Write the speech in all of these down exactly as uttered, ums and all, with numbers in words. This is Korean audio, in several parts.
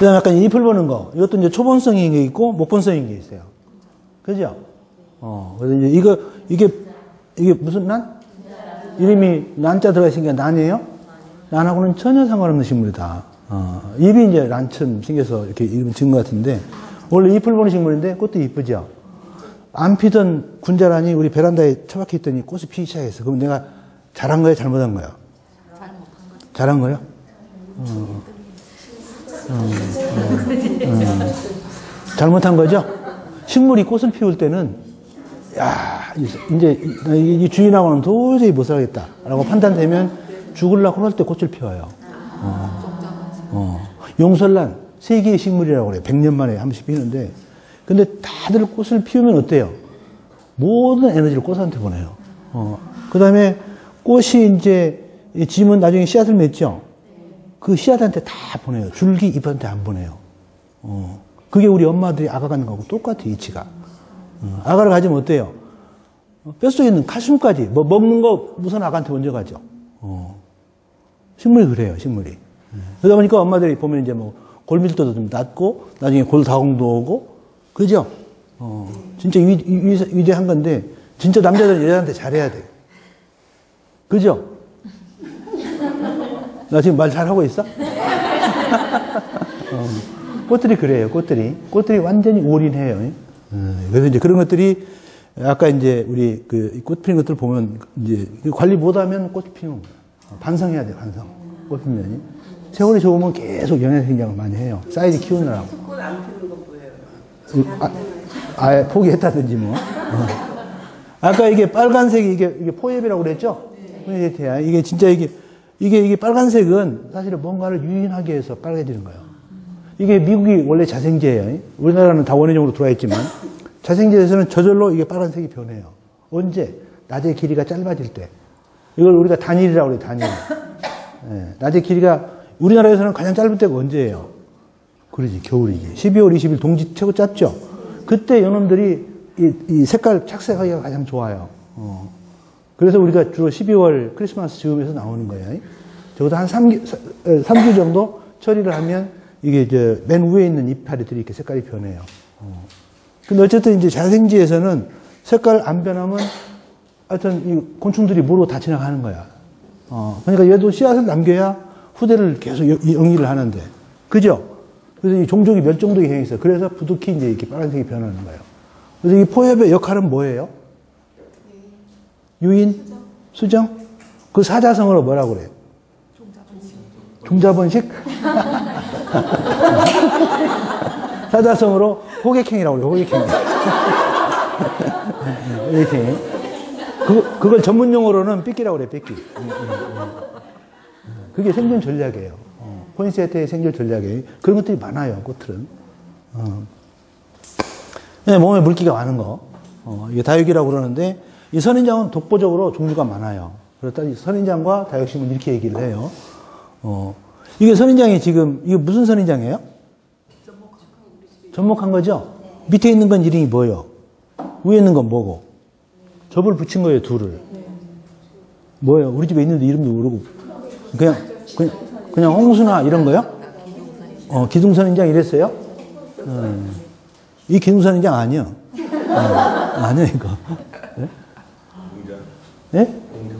그 다음에 약간 잎을 보는 거. 이것도 이제 초본성인 게 있고, 목본성인 게 있어요. 그죠? 어, 그래서 이제 이거, 이게, 이게 무슨 난? 이름이 난자 들어가 있으니까 난이에요? 난하고는 전혀 상관없는 식물이다. 어, 잎이 이제 난처럼 생겨서 이렇게 이름 지은 것 같은데, 원래 잎을 보는 식물인데, 꽃도 이쁘죠? 안 피던 군자란이 우리 베란다에 처박혀 있더니 꽃이 피기 시작했어. 그럼 내가 잘한 거야, 잘못한 거야? 잘한 거요? 어. 어, 어, 어. 잘못한 거죠? 식물이 꽃을 피울 때는, 야, 이제 이 주인하고는 도저히 못 살겠다. 라고 판단되면 죽으려고 할 때 꽃을 피워요. 어, 어. 용설란, 세계의 식물이라고 그래요. 백 년 만에 한 번씩 피우는데. 근데 다들 꽃을 피우면 어때요? 모든 에너지를 꽃한테 보내요. 어. 그 다음에 꽃이 이제, 지면 나중에 씨앗을 맺죠? 그 씨앗한테 다 보내요. 줄기 잎한테 안 보내요. 어. 그게 우리 엄마들이 아가 갖는 거하고 똑같아요, 이치가. 어. 아가를 가지면 어때요? 어. 뼛속에 있는 칼슘까지, 뭐, 먹는 거 우선 아가한테 먼저 가죠. 어. 식물이 그래요, 식물이. 네. 그러다 보니까 엄마들이 보면 이제 뭐, 골밀도도 좀 낮고, 나중에 골다공도 오고, 그죠? 어. 진짜 위, 위, 위대한 건데, 진짜 남자들은 여자한테 잘해야 돼요. 그죠? 나 지금 말 잘하고 있어? 어, 꽃들이 그래요, 꽃들이. 꽃들이 완전히 올인해요. 어, 그래서 이제 그런 것들이, 아까 이제 우리 그 꽃 피는 것들 보면, 이제 관리 못하면 꽃 피는 거예요. 반성해야 돼요, 반성. 꽃 피면. 세월이 좋으면 계속 연애 생장을 많이 해요. 사이즈 키우느라고. 꽃 안 피는 건 뭐예요? 아, 아예 포기했다든지 뭐. 어. 아까 이게 빨간색이 이게, 이게 포엽이라고 그랬죠? 네. 이게 진짜 이게, 이게, 이게 빨간색은 사실은 뭔가를 유인하기 위해서 빨개지는 거예요. 이게 미국이 원래 자생제예요. 우리나라는 다 원인적으로 들어와 있지만, 자생제에서는 저절로 이게 빨간색이 변해요. 언제? 낮의 길이가 짧아질 때. 이걸 우리가 단일이라고 그래요, 단일. 네. 낮의 길이가, 우리나라에서는 가장 짧은 때가 언제예요? 그러지, 겨울이지. 십이월 이십일 동지 최고 짧죠? 그때 연놈들이 이, 이 색깔 착색하기가 가장 좋아요. 어. 그래서 우리가 주로 십이월 크리스마스 즈음에서 나오는 거예요. 적어도 한 삼 주, 삼 주 정도 처리를 하면 이게 이제 맨 위에 있는 이파리들이 이렇게 색깔이 변해요. 어. 근데 어쨌든 이제 자생지에서는 색깔 안 변하면 하여튼 이 곤충들이 모르고 다 지나가는 거야. 어. 그러니까 얘도 씨앗을 남겨야 후대를 계속 영위를 하는데. 그죠? 그래서 이 종족이 멸종도 경향이 있어요. 그래서 부득이 이제 이렇게 빨간색이 변하는 거예요. 그래서 이 포엽의 역할은 뭐예요? 유인? 수정? 그 사자성어로 뭐라고 그래요? 종자번식? 사자성어로 호객행이라고 그래요, 호객행. 호객행. 그, 그걸 전문용어로는 삐끼라고 그래요, 삐끼. 그게 생존 전략이에요. 어, 포인세트의 생존 전략이에요. 그런 것들이 많아요, 꽃들은. 어. 네, 몸에 물기가 많은 거. 어, 이게 다육이라고 그러는데, 이 선인장은 독보적으로 종류가 많아요. 그렇다, 이 선인장과 다육식물 이렇게 얘기를 해요. 어, 이게 선인장이 지금, 이게 무슨 선인장이에요? 접목한 거죠? 네. 밑에 있는 건 이름이 뭐예요? 위에 있는 건 뭐고? 접을 붙인 거예요, 둘을. 네. 뭐예요? 우리 집에 있는데 이름도 모르고. 그냥, 그냥, 그냥 홍수나 이런 거요? 어, 기둥선인장 이랬어요? 어, 이 기둥선인장 아니요. 어, 아니요, 이거. 네? 네?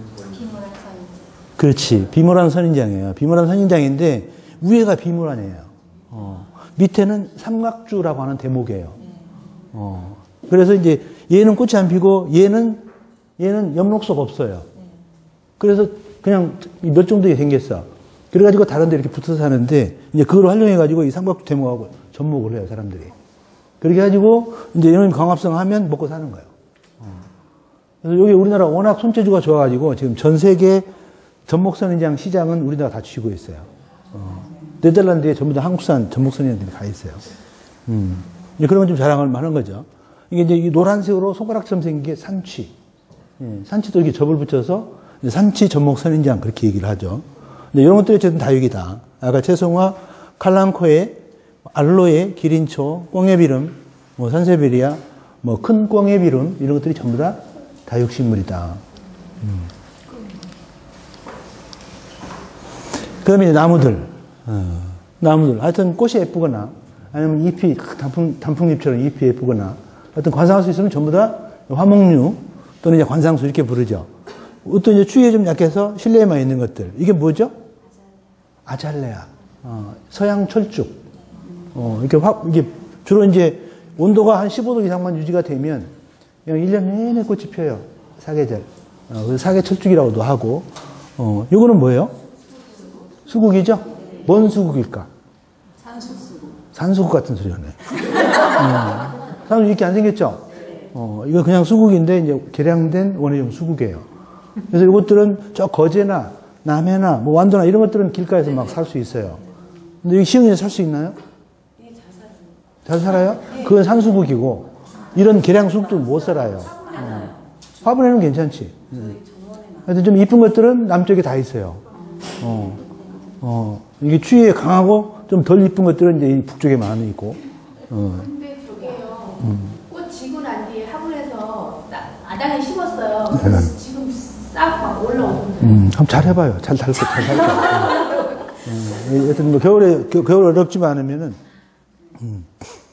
그렇지. 비모란 선인장이에요. 비모란 선인장인데, 위에가 비모란이에요. 어, 밑에는 삼각주라고 하는 대목이에요. 어, 그래서 이제 얘는 꽃이 안 피고, 얘는, 얘는 엽록속 없어요. 그래서 그냥 몇 정도에 생겼어. 그래가지고 다른 데 이렇게 붙어서 사는데, 이제 그걸 활용해가지고 이 삼각주 대목하고 접목을 해요, 사람들이. 그렇게 해가지고, 이제 영양 광합성 하면 먹고 사는 거예요. 어. 그래서 여기 우리나라 워낙 손재주가 좋아가지고, 지금 전 세계 접목선인장 시장은 우리나라 다 쥐고 있어요. 어. 네덜란드에 전부 다 한국산 접목선인장들이 가 있어요. 음. 이제 그런 건 좀 자랑할 만한 거죠. 이게 이제 이 노란색으로 손가락처럼 생긴 게 산취. 예. 산취도 이렇게 접을 붙여서 산취 접목선인장 그렇게 얘기를 하죠. 근데 이런 것들이 어쨌든 다육이다. 아까 채송화, 칼랑코에, 알로에, 기린초, 꽁해비름, 뭐 산세베리아, 뭐 큰 꽁해비름 이런 것들이 전부 다 다육식물이다. 음. 그 다음에 이제 나무들. 어. 나무들. 하여튼 꽃이 예쁘거나, 아니면 잎이, 단풍, 단풍잎처럼 잎이 예쁘거나, 하여튼 관상할 수 있으면 전부 다 화목류, 또는 이제 관상수 이렇게 부르죠. 어떤 이제 추위에 좀 약해서 실내에만 있는 것들. 이게 뭐죠? 아잘레아. 어, 서양 철쭉. 어, 이렇게 확, 이게 주로 이제 온도가 한 십오 도 이상만 유지가 되면 그냥 일 년 내내 꽃이 펴요. 사계절. 어, 그래서 사계철쭉이라고도 하고. 어, 요거는 뭐예요? 수국이죠? 뭔 수국일까? 산수수국. 산수국 같은 소리였네. 어, 산수국 이렇게 안 생겼죠? 어, 이거 그냥 수국인데 이제 개량된 원예종 수국이에요. 그래서 이것들은 저 거제나 남해나 뭐 완도나 이런 것들은 길가에서 막 살 수 있어요. 근데 여기 시흥에 살 수 있나요? 네, 잘 살아요. 잘 살아요? 그건 산수국이고 이런 개량수국도 못 살아요. 어. 화분에는 괜찮지. 하여튼 좀 이쁜 것들은 남쪽에 다 있어요. 어, 어, 이게 추위에 강하고 좀 덜 이쁜 것들은 이제 이 북쪽에 많이 있고. 어. 근데 저게요. 음. 꽃 지고 난 뒤에 화분에서 아당에 심었어요. 그래서 지금 싹 막 올라오던데. 음, 한번 잘 해봐요. 잘 살 거, 잘 살 거. 음, 하여튼 뭐 겨울에, 겨, 겨울 어렵지만 않으면은, 음.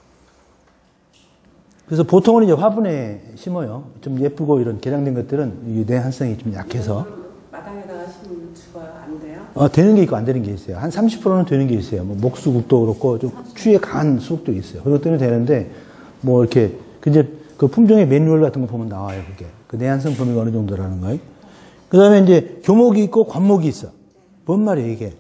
그래서 보통은 이제 화분에 심어요. 좀 예쁘고 이런 개량된 것들은 이 내한성이 좀 약해서. 마당에다가 심으면 죽어요? 안 돼요? 어, 되는 게 있고 안 되는 게 있어요. 한 삼십 퍼센트는 되는 게 있어요. 뭐 목수국도 그렇고 좀 추위에 강한 수국도 있어요. 그것 때문에 되는데 뭐 이렇게 그 이제 그 품종의 매뉴얼 같은 거 보면 나와요. 그게 그 내한성 범위가 어느 정도라는 거예요. 그 다음에 이제 교목이 있고 관목이 있어. 뭔 말이에요 이게?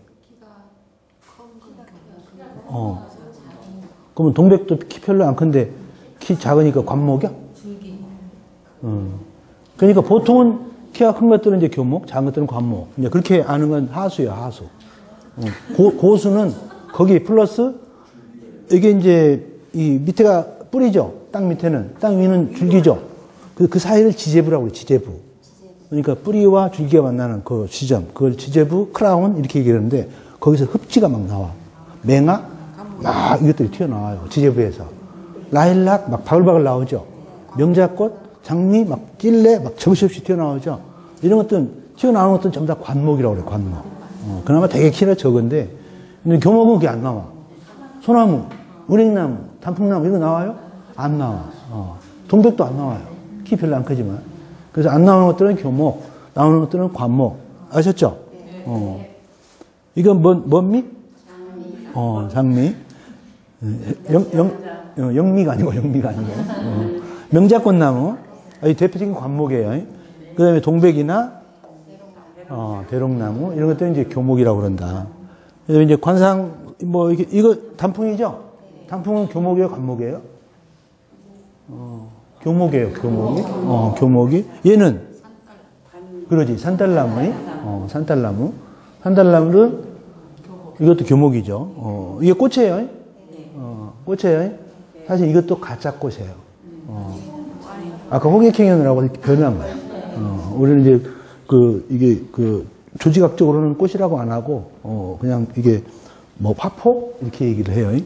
어. 그러면 동백도 키 별로 안 큰데 키 작으니까 관목이야? 음. 그러니까 보통은 키가 큰 것들은 이제 교목, 작은 것들은 관목. 이제 그렇게 아는 건 하수예요, 하수. 어. 고, 고수는 거기 플러스 이게 이제 이 밑에가 뿌리죠. 땅 밑에는 땅 위는 줄기죠. 그, 그 사이를 지제부라고 해요, 지제부. 그러니까 뿌리와 줄기가 만나는 그 지점, 그걸 지제부, 크라운 이렇게 얘기하는데 거기서 흡지가 막 나와. 맹아, 막 이것들이 튀어나와요, 지제부에서. 라일락 막 바글바글 나오죠. 명자꽃, 장미, 막 찔레, 막 정신없이 튀어나오죠. 이런 것들은 튀어나오는 것들은 전부 다 관목이라고 그래요, 관목. 어, 그나마 되게 키가 적은데, 근데 교목은 그게 안 나와. 소나무, 은행나무, 단풍나무 이거 나와요? 안 나와. 어. 동백도 안 나와요. 키 별로 안 크지만. 그래서 안 나오는 것들은 교목, 나오는 것들은 관목. 아셨죠? 어. 이건 뭔, 뭔 미? 어, 장미. 영, 영, 어, 영미가 아니고, 영미가 아니고. 어. 명자꽃나무. 이 대표적인 관목이에요. 그 다음에 동백이나, 어, 대롱나무. 이런 것들은 이제 교목이라고 그런다. 그래서 이제 관상, 뭐, 이게, 이거 단풍이죠? 단풍은 교목이에요, 관목이에요? 어, 교목이에요, 교목이. 어, 교목이. 얘는, 그러지, 산딸나무. 어, 산딸나무. 산딸나무는 이것도 교목이죠. 어, 이게 꽃이에요. 어, 꽃이에요. 사실 이것도 가짜 꽃이에요. 어. 아까 호객행연이라고 변한 거예요. 어, 우리는 이제 그 이게 그 조직학적으로는 꽃이라고 안 하고 어, 그냥 이게 뭐 화포 이렇게 얘기를 해요.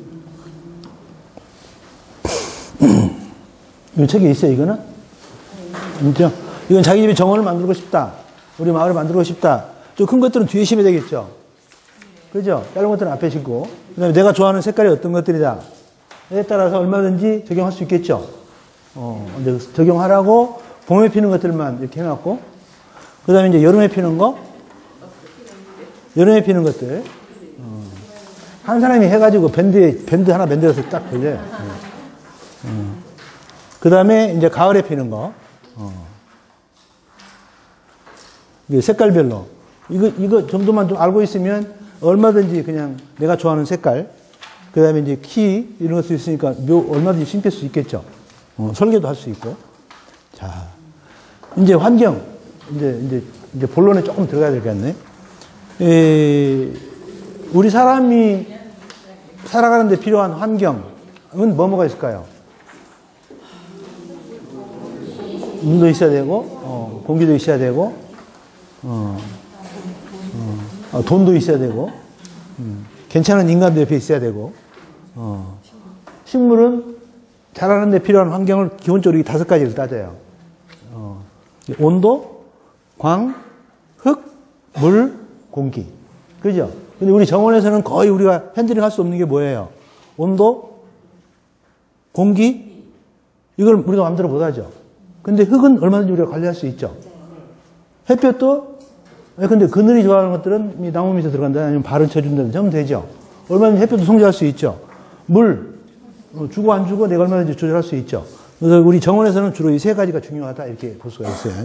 이 책에 있어요. 이거는 진짜 이건 자기 집에 정원을 만들고 싶다. 우리 마을을 만들고 싶다. 좀 큰 것들은 뒤에 심어야 되겠죠. 그죠? 작은 것들은 앞에 심고. 그 다음에 내가 좋아하는 색깔이 어떤 것들이다. 에 따라서 얼마든지 적용할 수 있겠죠. 어, 근데 적용하라고 봄에 피는 것들만 이렇게 해놨고, 그 다음에 이제 여름에 피는 거, 여름에 피는 것들. 어, 한 사람이 해가지고 밴드에, 밴드 하나 만들어서 딱 걸려요. 어. 어. 그 다음에 이제 가을에 피는 거. 어. 이게 색깔별로. 이거, 이거 정도만 좀 알고 있으면 얼마든지 그냥 내가 좋아하는 색깔, 그 다음에 이제 키, 이런 것도 있으니까 묘, 얼마든지 심길 수 있겠죠. 어, 설계도 할 수 있고. 자, 이제 환경. 이제, 이제, 이제 본론에 조금 들어가야 되겠네. 에, 우리 사람이 살아가는데 필요한 환경은 뭐뭐가 있을까요? 눈도 있어야 되고, 어, 공기도 있어야 되고, 어, 어, 돈도 있어야 되고, 음, 괜찮은 인간도 옆에 있어야 되고, 어, 식물은 자라는데 필요한 환경을 기본적으로 이 다섯 가지를 따져요. 어, 온도, 광, 흙, 물, 공기. 그죠? 근데 우리 정원에서는 거의 우리가 핸들링 할 수 없는 게 뭐예요? 온도, 공기, 이걸 우리가 마음대로 못 하죠. 근데 흙은 얼마든지 우리가 관리할 수 있죠. 햇볕도, 근데 그늘이 좋아하는 것들은 나무 밑에 들어간다, 아니면 발을 쳐준다든지 하면 되죠. 얼마든지 햇볕도 송지할 수 있죠. 물, 주고 안 주고 내가 얼마든지 조절할 수 있죠. 그래서 우리 정원에서는 주로 이 세 가지가 중요하다, 이렇게 볼 수가 있어요.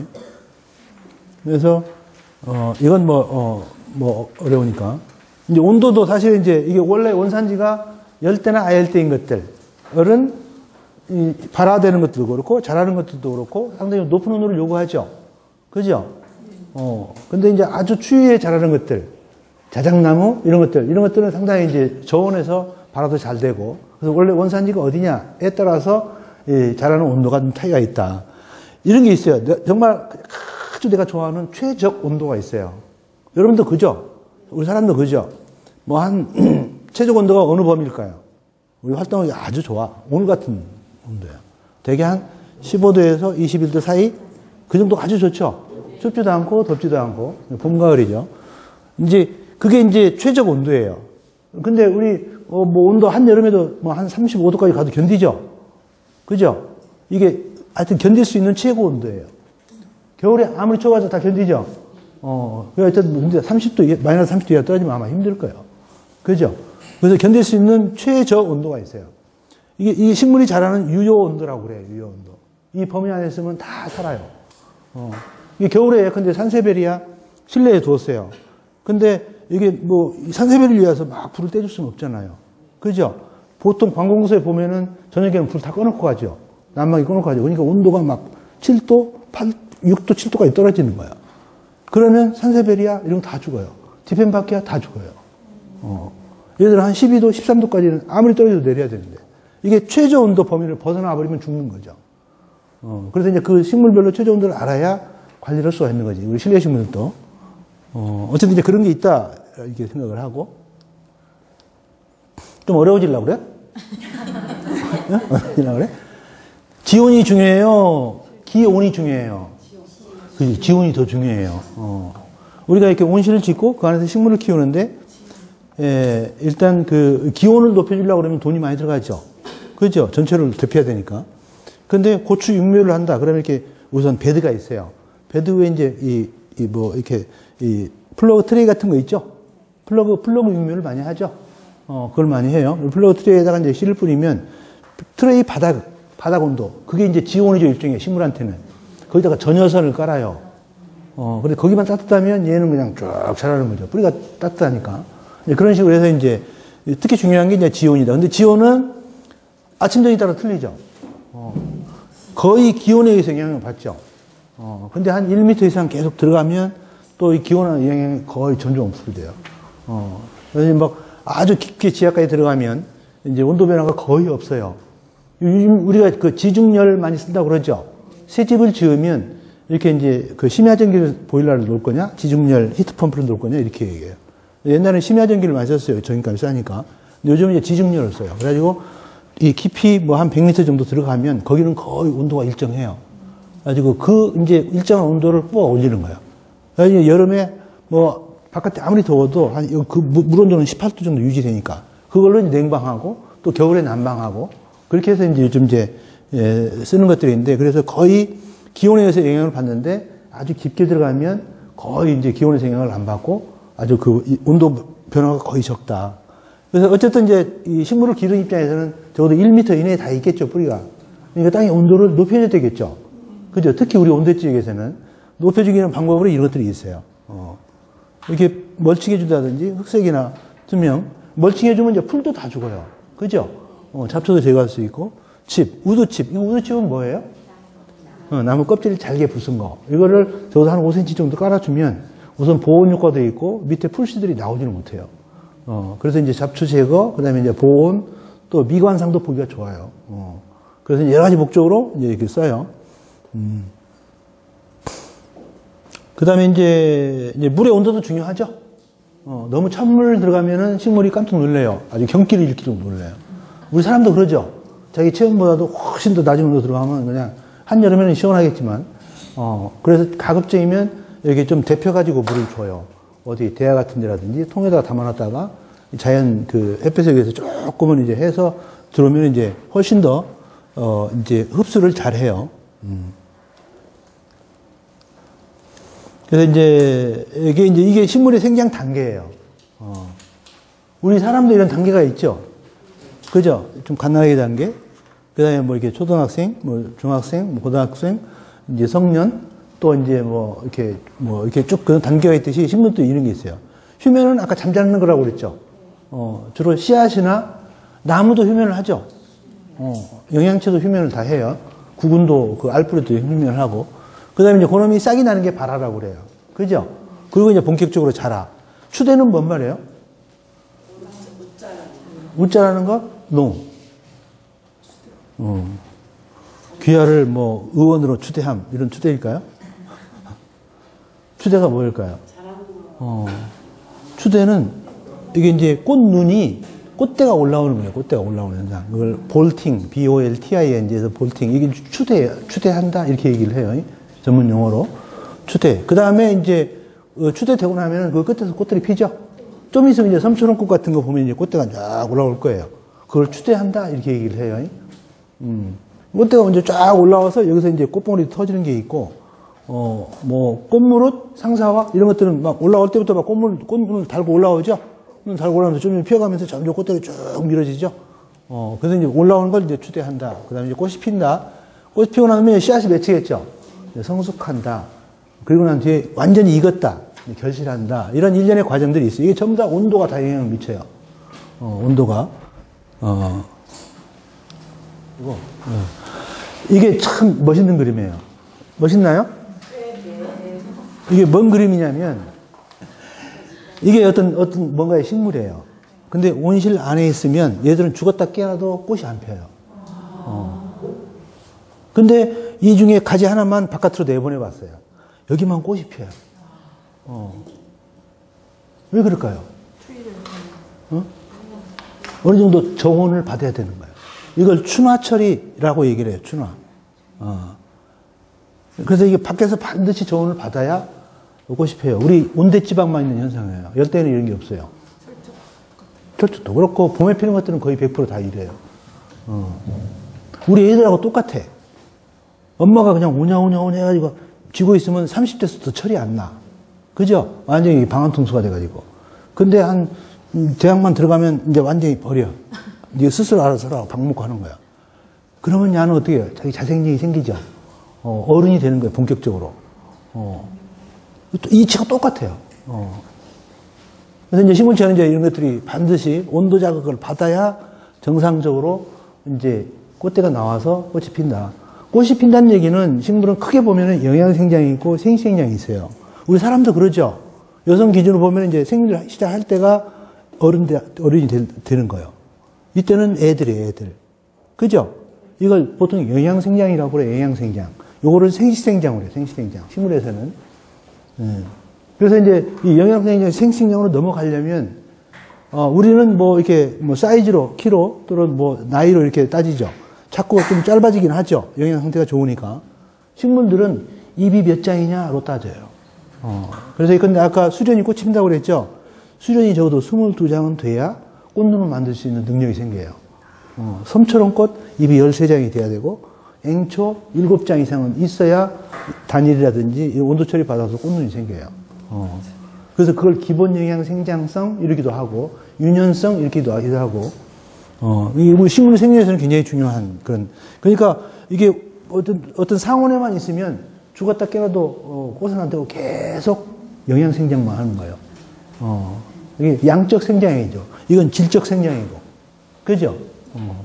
그래서, 어, 이건 뭐, 어, 뭐, 어려우니까. 이제 온도도 사실 이제 이게 원래 원산지가 열대나 아열대인 것들은 이 발화되는 것들도 그렇고 자라는 것들도 그렇고 상당히 높은 온도를 요구하죠. 그죠? 어. 근데 이제 아주 추위에 자라는 것들, 자작나무 이런 것들, 이런 것들은 상당히 이제 저온에서 발화도 잘 되고, 그래서 원래 원산지가 어디냐에 따라서 이 자라는 온도가 좀 차이가 있다. 이런 게 있어요. 정말 아주 내가 좋아하는 최적 온도가 있어요. 여러분도 그죠? 우리 사람도 그죠? 뭐 한 최적 온도가 어느 범위일까요? 우리 활동하기 아주 좋아. 오늘 같은 온도야. 대개 한 십오 도에서 이십일 도 사이? 그 정도 아주 좋죠? 춥지도 않고 덥지도 않고. 봄, 가을이죠. 이제 그게 이제 최적 온도예요. 근데 우리 어 뭐 온도 한여름에도 뭐 한 삼십오 도까지 가도 견디죠? 그죠? 이게 하여튼 견딜 수 있는 최고 온도예요. 겨울에 아무리 추워가지고 다 견디죠? 어, 하여튼 삼십 도, 마이너스 삼십 도 이하 떨어지면 아마 힘들 거예요. 그죠? 그래서 견딜 수 있는 최저 온도가 있어요. 이게, 이 식물이 자라는 유효 온도라고 그래요, 유효 온도. 이 범위 안에 있으면 다 살아요. 어. 이게 겨울에 예컨대 산세베리아 실내에 두었어요. 근데 이게 뭐, 산세베리를 위해서 막 불을 떼줄 수는 없잖아요. 그죠? 보통 관공서에 보면은 저녁에는 불 다 꺼놓고 가죠. 난방이 꺼놓고 가죠. 그러니까 온도가 막 칠 도, 팔, 육 도, 칠 도까지 떨어지는 거야. 그러면 산세베리아 이런 거 다 죽어요. 디펜바키아 다 죽어요. 어. 예를 들어 한 십이 도, 십삼 도까지는 아무리 떨어져도 내려야 되는데 이게 최저 온도 범위를 벗어나 버리면 죽는 거죠. 어. 그래서 이제 그 식물별로 최저 온도를 알아야 관리를 할 수가 있는 거지. 우리 실내 식물들도. 어. 어쨌든 이제 그런 게 있다 이렇게 생각을 하고 좀 어려워지려고 그래? 어려워지려고 그래? 지온이 중요해요? 기온이 중요해요? 그지, 지온이 더 중요해요. 어. 우리가 이렇게 온실을 짓고 그 안에서 식물을 키우는데, 에, 일단 그 기온을 높여주려고 그러면 돈이 많이 들어가죠. 그죠? 전체를 대피해야 되니까. 근데 고추 육묘를 한다. 그러면 이렇게 우선 베드가 있어요. 베드 위에 이제 이, 이 뭐 이렇게 이 플러그 트레이 같은 거 있죠? 플러그, 플러그 육묘를 많이 하죠? 어, 그걸 많이 해요. 플러그 트레이에다가 이제 씨를 뿌리면 트레이 바닥, 바닥 온도. 그게 이제 지온이죠, 일종의 식물한테는. 거기다가 전여선을 깔아요. 어, 근데 거기만 따뜻하면 얘는 그냥 쭉 자라는 거죠. 뿌리가 따뜻하니까. 그런 식으로 해서 이제, 특히 중요한 게 이제 지온이다. 근데 지온은 아침, 저녁에 따라 틀리죠. 어, 거의 기온에 의해서 영향을 받죠. 어, 근데 한 일 미터 이상 계속 들어가면 또 이 기온의 영향이 거의 점점 없어져요. 어, 그래서 막 아주 깊게 지하까지 들어가면 이제 온도 변화가 거의 없어요. 요즘 우리가 그 지중열 많이 쓴다고 그러죠. 새 집을 지으면 이렇게 이제 그 심야전기를 보일러를 놓을 거냐, 지중열 히트펌프를 놓을 거냐, 이렇게 얘기해요. 옛날에는 심야전기를 많이 썼어요. 전기값이 싸니까. 근데 요즘은 이제 지중열을 써요. 그래가지고 이 깊이 뭐 한 백 미터 정도 들어가면 거기는 거의 온도가 일정해요. 그래가지고 그 이제 일정한 온도를 뽑아 올리는 거예요. 그래서 여름에 뭐 바깥에 아무리 더워도 한 그 물 온도는 십팔 도 정도 유지되니까 그걸로 이제 냉방하고 또 겨울에 난방하고 그렇게 해서 이제 요즘 이제 예, 쓰는 것들인데 그래서 거의 기온에 의해서 영향을 받는데 아주 깊게 들어가면 거의 이제 기온에서 영향을 안 받고 아주 그 온도 변화가 거의 적다. 그래서 어쨌든 이제 이 식물을 기르는 입장에서는 적어도 일 미터 이내에 다 있겠죠, 뿌리가. 그러니까 땅의 온도를 높여줘야 되겠죠. 그죠? 특히 우리 온대 지역에서는 높여주기 위한 방법으로 이런 것들이 있어요. 어. 이렇게 멀칭해준다든지 흑색이나 투명, 멀칭해주면 이제 풀도 다 죽어요. 그죠? 어, 잡초도 제거할 수 있고, 칩, 우드칩. 이 우드칩은 뭐예요? 어, 나무 껍질을 잘게 부순 거. 이거를 적어도 한 오 센티미터 정도 깔아주면 우선 보온 효과도 있고 밑에 풀씨들이 나오지는 못해요. 어, 그래서 이제 잡초 제거, 그 다음에 이제 보온, 또 미관상도 보기가 좋아요. 어, 그래서 여러 가지 목적으로 이제 이렇게 써요. 음. 그 다음에 이제, 이제 물의 온도도 중요하죠. 어, 너무 찬물 들어가면은 식물이 깜짝 놀래요. 아주 경기를 일으키도 놀래요. 우리 사람도 그러죠. 자기 체온보다도 훨씬 더 낮은 온도 들어가면 그냥 한여름에는 시원하겠지만, 어, 그래서 가급적이면 이렇게 좀 데펴가지고 물을 줘요. 어디 대야 같은 데라든지 통에다가 담아놨다가 자연 그 햇볕에 의해서 조금은 이제 해서 들어오면 이제 훨씬 더, 어, 이제 흡수를 잘 해요. 음. 그래서 이제 이게 이제 이게 식물의 생장 단계예요. 어. 우리 사람도 이런 단계가 있죠. 그죠? 좀 갓난아기 단계. 그 다음에 뭐 이렇게 초등학생, 뭐 중학생, 뭐 고등학생, 이제 성년, 또 이제 뭐 이렇게 뭐 이렇게 쭉 그런 단계가 있듯이 식물도 이런 게 있어요. 휴면은 아까 잠자는 거라고 그랬죠. 어, 주로 씨앗이나 나무도 휴면을 하죠. 어, 영양체도 휴면을 다 해요. 구근도 그 알프레도 휴면을 하고. 그 다음에 이제 그놈이 싹이 나는 게 발화라고 그래요. 그죠? 그리고 이제 본격적으로 자라. 추대는 뭔 말이에요? 우자라는 거? 노. 어. 귀하를 뭐 의원으로 추대함 이런 추대일까요? 추대가 뭐일까요? 어. 추대는 이게 이제 꽃눈이 꽃대가 올라오는 거예요. 꽃대가 올라오는 현상. 그걸 볼팅, B O L T I N G에서 볼팅. 이게 추대, 추대한다 이렇게 얘기를 해요. 전문 용어로. 추대. 그 다음에 이제 추대되고 나면 그 끝에서 꽃들이 피죠. 좀 있으면 이제 섬초롱꽃 같은 거 보면 이제 꽃대가 쫙 올라올 거예요. 그걸 추대한다 이렇게 얘기를 해요. 음. 꽃대가 먼저 쫙 올라와서 여기서 이제 꽃봉오리 터지는 게 있고, 어, 뭐, 꽃무릇, 상사화, 이런 것들은 막 올라올 때부터 막 꽃물, 꽃물을 달고 올라오죠? 꽃물 달고 올라오면서 좀 피어가면서 점점 꽃대가 쭉 밀어지죠? 어, 그래서 이제 올라오는 걸 이제 추대한다. 그 다음에 이제 꽃이 핀다. 꽃이 피고 나면 씨앗이 맺히겠죠? 성숙한다. 그리고 난 뒤에 완전히 익었다. 결실한다. 이런 일련의 과정들이 있어요. 이게 전부 다 온도가 다 영향을 미쳐요. 어, 온도가. 어. 이거, 어. 이게 참 멋있는 그림이에요. 멋있나요? 이게 뭔 그림이냐면, 이게 어떤, 어떤 뭔가의 식물이에요. 근데 온실 안에 있으면 얘들은 죽었다 깨어나도 꽃이 안 펴요. 어. 근데 이 중에 가지 하나만 바깥으로 내보내 봤어요. 여기만 꽃이 피어요. 어. 왜 그럴까요? 어? 어느 정도 정원을 받아야 되는 거예요. 이걸 춘화철이라고 얘기를 해요. 춘화. 어. 그래서 이게 밖에서 반드시 정원을 받아야 꽃이 펴요. 우리 온대지방만 있는 현상이에요. 열대는 이런 게 없어요. 철쭉도 그렇고 봄에 피는 것들은 거의 백 퍼센트 다 이래요. 어. 우리 애들하고 똑같아. 엄마가 그냥 오냐오냐오냐 해가지고 쥐고 있으면 삼십 대에서도 철이 안 나. 그죠? 완전히 방한통수가 돼가지고. 근데 한 대학만 들어가면 이제 완전히 버려. 이제 스스로 알아서 하라고 밥 먹고 하는 거야. 그러면 야는 어떻게 해요? 자기 자생력이 생기죠. 어, 어른이 되는 거예요, 본격적으로. 어. 이치가 똑같아요. 어. 그래서 이제 식물체는 이제 이런 것들이 반드시 온도 자극을 받아야 정상적으로 이제 꽃대가 나와서 꽃이 핀다. 꽃이 핀다는 얘기는 식물은 크게 보면은 영양생장이 있고 생식생장이 있어요. 우리 사람도 그러죠. 여성 기준으로 보면 이제 생리를 시작할 때가 어른, 어른이 되, 되는 거예요. 이때는 애들이에요, 애들. 그죠? 이걸 보통 영양생장이라고 그래요, 영양생장. 요거를 생식생장으로 해요, 생식생장. 식물에서는. 네. 그래서 이제 이 영양생장, 생식생장으로 넘어가려면, 어, 우리는 뭐 이렇게 뭐 사이즈로, 키로, 또는 뭐 나이로 이렇게 따지죠. 자꾸 좀 짧아지긴 하죠. 영양 상태가 좋으니까. 식물들은 잎이 몇 장이냐로 따져요. 어. 그래서 근데 아까 수련이 꽃이 핀다고 그랬죠? 수련이 적어도 스물두 장은 돼야 꽃눈을 만들 수 있는 능력이 생겨요. 어. 섬초롱꽃 잎이 열세 장이 돼야 되고, 앵초 일곱 장 이상은 있어야 단일이라든지 온도 처리 받아서 꽃눈이 생겨요. 어. 그래서 그걸 기본 영양 생장성 이러기도 하고, 유년성 이렇게도 하고, 어, 이 우리 식물 생리에서는 굉장히 중요한 그런, 그러니까 이게 어떤, 어떤 상온에만 있으면 죽었다 깨어나도 어, 꽃은 안 되고 계속 영양 생장만 하는 거예요. 어, 이게 양적 생장이죠. 이건 질적 생장이고. 그죠? 어.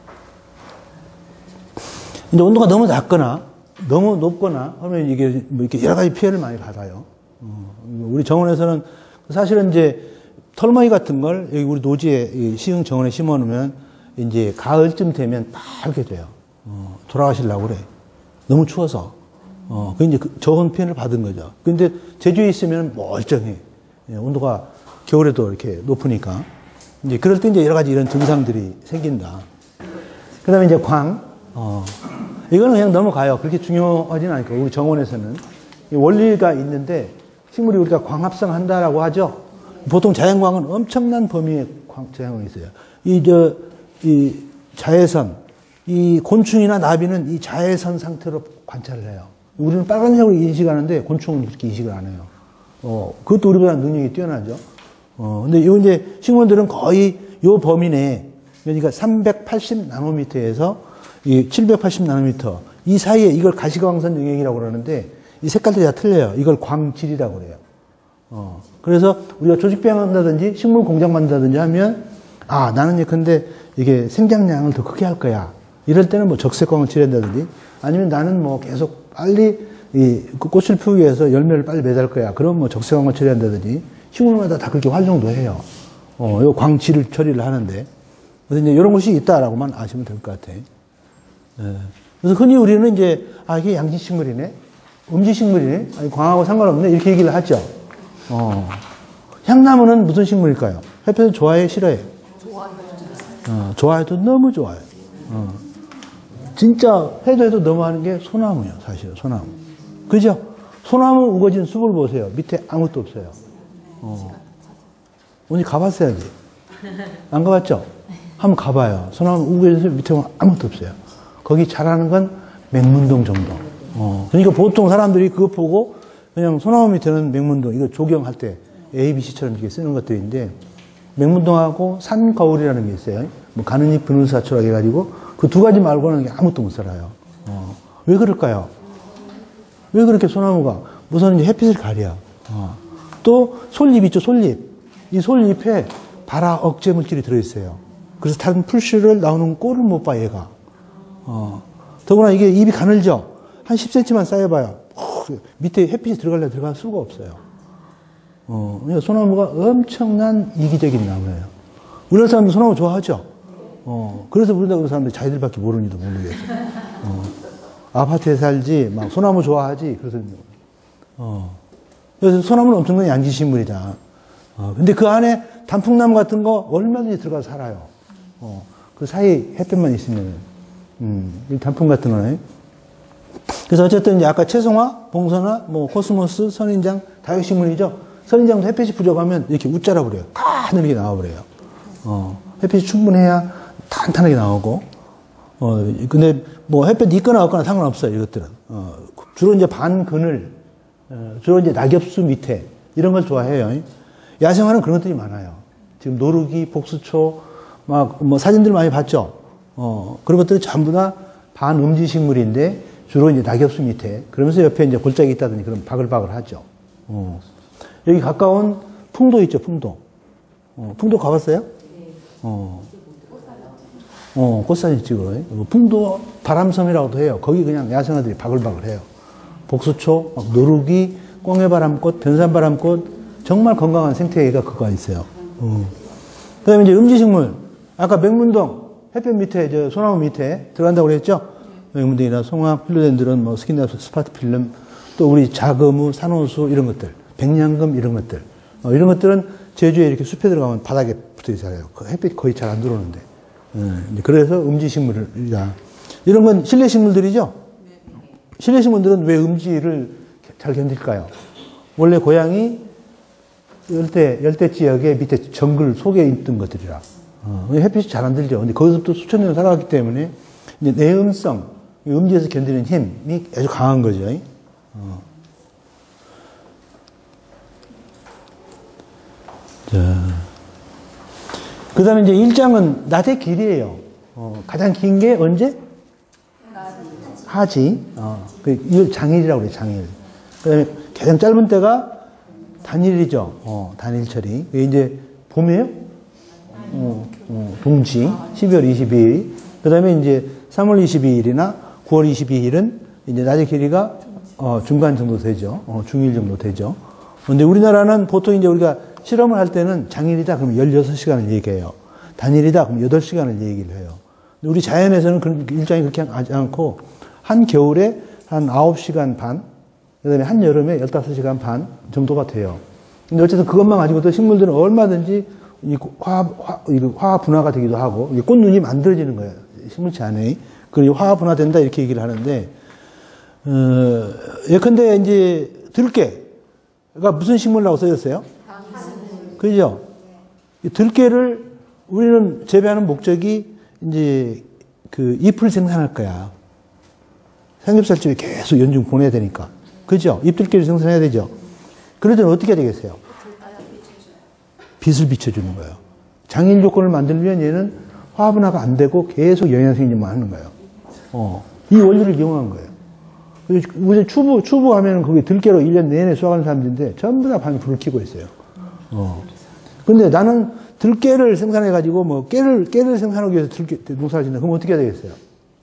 이제 온도가 너무 낮거나, 너무 높거나 하면 이게 뭐 이렇게 여러 가지 피해를 많이 받아요. 어, 우리 정원에서는 사실은 이제 털머리 같은 걸 여기 우리 노지에 시흥 정원에 심어 놓으면 이제 가을쯤 되면 빨게 돼요. 어, 돌아가시려고 그래. 너무 추워서. 어, 그 이제 그 저온 피해를 받은 거죠. 근데 제주에 있으면 멀쩡해. 예, 온도가 겨울에도 이렇게 높으니까. 이제 그럴 때 이제 여러 가지 이런 증상들이 생긴다. 그 다음에 이제 광. 어, 이거는 그냥 넘어가요. 그렇게 중요하지는 않고, 우리 정원에서는. 원리가 있는데, 식물이 우리가 광합성한다라고 하죠. 보통 자연광은 엄청난 범위의 광, 자연광이 있어요. 이, 저, 이 자외선, 이 곤충이나 나비는 이 자외선 상태로 관찰을 해요. 우리는 빨간색으로 인식하는데 곤충은 그렇게 인식을 안 해요. 어, 그것도 우리보다 능력이 뛰어나죠. 어, 근데 요 이제 식물들은 거의 요 범위 내에, 그러니까 삼백팔십 나노미터에서 이 칠백팔십 나노미터 이 사이에 이걸 가시광선 영역이라고 그러는데 이 색깔들이 다 틀려요. 이걸 광질이라고 그래요. 어, 그래서 우리가 조직병 한다든지 식물 공장 만든다든지 하면 아, 나는 예컨대 이게 생장량을 더 크게 할 거야. 이럴 때는 뭐 적색광을 칠한다든지 아니면 나는 뭐 계속 빨리 이 꽃을 피우기 위해서 열매를 빨리 맺을 거야. 그럼 뭐 적색광을 처리한다든지 식물마다 다 그렇게 활용도 해요. 어, 요 광질 처리를 하는데. 그래서 이제 이런 것이 있다라고만 아시면 될 것 같아요. 예. 그래서 흔히 우리는 이제 아, 이게 양지식물이네. 음지식물이네. 아니, 광하고 상관없네. 이렇게 얘기를 하죠. 어. 향나무는 무슨 식물일까요? 햇볕을 좋아해, 싫어해? 좋아해요. 어, 좋아해도 너무 좋아요. 어. 진짜 해도 해도 너무 하는 게 소나무예요, 사실은. 소나무. 그죠? 소나무 우거진 숲을 보세요. 밑에 아무것도 없어요. 어. 오늘 가봤어야지. 안 가봤죠? 한번 가봐요. 소나무 우거진 숲 밑에 아무것도 없어요. 거기 자라는 건 맹문동 정도. 어. 그러니까 보통 사람들이 그거 보고 그냥 소나무 밑에는 맹문동, 이거 조경할 때 에이비씨처럼 이렇게 쓰는 것들인데 맹문동하고 산거울이라는 게 있어요. 뭐 가는 잎 분은사초라고 해가지고 그 두 가지 말고는 아무것도 못 살아요. 어. 왜 그럴까요? 왜 그렇게 소나무가 우선 이제 햇빛을 가려. 어. 또 솔잎 있죠, 솔잎. 이 솔잎에 발화 억제 물질이 들어있어요. 그래서 다른 풀씨를 나오는 꼴을 못 봐, 얘가. 어. 더구나 이게 잎이 가늘죠? 한 십 센티미터만 쌓여봐요. 밑에 햇빛이 들어갈래 들어갈 수가 없어요. 어. 그러니까 소나무가 엄청난 이기적인 나무예요. 우리나라 사람들 소나무 좋아하죠? 어. 그래서 우리나라 사람들이 자기들밖에 모르는지도 모르겠어요. 어. 아파트에 살지, 막 소나무 좋아하지, 그래서, 어. 그래서 소나무는 엄청난 양지식물이다. 어. 근데 그 안에 단풍나무 같은 거 얼마든지 들어가서 살아요. 어. 그 사이 햇볕만 있으면, 음, 단풍 같은 거는. 그래서 어쨌든 이제 아까 채송화, 봉선화, 뭐 코스모스, 선인장, 다육식물이죠. 선인장도 햇빛이 부족하면 이렇게 웃자라 버려요. 가늘게 나와버려요. 어. 햇빛이 충분해야 탄탄하게 나오고, 어, 근데 뭐 햇볕 있거나 없거나 상관없어요, 이것들은. 어, 주로 이제 반그늘, 어, 주로 이제 낙엽수 밑에, 이런 걸 좋아해요. 야생화는 그런 것들이 많아요. 지금 노루기, 복수초, 막, 뭐 사진들 많이 봤죠? 어, 그런 것들이 전부 다 반음지식물인데, 주로 이제 낙엽수 밑에, 그러면서 옆에 이제 골짜기 있다더니 그런 바글바글 하죠. 어. 여기 가까운 풍도 있죠, 풍도. 어, 풍도 가봤어요? 어. 어, 꽃사진 찍어요. 풍도 바람섬이라고도 해요. 거기 그냥 야생화들이 바글바글 해요. 복수초, 막 노루기, 꽁해바람꽃, 변산바람꽃, 정말 건강한 생태계가 그거 있어요. 어. 그 다음에 이제 음지식물. 아까 맹문동, 햇볕 밑에, 저 소나무 밑에 들어간다고 그랬죠? 맹문동이나 송화, 필로덴드론, 뭐 스킨다스, 스파트필름, 또 우리 자거무, 산호수, 이런 것들, 백냥금, 이런 것들. 어, 이런 것들은 제주에 이렇게 숲에 들어가면 바닥에 붙어 있어요. 그 햇빛 거의 잘 안 들어오는데. 예, 그래서 음지식물이다. 이런 건 실내식물들이죠? 실내식물들은 왜 음지를 잘 견딜까요? 원래 고향이 열대, 열대 지역의 밑에 정글 속에 있던 것들이라. 어, 햇빛이 잘 안 들죠. 근데 거기서부터 수천 년 살아왔기 때문에 이제 내음성, 음지에서 견디는 힘이 아주 강한 거죠. 어. 자. 그 다음에 이제 일장은 낮의 길이에요. 어, 가장 긴 게 언제? 하지. 어, 그, 이걸 장일이라고 그래요, 장일. 그 다음에 가장 짧은 때가 단일이죠. 어, 단일 처리. 이게 이제 봄이에요? 어, 어,冬지. 십이월 이십이일. 그 다음에 이제 삼월 이십이일이나 구월 이십이일은 이제 낮의 길이가 어, 중간 정도 되죠. 어, 중일 정도 되죠. 근데 우리나라는 보통 이제 우리가 실험을 할 때는 장일이다 그러면 열여섯 시간을 얘기해요. 단일이다 그러면 여덟 시간을 얘기를 해요. 우리 자연에서는 그런 일정이 그렇게 하지 않고 한 겨울에 한 아홉 시간 반, 그다음에 한 여름에 열다섯 시간 반 정도가 돼요. 근데 어쨌든 그것만 가지고도 식물들은 얼마든지 이 화합, 화, 화합 분화가 되기도 하고 꽃눈이 만들어지는 거예요. 식물체 안에. 그리고 화합 분화된다 이렇게 얘기를 하는데 어, 예컨대 이제 들깨 무슨 식물이라고 써졌어요? 그죠? 들깨를 우리는 재배하는 목적이 이제 그 잎을 생산할 거야. 삼겹살집에 계속 연중 보내야 되니까. 그죠? 잎들깨를 생산해야 되죠. 그럴 때는 어떻게 해야 되겠어요? 빛을 비춰주는 거예요. 장일 조건을 만들면 얘는 화분화가 안 되고 계속 영양생장만 하는 거예요. 어, 이 원리를 이용한 거예요. 우리 추부, 추부 하면은 거기 들깨로 일 년 내내 수확하는 사람들인데 전부 다 밤에 불을 켜고 있어요. 어. 근데 나는 들깨를 생산해가지고 뭐 깨를, 깨를 생산하기 위해서 들깨, 농사를 짓는다. 그럼 어떻게 해야 되겠어요?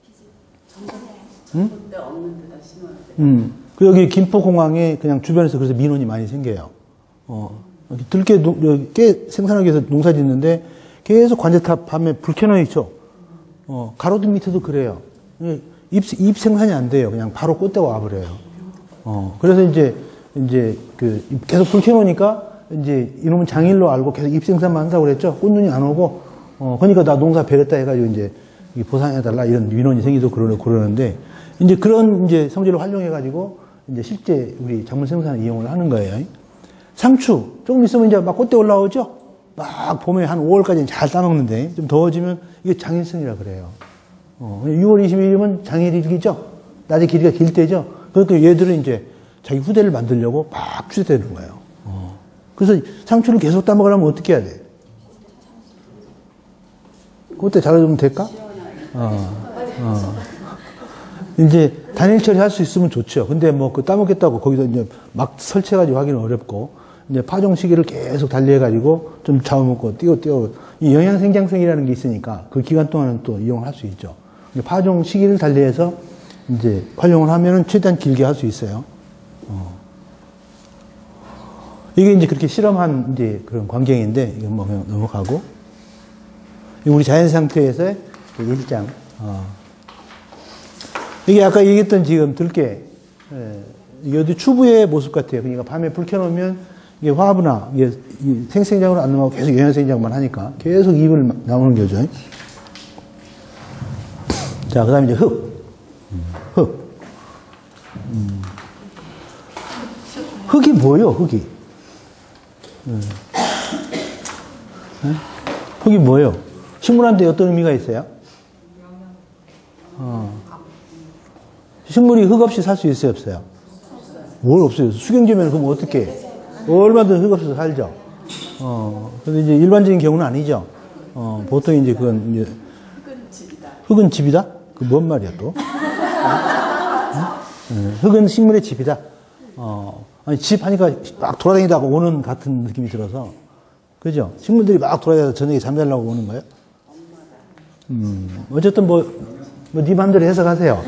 응? 없는 데다 심어야 돼. 음. 그 여기 김포공항에 그냥 주변에서 그래서 민원이 많이 생겨요. 어. 들깨, 깨 생산하기 위해서 농사 짓는데 계속 관제탑 밤에 불 켜놔 있죠. 어. 가로등 밑에도 그래요. 잎, 잎 생산이 안 돼요. 그냥 바로 꽃대가 와버려요. 어. 그래서 이제, 이제 그 계속 불 켜놓으니까 이제 이놈은 장일로 알고 계속 잎 생산만 한다고 그랬죠. 꽃눈이 안 오고, 어. 그러니까 나 농사 베렸다 해가지고 이제 보상해달라 이런 민원이 생기도 그러는, 그러는데 이제 그런 이제 성질을 활용해가지고 이제 실제 우리 작물 생산을 이용을 하는 거예요. 상추, 조금 있으면 이제 막 꽃대 올라오죠? 막 봄에 한 오월까지는 잘 따먹는데 좀 더워지면 이게 장일성이라 그래요. 어, 유월 이십일이면 장일이죠? 낮에 길이가 길 때죠? 그러니까 얘들은 이제 자기 후대를 만들려고 막 추대되는 거예요. 어. 그래서 상추를 계속 따먹으려면 어떻게 해야 돼? 그때 잘해주면 될까? 어. 어. 이제 단일 처리할 수 있으면 좋죠. 근데 뭐 그 따먹겠다고 거기다 이제 막 설치해가지고 하기는 어렵고, 이제 파종 시기를 계속 달리해가지고 좀 잡아먹고 띄워 띄워 이 영양 생장성이라는 게 있으니까 그 기간 동안은 또 이용할 수 있죠. 파종 시기를 달리해서 이제 활용을 하면은 최대한 길게 할 수 있어요. 어. 이게 이제 그렇게 실험한 이제 그런 광경인데 이건 뭐 그냥 넘어가고, 우리 자연 상태에서의 일장. 어. 이게 아까 얘기했던 지금 들깨, 예, 이게 어디 추부의 모습 같아요. 그러니까 밤에 불 켜놓으면 이게 화분화, 이게 생생장으로 안 넘어가고 계속 영양생장만 하니까 계속 잎을 나오는 거죠. 자, 그 다음에 이제 흙. 흙. 음. 흙이 뭐예요, 흙이? 음. 네? 흙이 뭐예요? 식물한테 어떤 의미가 있어요? 어. 식물이 흙 없이 살 수 있어요, 없어요? 뭘 없어요? 수경지면 그럼 어떻게 해? 얼마든 흙 없어서 살죠. 어. 근데 이제 일반적인 경우는 아니죠. 어, 보통 이제 그건 이제. 흙은 집이다. 흙은 집이다? 그 뭔 말이야, 또? 응? 흙은 식물의 집이다. 어. 아니, 집 하니까 막 돌아다니다가 오는 같은 느낌이 들어서. 그죠? 식물들이 막 돌아다니다가 저녁에 잠자려고 오는 거예요? 음. 어쨌든 뭐, 뭐, 네 맘대로 해석하세요.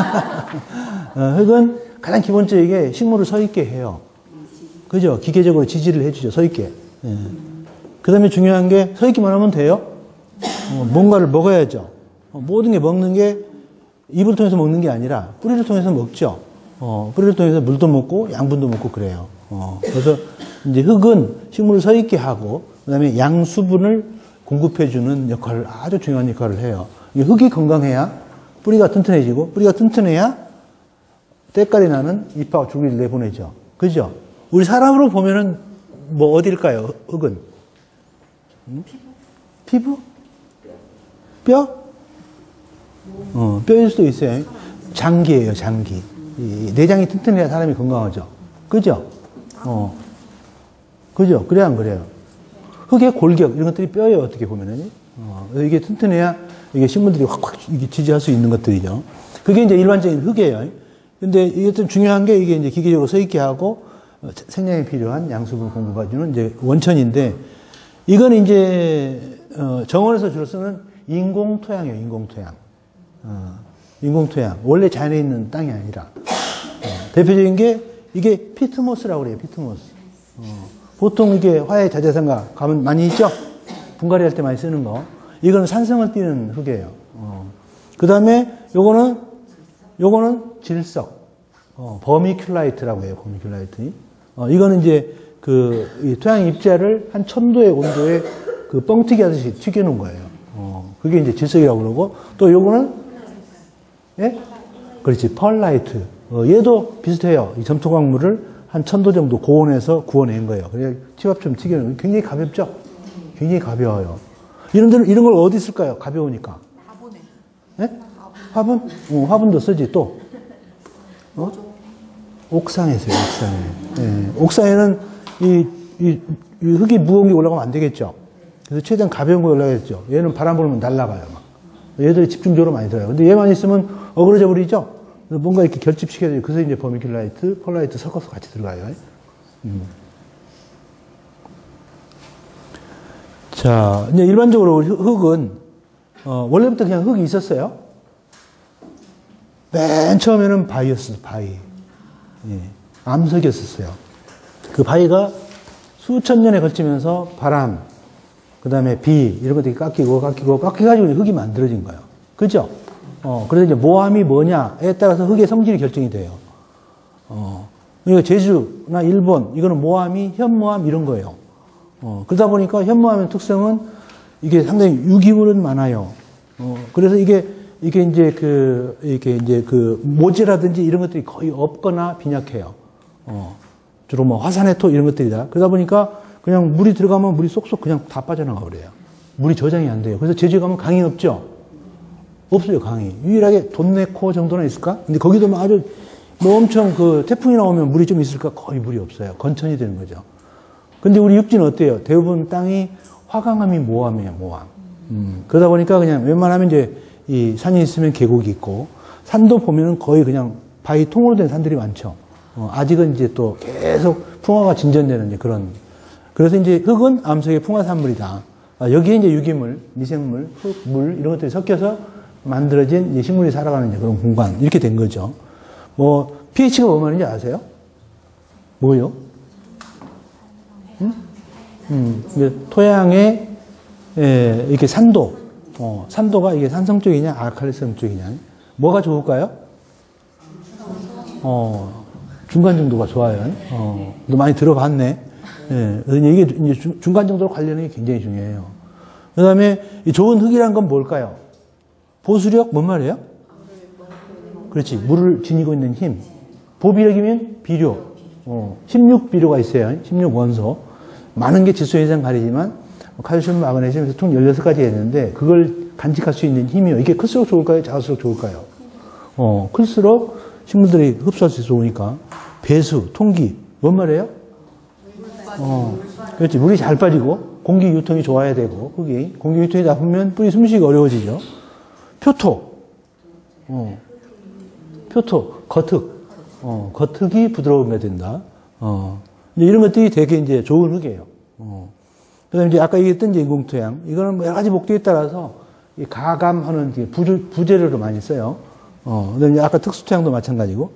어, 흙은 가장 기본적이게 식물을 서 있게 해요. 그죠? 기계적으로 지지를 해주죠. 서 있게. 예. 그 다음에 중요한 게 서 있기만 하면 돼요? 어, 뭔가를 먹어야죠. 어, 모든 게 먹는 게 입을 통해서 먹는 게 아니라 뿌리를 통해서 먹죠. 어, 뿌리를 통해서 물도 먹고 양분도 먹고 그래요. 어, 그래서 이제 흙은 식물을 서 있게 하고 그 다음에 양수분을 공급해주는 역할을 아주 중요한 역할을 해요. 흙이 건강해야 뿌리가 튼튼해지고 뿌리가 튼튼해야 때깔이 나는 잎하고 줄기를 내보내죠. 그죠? 우리 사람으로 보면은 뭐 어딜까요? 흙은? 응? 피부? 뼈? 어, 뼈일 수도 있어요. 장기예요, 장기. 이 내장이 튼튼해야 사람이 건강하죠. 그죠? 어. 그죠? 그래야 안 그래요? 흙의 골격, 이런 것들이 뼈예요, 어떻게 보면은. 어, 이게 튼튼해야 이게 식물들이 확확 이게 지지할 수 있는 것들이죠. 그게 이제 일반적인 흙이에요. 근데 이게 좀 중요한 게 이게 이제 기계적으로 서 있게 하고 생장에 필요한 양수분을 공급해주는 이제 원천인데, 이건 이제, 어, 정원에서 주로 쓰는 인공토양이에요, 인공토양. 어, 인공토양. 원래 자연에 있는 땅이 아니라. 어, 대표적인 게 이게 피트모스라고 그래요, 피트모스. 어, 보통 이게 화해 자재상가 가면 많이 있죠? 분갈이 할 때 많이 쓰는 거. 이거는 산성을 띠는 흙이에요. 어. 그 다음에 요거는, 요거는 질석. 어, 버미큘라이트라고 해요, 버미큘라이트. 어, 이거는 이제 그, 이 토양 입자를 한 천도의 온도에 그 뻥튀기 하듯이 튀겨놓은 거예요. 어, 그게 이제 질석이라고 그러고, 또 요거는, 예? 그렇지, 펄라이트. 어, 얘도 비슷해요. 이 점토광물을 한 천도 정도 고온에서 구워낸 거예요. 그래서 치밥처럼 튀겨내는 굉장히 가볍죠? 굉장히 가벼워요. 이런 데는, 이런 걸 어디 쓸까요? 가벼우니까. 화분에. 네? 화분? 어, 화분도 쓰지, 또. 어? 옥상에 써요, 옥상에. 네. 옥상에는 이, 이, 이 흙이 무거운 게 올라가면 안 되겠죠? 그래서 최대한 가벼운 거 올라가겠죠? 얘는 바람 불면 날아가요, 막. 얘들이 집중적으로 많이 들어요. 근데 얘만 있으면 어그러져 버리죠? 그래서 뭔가 이렇게 결집시켜야 돼요. 그래서 이제 버미큘라이트, 펄라이트 섞어서 같이 들어가요. 음. 자, 이제 일반적으로 흙은, 어, 원래부터 그냥 흙이 있었어요. 맨 처음에는 바위였어요, 바위. 예, 암석이었었어요. 그 바위가 수천 년에 걸치면서 바람, 그 다음에 비, 이런 것들이 깎이고, 깎이고, 깎여가지고 흙이 만들어진 거예요. 그죠? 어, 그래서 이제 모함이 뭐냐에 따라서 흙의 성질이 결정이 돼요. 어, 그러니까 제주나 일본, 이거는 모함이 현모함 이런 거예요. 어, 그러다 보니까 현모함의 특성은 이게 상당히 유기물은 많아요. 어, 그래서 이게, 이게 이제 그, 이렇게 이제 그 모지라든지 이런 것들이 거의 없거나 빈약해요. 어, 주로 뭐 화산의 토 이런 것들이다. 그러다 보니까 그냥 물이 들어가면 물이 쏙쏙 그냥 다 빠져나가 버려요. 물이 저장이 안 돼요. 그래서 제주에 가면 강이 없죠? 없어요, 강이. 유일하게 돈네코 정도는 있을까? 근데 거기도 뭐 아주 뭐 엄청 그 태풍이 나오면 물이 좀 있을까? 거의 물이 없어요. 건천이 되는 거죠. 근데 우리 육지는 어때요? 대부분 땅이 화강암이 모함이에요, 모함. 음, 그러다 보니까 그냥 웬만하면 이제 이 산이 있으면 계곡이 있고, 산도 보면은 거의 그냥 바위 통으로 된 산들이 많죠. 어, 아직은 이제 또 계속 풍화가 진전되는 이제 그런. 그래서 이제 흙은 암석의 풍화산물이다. 아, 여기에 이제 유기물, 미생물, 흙, 물 이런 것들이 섞여서 만들어진 이제 식물이 살아가는 이제 그런 공간 이렇게 된 거죠. 뭐 pH가 뭐 말인지 아세요? 뭐요? 음, 음 토양의 에, 이렇게 산도, 어, 산도가 이게 산성 쪽이냐 알칼리성 쪽이냐, 뭐가 좋을까요? 어, 중간 정도가 좋아요. 어, 너 많이 들어봤네. 예, 그래서 이게 이제 중간 정도로 관련이 굉장히 중요해요. 그 다음에 좋은 흙이란 건 뭘까요? 보수력, 뭔 말이에요? 그렇지. 물을 지니고 있는 힘. 보비력이면 비료. 어, 십육 비료가 있어요. 십육 원소. 많은 게 질소 이상 가리지만, 칼슘, 마그네슘, 총 열여섯 가지 있는데, 그걸 간직할 수 있는 힘이요. 이게 클수록 좋을까요? 작을수록 좋을까요? 어, 클수록 식물들이 흡수할 수 있어 오니까. 배수, 통기. 뭔 말이에요? 어, 그렇지. 물이 잘 빠지고, 공기 유통이 좋아야 되고, 흙이. 공기 유통이 나쁘면 뿌리 숨쉬기 어려워지죠. 표토. 어. 표토. 겉흙. 어, 겉흙이 부드러워야 된다. 어. 이런 것들이 되게 이제 좋은 흙이에요. 어. 그 다음에 이제 아까 얘기했던 이제 인공토양. 이거는 여러 가지 목적에 따라서 이 가감하는 부재, 부재료로 많이 써요. 어. 그 다음에 이제 아까 특수토양도 마찬가지고.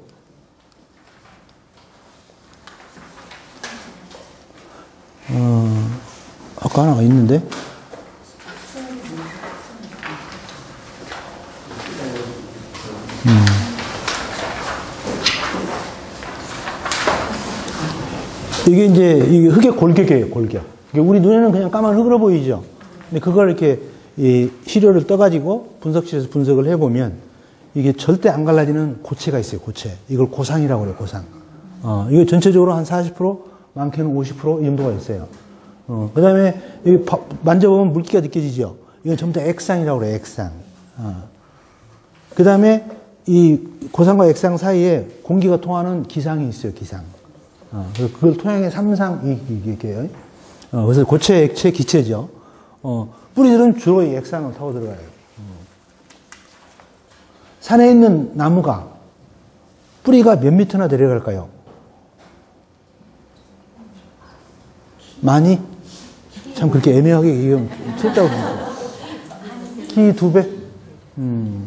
어, 아까 하나가 있는데. 음. 이게 이제 이게 흙의 골격이에요, 골격. 우리 눈에는 그냥 까만 흙으로 보이죠. 근데 그걸 이렇게 이 시료를 떠가지고 분석실에서 분석을 해보면 이게 절대 안 갈라지는 고체가 있어요, 고체. 이걸 고상이라고 그래요, 고상. 어, 이게 전체적으로 한 사십 퍼센트, 많게는 오십 퍼센트 이 정도가 있어요. 어, 그 다음에 만져보면 물기가 느껴지죠. 이건 전부 다 액상이라고 그래요, 액상. 어. 그 다음에 이 고상과 액상 사이에 공기가 통하는 기상이 있어요, 기상. 어, 그래서 그걸 토양의 삼상, 이게요. 어, 그래서 고체, 액체, 기체죠. 어, 뿌리들은 주로 이 액상을 타고 들어가요. 어. 산에 있는 나무가 뿌리가 몇 미터나 내려갈까요? 많이? 참 그렇게 애매하게 얘기하면 틀렸다고 생각해요. 키 두 배? 음.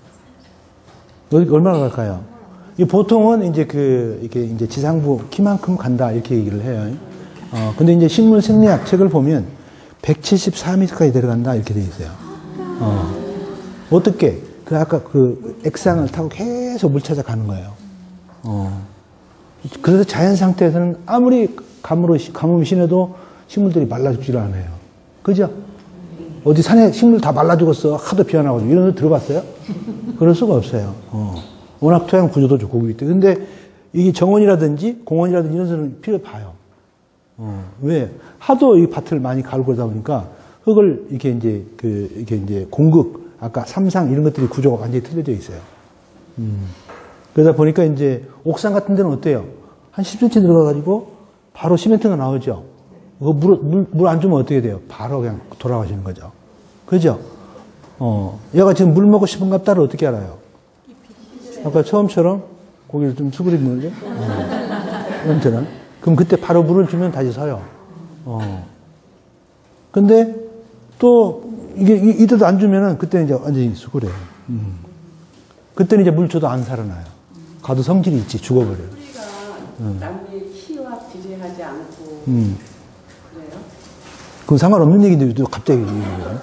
얼마나 갈까요? 이 보통은 이제 그, 이렇게 이제 지상부 키만큼 간다, 이렇게 얘기를 해요. 어, 근데 이제 식물 생리학 책을 보면 백칠십사 미터까지 내려간다, 이렇게 돼 있어요. 어. 어떻게? 그 아까 그 액상을 타고 계속 물 찾아가는 거예요. 어. 그래서 자연 상태에서는 아무리 가물어, 가뭄이 심해도 식물들이 말라 죽지를 않아요. 그죠? 어디 산에 식물 다 말라 죽었어. 하도 비 안 와가지고. 이런 거 들어봤어요? 그럴 수가 없어요. 어. 워낙 토양 구조도 좋고 그렇기 때문에. 근데 이게 정원이라든지 공원이라든지 이런 데는 필요 봐요. 어, 왜? 하도 이 밭을 많이 갈고 그러다 보니까 흙을 이렇게 이제 그, 이렇게 이제 공극, 아까 삼상 이런 것들이 구조가 완전히 틀려져 있어요. 음. 그러다 보니까 이제 옥상 같은 데는 어때요? 한 십 센티미터 들어가가지고 바로 시멘트가 나오죠. 그거 물, 물, 물 안 주면 어떻게 돼요? 바로 그냥 돌아가시는 거죠. 그죠? 어, 얘가 지금 물 먹고 싶은갑다를 어떻게 알아요? 아까 처음처럼 고기를 좀 수그리면 그러죠? 처음처럼. 그럼 그때 바로 물을 주면 다시 서요. 어. 근데 또 이게 이때도 안 주면은 그때는 이제 완전히 수그려요. 음. 그때는 이제 물 줘도 안 살아나요. 가도 성질이 있지, 죽어버려요. 뿌리가 음. 남의 키와 비례하지 않고 음. 그래요? 그건 상관없는 얘기인데 또 갑자기 얘기해요.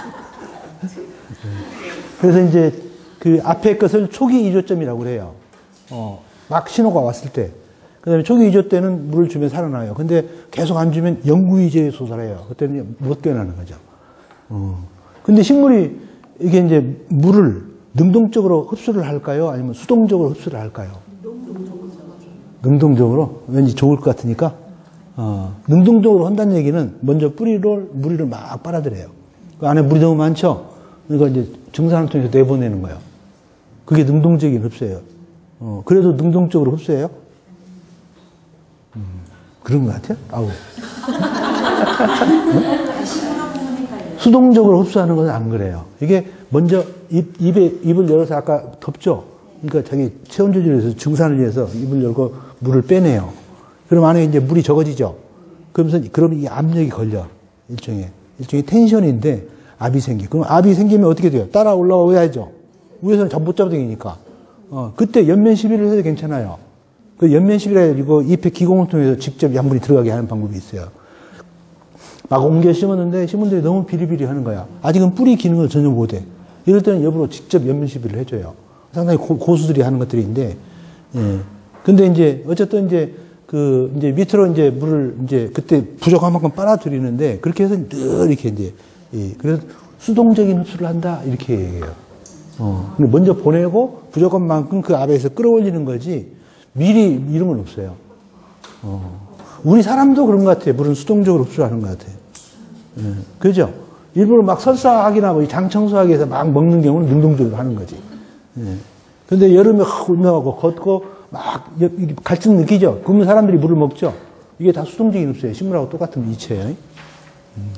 그래서 이제 그 앞에 것을 초기 이조점이라고 그래요. 어, 막 신호가 왔을 때. 그 다음에 초기 이조 때는 물을 주면 살아나요. 근데 계속 안 주면 영구이조에 도달해요. 그때는 못 깨어나는 거죠. 어. 근데 식물이 이게 이제 물을 능동적으로 흡수를 할까요? 아니면 수동적으로 흡수를 할까요? 능동적으로? 왠지 좋을 것 같으니까. 어. 능동적으로 한다는 얘기는 먼저 뿌리를, 무리를 막 빨아들여요. 그 안에 물이 너무 많죠? 그러니까 이제 증산을 통해서 내보내는 거예요. 그게 능동적인 흡수예요. 어. 그래도 능동적으로 흡수해요? 음. 그런 것 같아요? 아우. 수동적으로 흡수하는 건 안 그래요. 이게 먼저 입, 입에, 입을 열어서 아까 덮죠? 그러니까 자기 체온 조절에서 증산을 위해서 입을 열고 물을 빼내요. 그럼 안에 이제 물이 적어지죠? 그러면서, 그럼 이 압력이 걸려. 일종의. 일종의 텐션인데 압이 생겨. 그럼 압이 생기면 어떻게 돼요? 따라 올라와야죠. 위에서는 못 잡아당기니까. 어, 그때 연면 시비를 해도 괜찮아요. 그 연면 시비라 가지고 잎의 기공을 통해서 직접 양분이 들어가게 하는 방법이 있어요. 막 옮겨 심었는데 심은들이 너무 비리비리 하는 거야. 아직은 뿌리 기는 걸 전혀 못해. 이럴 때는 옆으로 직접 연면 시비를 해줘요. 상당히 고, 고수들이 하는 것들인데, 예. 근데 이제, 어쨌든 이제, 그, 이제 밑으로 이제 물을 이제 그때 부족한 만큼 빨아들이는데, 그렇게 해서 늘 이렇게 이제, 예. 그래서 수동적인 흡수를 한다, 이렇게 얘기해요. 어. 근데 먼저 보내고 부족한 만큼 그 압에서 끌어올리는 거지, 미리 이런 건 없어요. 어. 우리 사람도 그런 것 같아요. 물은 수동적으로 흡수하는 것 같아요. 예. 그죠? 일부러 막 설사하기나 뭐 장청소하기 위해서 막 먹는 경우는 능동적으로 하는 거지. 예. 근데 여름에 확 울면하고 걷고 막 갈증 느끼죠? 그러면 사람들이 물을 먹죠? 이게 다 수동적인 흡수예요. 식물하고 똑같은 이체예요. 음.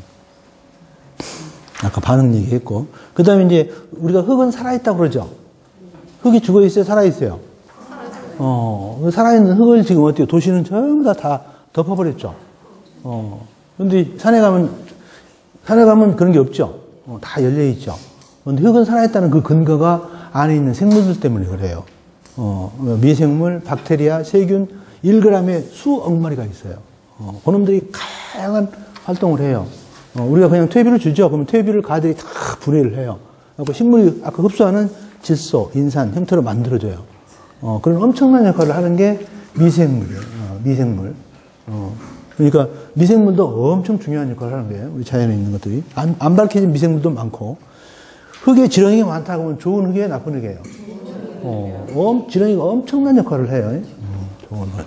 아까 반응 얘기했고. 그 다음에 이제 우리가 흙은 살아있다고 그러죠? 흙이 죽어있어요? 살아있어요? 어, 살아있는 흙을 지금 어때요? 도시는 전부 다 다 덮어버렸죠? 어. 근데 산에 가면, 산에 가면 그런 게 없죠? 어, 다 열려있죠? 근데 흙은 살아있다는 그 근거가 안에 있는 생물들 때문에 그래요. 어, 미생물, 박테리아, 세균, 일 그램에 수억 마리가 있어요. 어, 그놈들이 다양한 활동을 해요. 어, 우리가 그냥 퇴비를 주죠? 그러면 퇴비를 가들이 다 분해를 해요. 그리고 식물이 아까 흡수하는 질소, 인산, 형태로 만들어져요. 어, 그런 엄청난 역할을 하는 게 미생물이에요. 어, 미생물. 어, 그러니까 미생물도 엄청 중요한 역할을 하는 거예요. 우리 자연에 있는 것들이. 안, 안 밝혀진 미생물도 많고. 흙에 지렁이가 많다고 하면 좋은 흙이에요? 나쁜 흙이에요? 어, 엄, 지렁이가 엄청난 역할을 해요. 음, 좋은 흙.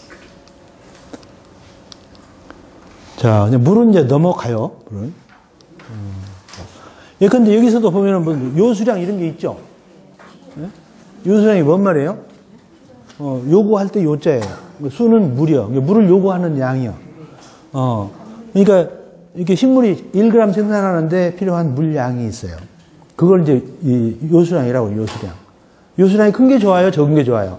자, 이제 물은 이제 넘어가요. 물은. 음. 예, 근데 여기서도 보면은 뭐 요수량 이런 게 있죠? 예? 요수량이 뭔 말이에요? 어, 요구할 때 요자예요. 수는 물이요. 물을 요구하는 양이요. 어, 그러니까 이렇게 식물이 일 그램 생산하는데 필요한 물량이 있어요. 그걸 이제 이 요수량이라고 요수량. 요수량이 큰 게 좋아요? 적은 게 좋아요?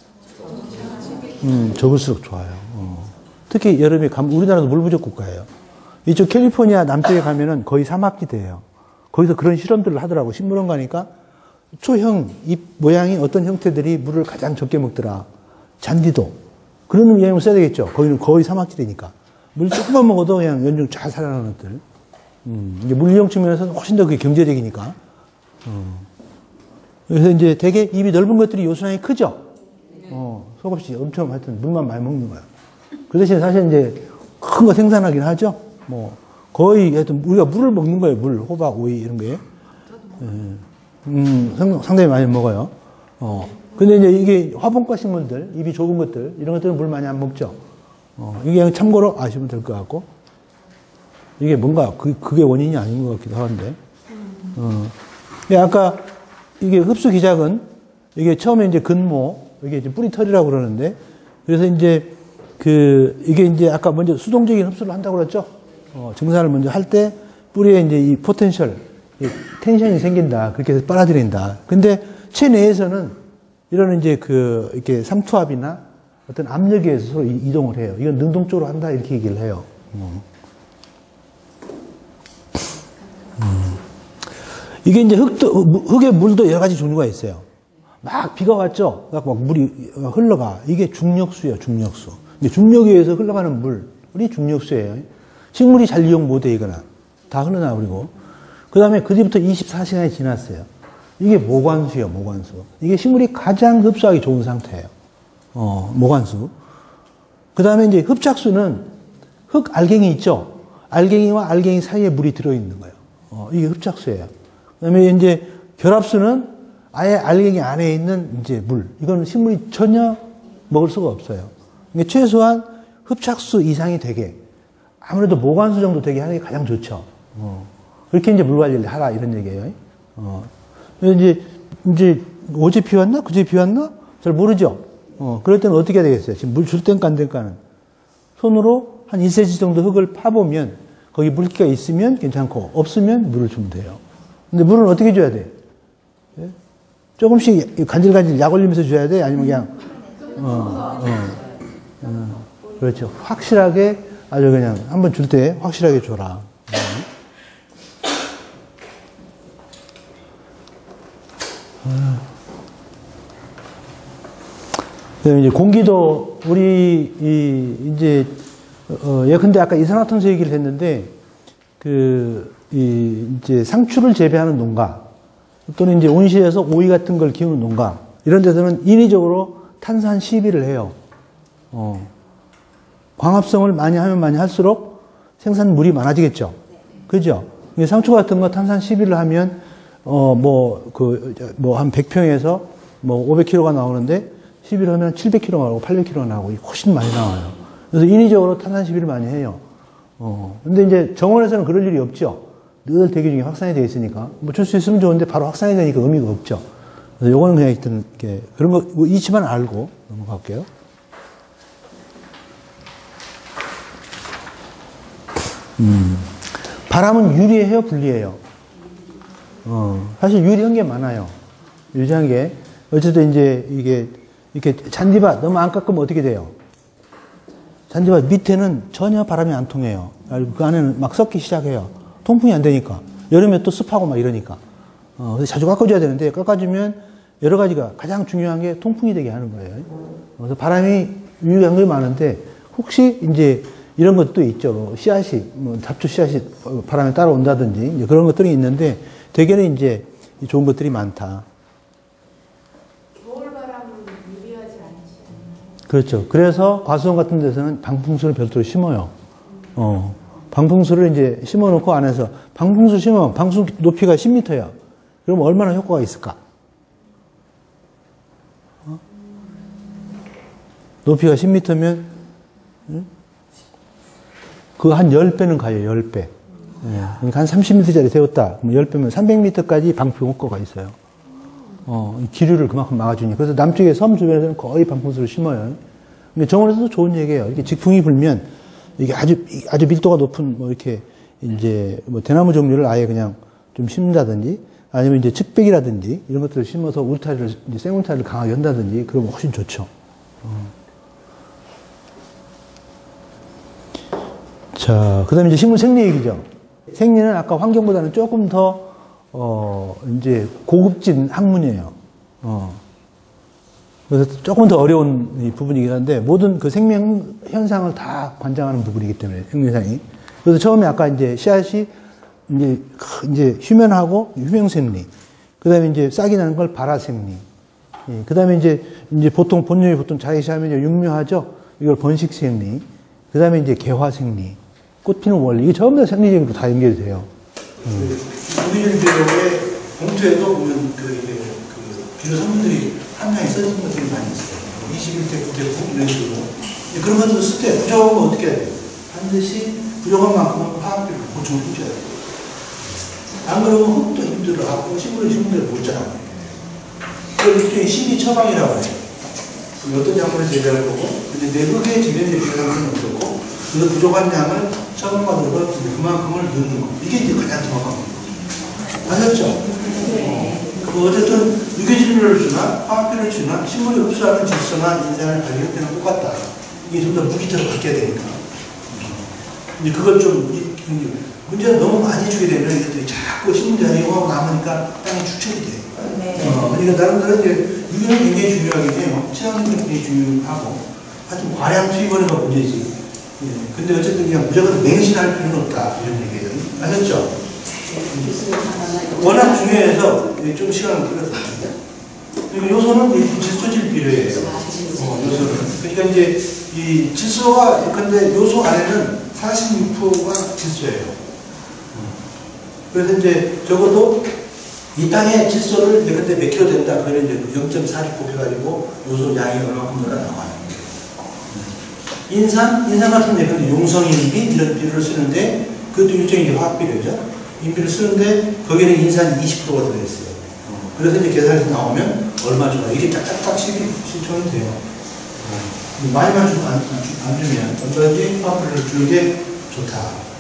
음, 적을수록 좋아요. 어. 특히 여름에 가면 우리나라도 물 부족 국가예요. 이쪽 캘리포니아 남쪽에 가면은 거의 사막지대예요. 거기서 그런 실험들을 하더라고. 식물원 가니까 초형 잎 모양이 어떤 형태들이 물을 가장 적게 먹더라. 잔디도. 그런 영향을 써야 되겠죠. 거기는 거의 사막지대니까. 물 조금만 먹어도 그냥 연중 잘 살아나는 것들. 음, 이제 물리용 측면에서는 훨씬 더 그게 경제적이니까. 음. 그래서 이제 되게 입이 넓은 것들이 요수량이 크죠? 어, 속없이 엄청 하여튼 물만 많이 먹는 거야. 그 대신에 사실 이제 큰 거 생산하긴 하죠? 뭐, 거의 하여튼 우리가 물을 먹는 거예요. 물, 호박, 오이 이런 게. 음, 상당히 많이 먹어요. 어. 근데 이제 이게 화분과 식물들, 입이 좁은 것들, 이런 것들은 물 많이 안 먹죠. 어, 이게 그냥 참고로 아시면 될 것 같고. 이게 뭔가, 그, 그게 원인이 아닌 것 같기도 하는데. 어. 근데 아까 이게 흡수 기작은 이게 처음에 이제 근모, 이게 이제 뿌리털이라고 그러는데, 그래서 이제 그, 이게 이제 아까 먼저 수동적인 흡수를 한다고 그랬죠? 어, 증산을 먼저 할 때 뿌리에 이제 이 포텐셜, 이 텐션이 생긴다. 그렇게 해서 빨아들인다. 근데 체내에서는 이런 이제 그, 이렇게 삼투압이나 어떤 압력에 의해서 서로 이동을 해요. 이건 능동적으로 한다. 이렇게 얘기를 해요. 음. 음. 이게 이제 흙도, 흙의 물도 여러 가지 종류가 있어요. 막 비가 왔죠? 막 물이 흘러가. 이게 중력수예요, 중력수. 중력에 의해서 흘러가는 물이 중력수예요. 식물이 잘 이용 못 되거나 다 흘러나버리고. 그 다음에 그 뒤부터 이십사 시간이 지났어요. 이게 모관수예요, 모관수. 이게 식물이 가장 흡수하기 좋은 상태예요. 어, 모관수. 그 다음에 이제 흡착수는 흙 알갱이 있죠? 알갱이와 알갱이 사이에 물이 들어있는 거예요. 어, 이게 흡착수예요. 그 다음에 이제 결합수는 아예 알갱이 안에 있는 이제 물. 이거는 식물이 전혀 먹을 수가 없어요. 그러니까 최소한 흡착수 이상이 되게, 아무래도 모관수 정도 되게 하는 게 가장 좋죠. 어. 그렇게 이제 물 관리를 하라, 이런 얘기예요. 어. 이제, 이제, 어제 비 왔나? 그제 비 왔나? 잘 모르죠? 어. 그럴 때는 어떻게 해야 되겠어요? 지금 물 줄 땐가 안 될까는. 손으로 한 일 센티미터 정도 흙을 파보면, 거기 물기가 있으면 괜찮고, 없으면 물을 주면 돼요. 근데 물은 어떻게 줘야 돼? 예? 조금씩 간질간질 약 올리면서 줘야 돼? 아니면 그냥, 어, 어, 어. 그렇죠. 확실하게, 아주 그냥, 한번 줄 때 확실하게 줘라. 그다음에 이제 공기도 우리 이 이제 어 예컨대 아까 이산화탄소 얘기를 했는데 그 이 이제 상추를 재배하는 농가 또는 이제 온실에서 오이 같은 걸 키우는 농가 이런 데서는 인위적으로 탄산 시비를 해요. 어 광합성을 많이 하면 많이 할수록 생산물이 많아지겠죠. 그죠? 상추 같은 거 탄산 시비를 하면 어 뭐 그 뭐 한 백 평에서 뭐 오백 킬로그램가 나오는데 시비를 하면 칠백 킬로그램가 나오고 팔백 킬로그램가 나오고 훨씬 많이 나와요. 그래서 인위적으로 탄산 시비를 많이 해요. 어 근데 이제 정원에서는 그럴 일이 없죠. 늘 대기 중에 확산이 되어 있으니까 뭐 줄 수 있으면 좋은데 바로 확산이 되니까 의미가 없죠. 그래서 요거는 그냥 일단 이렇게 그런 거 이치만 알고 넘어갈게요. 음 바람은 유리해요, 불리해요? 어, 사실 유리한 게 많아요. 유리한 게. 어쨌든 이제 이게, 이렇게 잔디밭 너무 안 깎으면 어떻게 돼요? 잔디밭 밑에는 전혀 바람이 안 통해요. 그 안에는 막 썩기 시작해요. 통풍이 안 되니까. 여름에 또 습하고 막 이러니까. 어, 그래서 자주 깎아줘야 되는데, 깎아주면 여러 가지가 가장 중요한 게 통풍이 되게 하는 거예요. 그래서 바람이 유리한 게 많은데, 혹시 이제 이런 것도 있죠. 씨앗이, 뭐 잡초 씨앗이 바람에 따라온다든지, 이제 그런 것들이 있는데, 대개는 이제 좋은 것들이 많다. 겨울바람은 유리하지 않지 않나요? 그렇죠. 그래서 과수원 같은 데서는 방풍수를 별도로 심어요. 어. 방풍수를 이제 심어 놓고 안에서 방풍수 심으면 방수 높이가 십 미터야. 그럼 얼마나 효과가 있을까? 어? 높이가 십 미터면, 응? 그거 한 십 배는 가요, 십 배. 예, 그러니까 한 삼십 미터짜리 세웠다. 그럼 십 배면 삼백 미터까지 방풍 효과가 있어요. 어, 기류를 그만큼 막아주니까. 그래서 남쪽의 섬 주변에서는 거의 방풍수를 심어요. 근데 정원에서도 좋은 얘기예요. 이렇게 직풍이 불면, 이게 아주, 아주 밀도가 높은, 뭐, 이렇게, 이제, 뭐, 대나무 종류를 아예 그냥 좀 심는다든지, 아니면 이제 측백이라든지, 이런 것들을 심어서 울타리를, 이제 생울타리를 강하게 한다든지, 그러면 훨씬 좋죠. 어. 자, 그 다음에 이제 식물 생리 얘기죠. 생리는 아까 환경보다는 조금 더, 어, 이제 고급진 학문이에요. 어. 그래서 조금 더 어려운 이 부분이긴 한데, 모든 그 생명 현상을 다 관장하는 부분이기 때문에, 생명현상이. 그래서 처음에 아까 이제 씨앗이 이제, 이제 휴면하고 휴명생리. 그 다음에 이제 싹이 나는 걸 발화생리. 예. 그 다음에 이제, 이제 보통 본능이 보통 자기시하면 육묘하죠? 이걸 번식생리. 그 다음에 이제 개화생리. 꽃 피는 원리. 이게 전부 다 생리적으로 다 연결이 돼요. 우리 비료의 봉투에도 보면 그, 이게, 그 비료 성분들이 판장에 써진 것들이 많이 있어요. 이십일 대 구 대 구 이런 식으로. 그런 것들을 쓸 때 부족하면 어떻게 해야 돼요? 반드시 부족한 만큼은 화학비를 보충을 해줘야 돼요. 안 그러면 흙도 힘들어하고 식물은 식물대로 못 자라고. 그걸 일종의 심리 처방이라고 해요. 어떤 작물을 재배할 거고, 근데 내 흙의 지면에 비교하면 어떻고, 그래서 부족한 양을 처방받으러 그만큼을 넣는 거. 이게 이제 가장 정확한 거예요. 아셨죠? 네. 어, 어쨌든 유기질을 주나 화학비를 주나 식물이 흡수하는 질소나 인산을 발견할 때는 똑같다. 이게 좀 더 무기처럼 바뀌어야 되니까. 근데 그걸 좀 문제는 너무 많이 주게 되면 이것들이 자꾸 식물들이 이용하고 남으니까 땅에 축적이 돼. 네. 어, 그러니까 나름대로 이제 유기는 굉장히 중요하긴 해요. 친환경도 굉장히 중요하고 하여튼 과량 투입하는 건 문제지. 예. 근데 어쨌든 그냥 무조건 맹신할 필요는 없다 이런 얘기예요. 아셨죠? 워낙 중요해서 좀 시간을 끌었습니다. 그리고 요소는 질소질 비료예요. 어, 요소는. 그러니까 이제 이 질소가, 근데 요소 안에는 사십육 퍼센트가 질소예요. 그래서 이제 적어도 이 땅에 질소를 근데 몇 킬로 된다. 그러면 이제 영 점 사육 곱해가지고 요소 양이 얼마큼 들어 나와요. 인산? 인산 같은 데 용성인비 이런 비료를 쓰는데 그것도 일종의 화학비료죠. 인비를 쓰는데 거기는 인산이 이십 퍼센트가 들어있어요. 어, 그래서 이제 계산해서 나오면 얼마 주나 이게 딱딱딱 실천이 돼요. 어, 많이만 주면 안, 안 주면 어쩌든지 화학비료를 주는 게 좋다.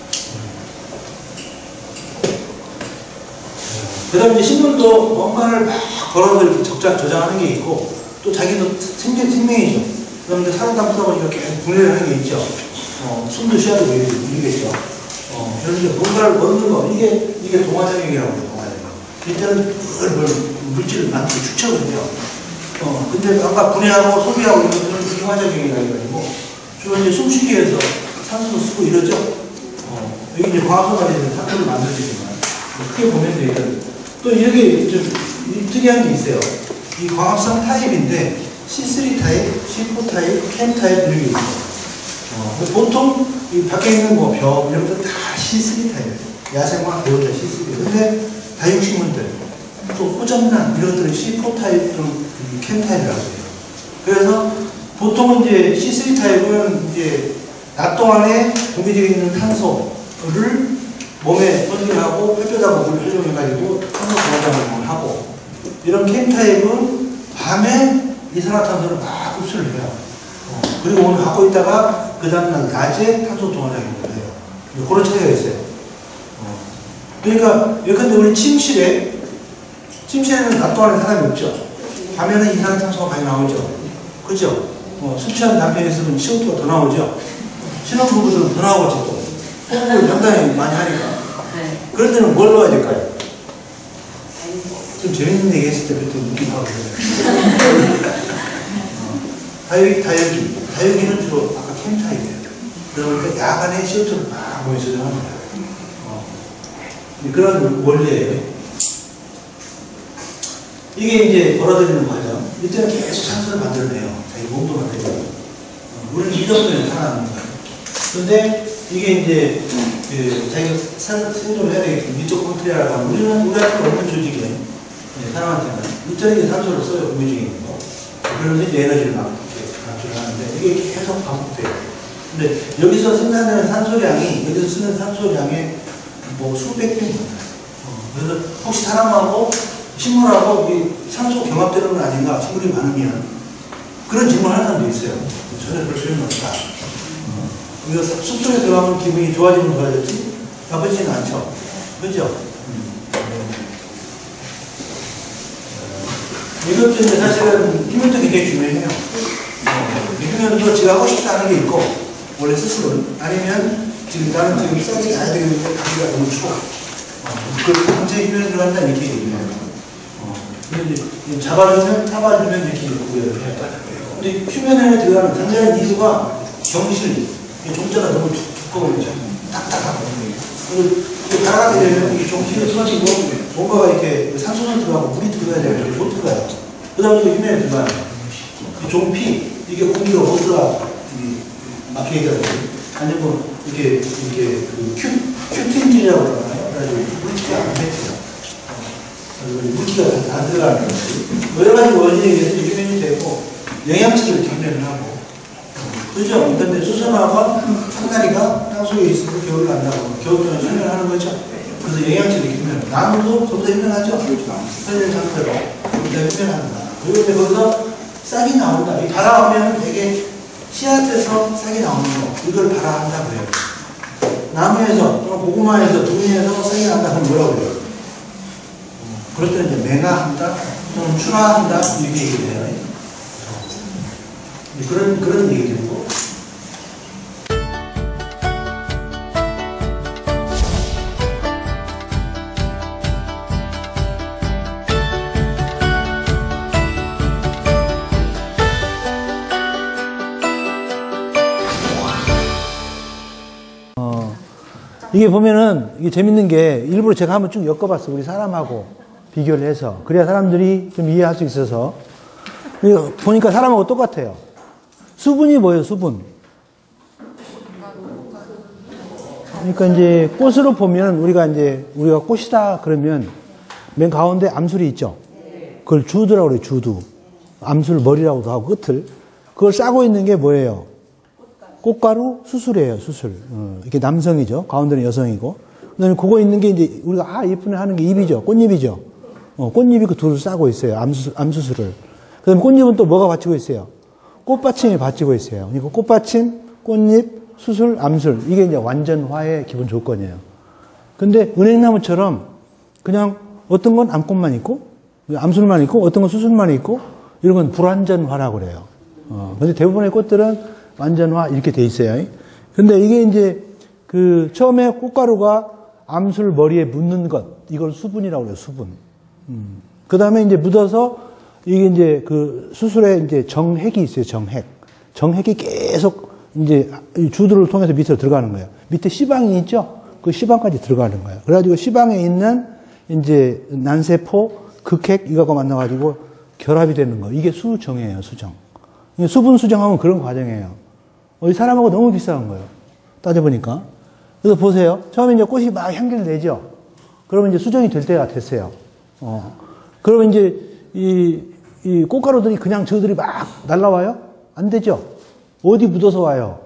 그 다음에 이제 식물도 뭔가를 막 걸어서 이렇게 적자, 저장하는 게 있고 또 자기도 생명, 생명이죠. 그 다음에 사람 담다 보니까 계속 분해를 하는 게 있죠. 어, 숨도 쉬어야 되고 이러겠죠. 어, 그래서 뭔가를 넣는 거, 이게, 이게 동화작용이라고 해요, 동화작용. 이때는 뭘, 물질을 만들고 축적을 해요. 어, 근데 아까 분해하고 소비하고 이런 것들은 동화작용이라고 해가지고, 주로 이제 숨쉬기 위해서 산소도 쓰고 이러죠. 어, 여기 이제 광합성까지 해서 산소를 만들어주지만, 크게 보면 되거든. 또 여기 좀 특이한 게 있어요. 이 광합성 타입인데, 씨 쓰리 타입, 씨 포 타입, 캠 타입 이런 게 있어요. 어, 보통 이 밖에 있는 뭐 벽 이런 것들 다 씨 쓰리 타입이에요. 야생화 배우자 씨 쓰리. 근데 다육식물들 또 호접란 이런 것들은 씨 포 타입 또는 캠 타입이라고 해요. 그래서 보통은 이제 씨 쓰리 타입은 이제 낮 동안에 공기중에 있는 탄소를 몸에 퍼지하고 흡혈자목을 활용해가지고 탄소 공화작용을 하고, 이런 캠 타입은 밤에 이산화탄소를 막 흡수를 해요. 어, 그리고 오늘 갖고 있다가 그 다음날 낮에 탄소 동화작용을 해요. 그런 차이가 있어요. 어. 그러니까 예컨대 우리 침실에 침실에는 낮 동안에 사람이 없죠. 밤에는 이산화탄소가 많이 나오죠. 그죠? 어, 술 취한 남편이 있으면 씨 오 투가 더 나오죠. 신혼부부들은 더 나오겠죠. 또 호흡을 상당히 많이 하니까. 그럴 때는 뭘 넣어야 될까요? 좀 재밌는 얘기 했을 때 그때 웃기고 하고 그래요. 다육이, 다육이. 다육이는 주로 아까 캠 타입이에요. 그러니까 야간에 씨 오 투를 막 몸에 저장합니다. 어. 그런 원리예요. 이게 이제 벌어들이는 과정. 이때는 계속 산소를 만들어내요. 자기 몸도 만들고. 어, 우리는 이 정도는 살아남는 거예요. 근데 이게 이제 그 자기가 생존을 해야 되겠고, 미토콘트리아라고 하면 우리는 우리한테 없는 조직이에요. 네, 사람한테는. 이때는 이제 산소를 써요. 공기 중에 있는 거. 그러면서 이제 에너지를 막 이렇게 하는데 이게 계속 반복돼요. 근데 여기서 생산되는 산소량이, 여기서 쓰는 산소량의 뭐 수백 배 어, 그래서 혹시 사람하고 식물하고 이 산소 경합되는 건 아닌가, 식물이 많으면 그런 질문 하는 사람도 있어요. 전혀 그럴 필요는 없다. 어. 그래서 숲속에 들어가면 기분이 좋아지면 좋아졌지 나쁘지는 않죠. 그죠? 음. 네. 이것도 이제 사실은 휴면도 굉장히 중요해요. 어. 휴면도 제가 하고 싶지 않은 게 있고, 원래 스스로는. 아니면 지금 나는 지금 싸게 가야 되겠는데 가기가 너무 추워. 어. 그 강제 휴면 들어간다 이렇게 얘기해요. 근데 잡아주면, 잡아주면 이렇게 구별을 해요. 근데 휴면에 들어가는 당장의 이유가 경실, 종자가 너무 두꺼워져. 딱딱하고. 그리고 달아가게 되면 이게 종실이 터지고, 뭔가가 이렇게 산소가 들어가고 물이 들어가야 되는데 못 들어가요. 그 다음에 휴면에 들어가요. 종피, 이게 공기가 못 들어가, 막히게 되고, 아니면 이렇게, 이렇게 그 큐, 큐틴질이라고 그러나요? 그래가지고 물티가 안 뱉어요. 물기가 안 들어가는 거지. 여러 가지 원인에 의해서 유면이 되고, 영양체를 경련을 하고. 그죠? 근데 수선화가 상다리가 땅속에 있으면 겨울을 난다고. 겨울 동안 현면하는 거죠. 그래서 영양체를 경련을. 나무도 전부 다 현면하죠? 현면 상태로. 전부 다 현면한다. 그리고 이제 거기서 싹이 나온다. 이 발아오면 되게 씨앗에서 싹이 나오는 거. 이걸 발아한다 그래요. 나무에서 또는 고구마에서 두뇌에서 싹이 난다 그러면 뭐라고 그래요? 그럴 때는 이제 맹아한다 또는 출하한다 이렇게 얘기해요. 그런 그런 얘기들이고. 이게 보면은 이게 재밌는 게 일부러 제가 한번 쭉 엮어봤어. 우리 사람하고 비교를 해서. 그래야 사람들이 좀 이해할 수 있어서. 보니까 사람하고 똑같아요. 수분이 뭐예요, 수분? 그러니까 이제 꽃으로 보면 우리가 이제 우리가 꽃이다 그러면 맨 가운데 암술이 있죠. 그걸 주두라고 그래요, 주두. 암술 머리라고도 하고 끝을. 그걸 싸고 있는 게 뭐예요? 꽃가루 수술이에요, 수술. 어, 이게 남성이죠. 가운데는 여성이고. 그 다음에 그거 있는 게 이제 우리가 아, 예쁘네 하는 게 잎이죠. 꽃잎이죠. 어, 꽃잎이 그 둘을 싸고 있어요. 암수, 암수술을. 그 다음에 꽃잎은 또 뭐가 받치고 있어요? 꽃받침이 받치고 있어요. 그러니까 꽃받침, 꽃잎, 수술, 암술. 이게 이제 완전화의 기본 조건이에요. 근데 은행나무처럼 그냥 어떤 건 암꽃만 있고, 암술만 있고, 어떤 건 수술만 있고, 이런 건 불완전화라고 그래요. 어, 근데 대부분의 꽃들은 완전화 이렇게 돼 있어요. 근데 이게 이제 그 처음에 꽃가루가 암술 머리에 묻는 것, 이걸 수분이라고 그래요, 수분. 음. 그 다음에 이제 묻어서 이게 이제 그 수술에 이제 정핵이 있어요, 정핵. 정핵이 계속 이제 주두를 통해서 밑으로 들어가는 거예요. 밑에 시방이 있죠? 그 시방까지 들어가는 거예요. 그래가지고 시방에 있는 이제 난세포, 극핵, 이거가 만나가지고 결합이 되는 거. 이게 수정이에요, 수정. 수분 수정하면 그런 과정이에요. 이 사람하고 너무 비슷한 거예요. 따져보니까. 그래서 보세요. 처음에 이제 꽃이 막 향기를 내죠? 그러면 이제 수정이 될 때가 됐어요. 어. 그러면 이제 이, 이 꽃가루들이 그냥 저들이 막 날라와요? 안 되죠? 어디 묻어서 와요?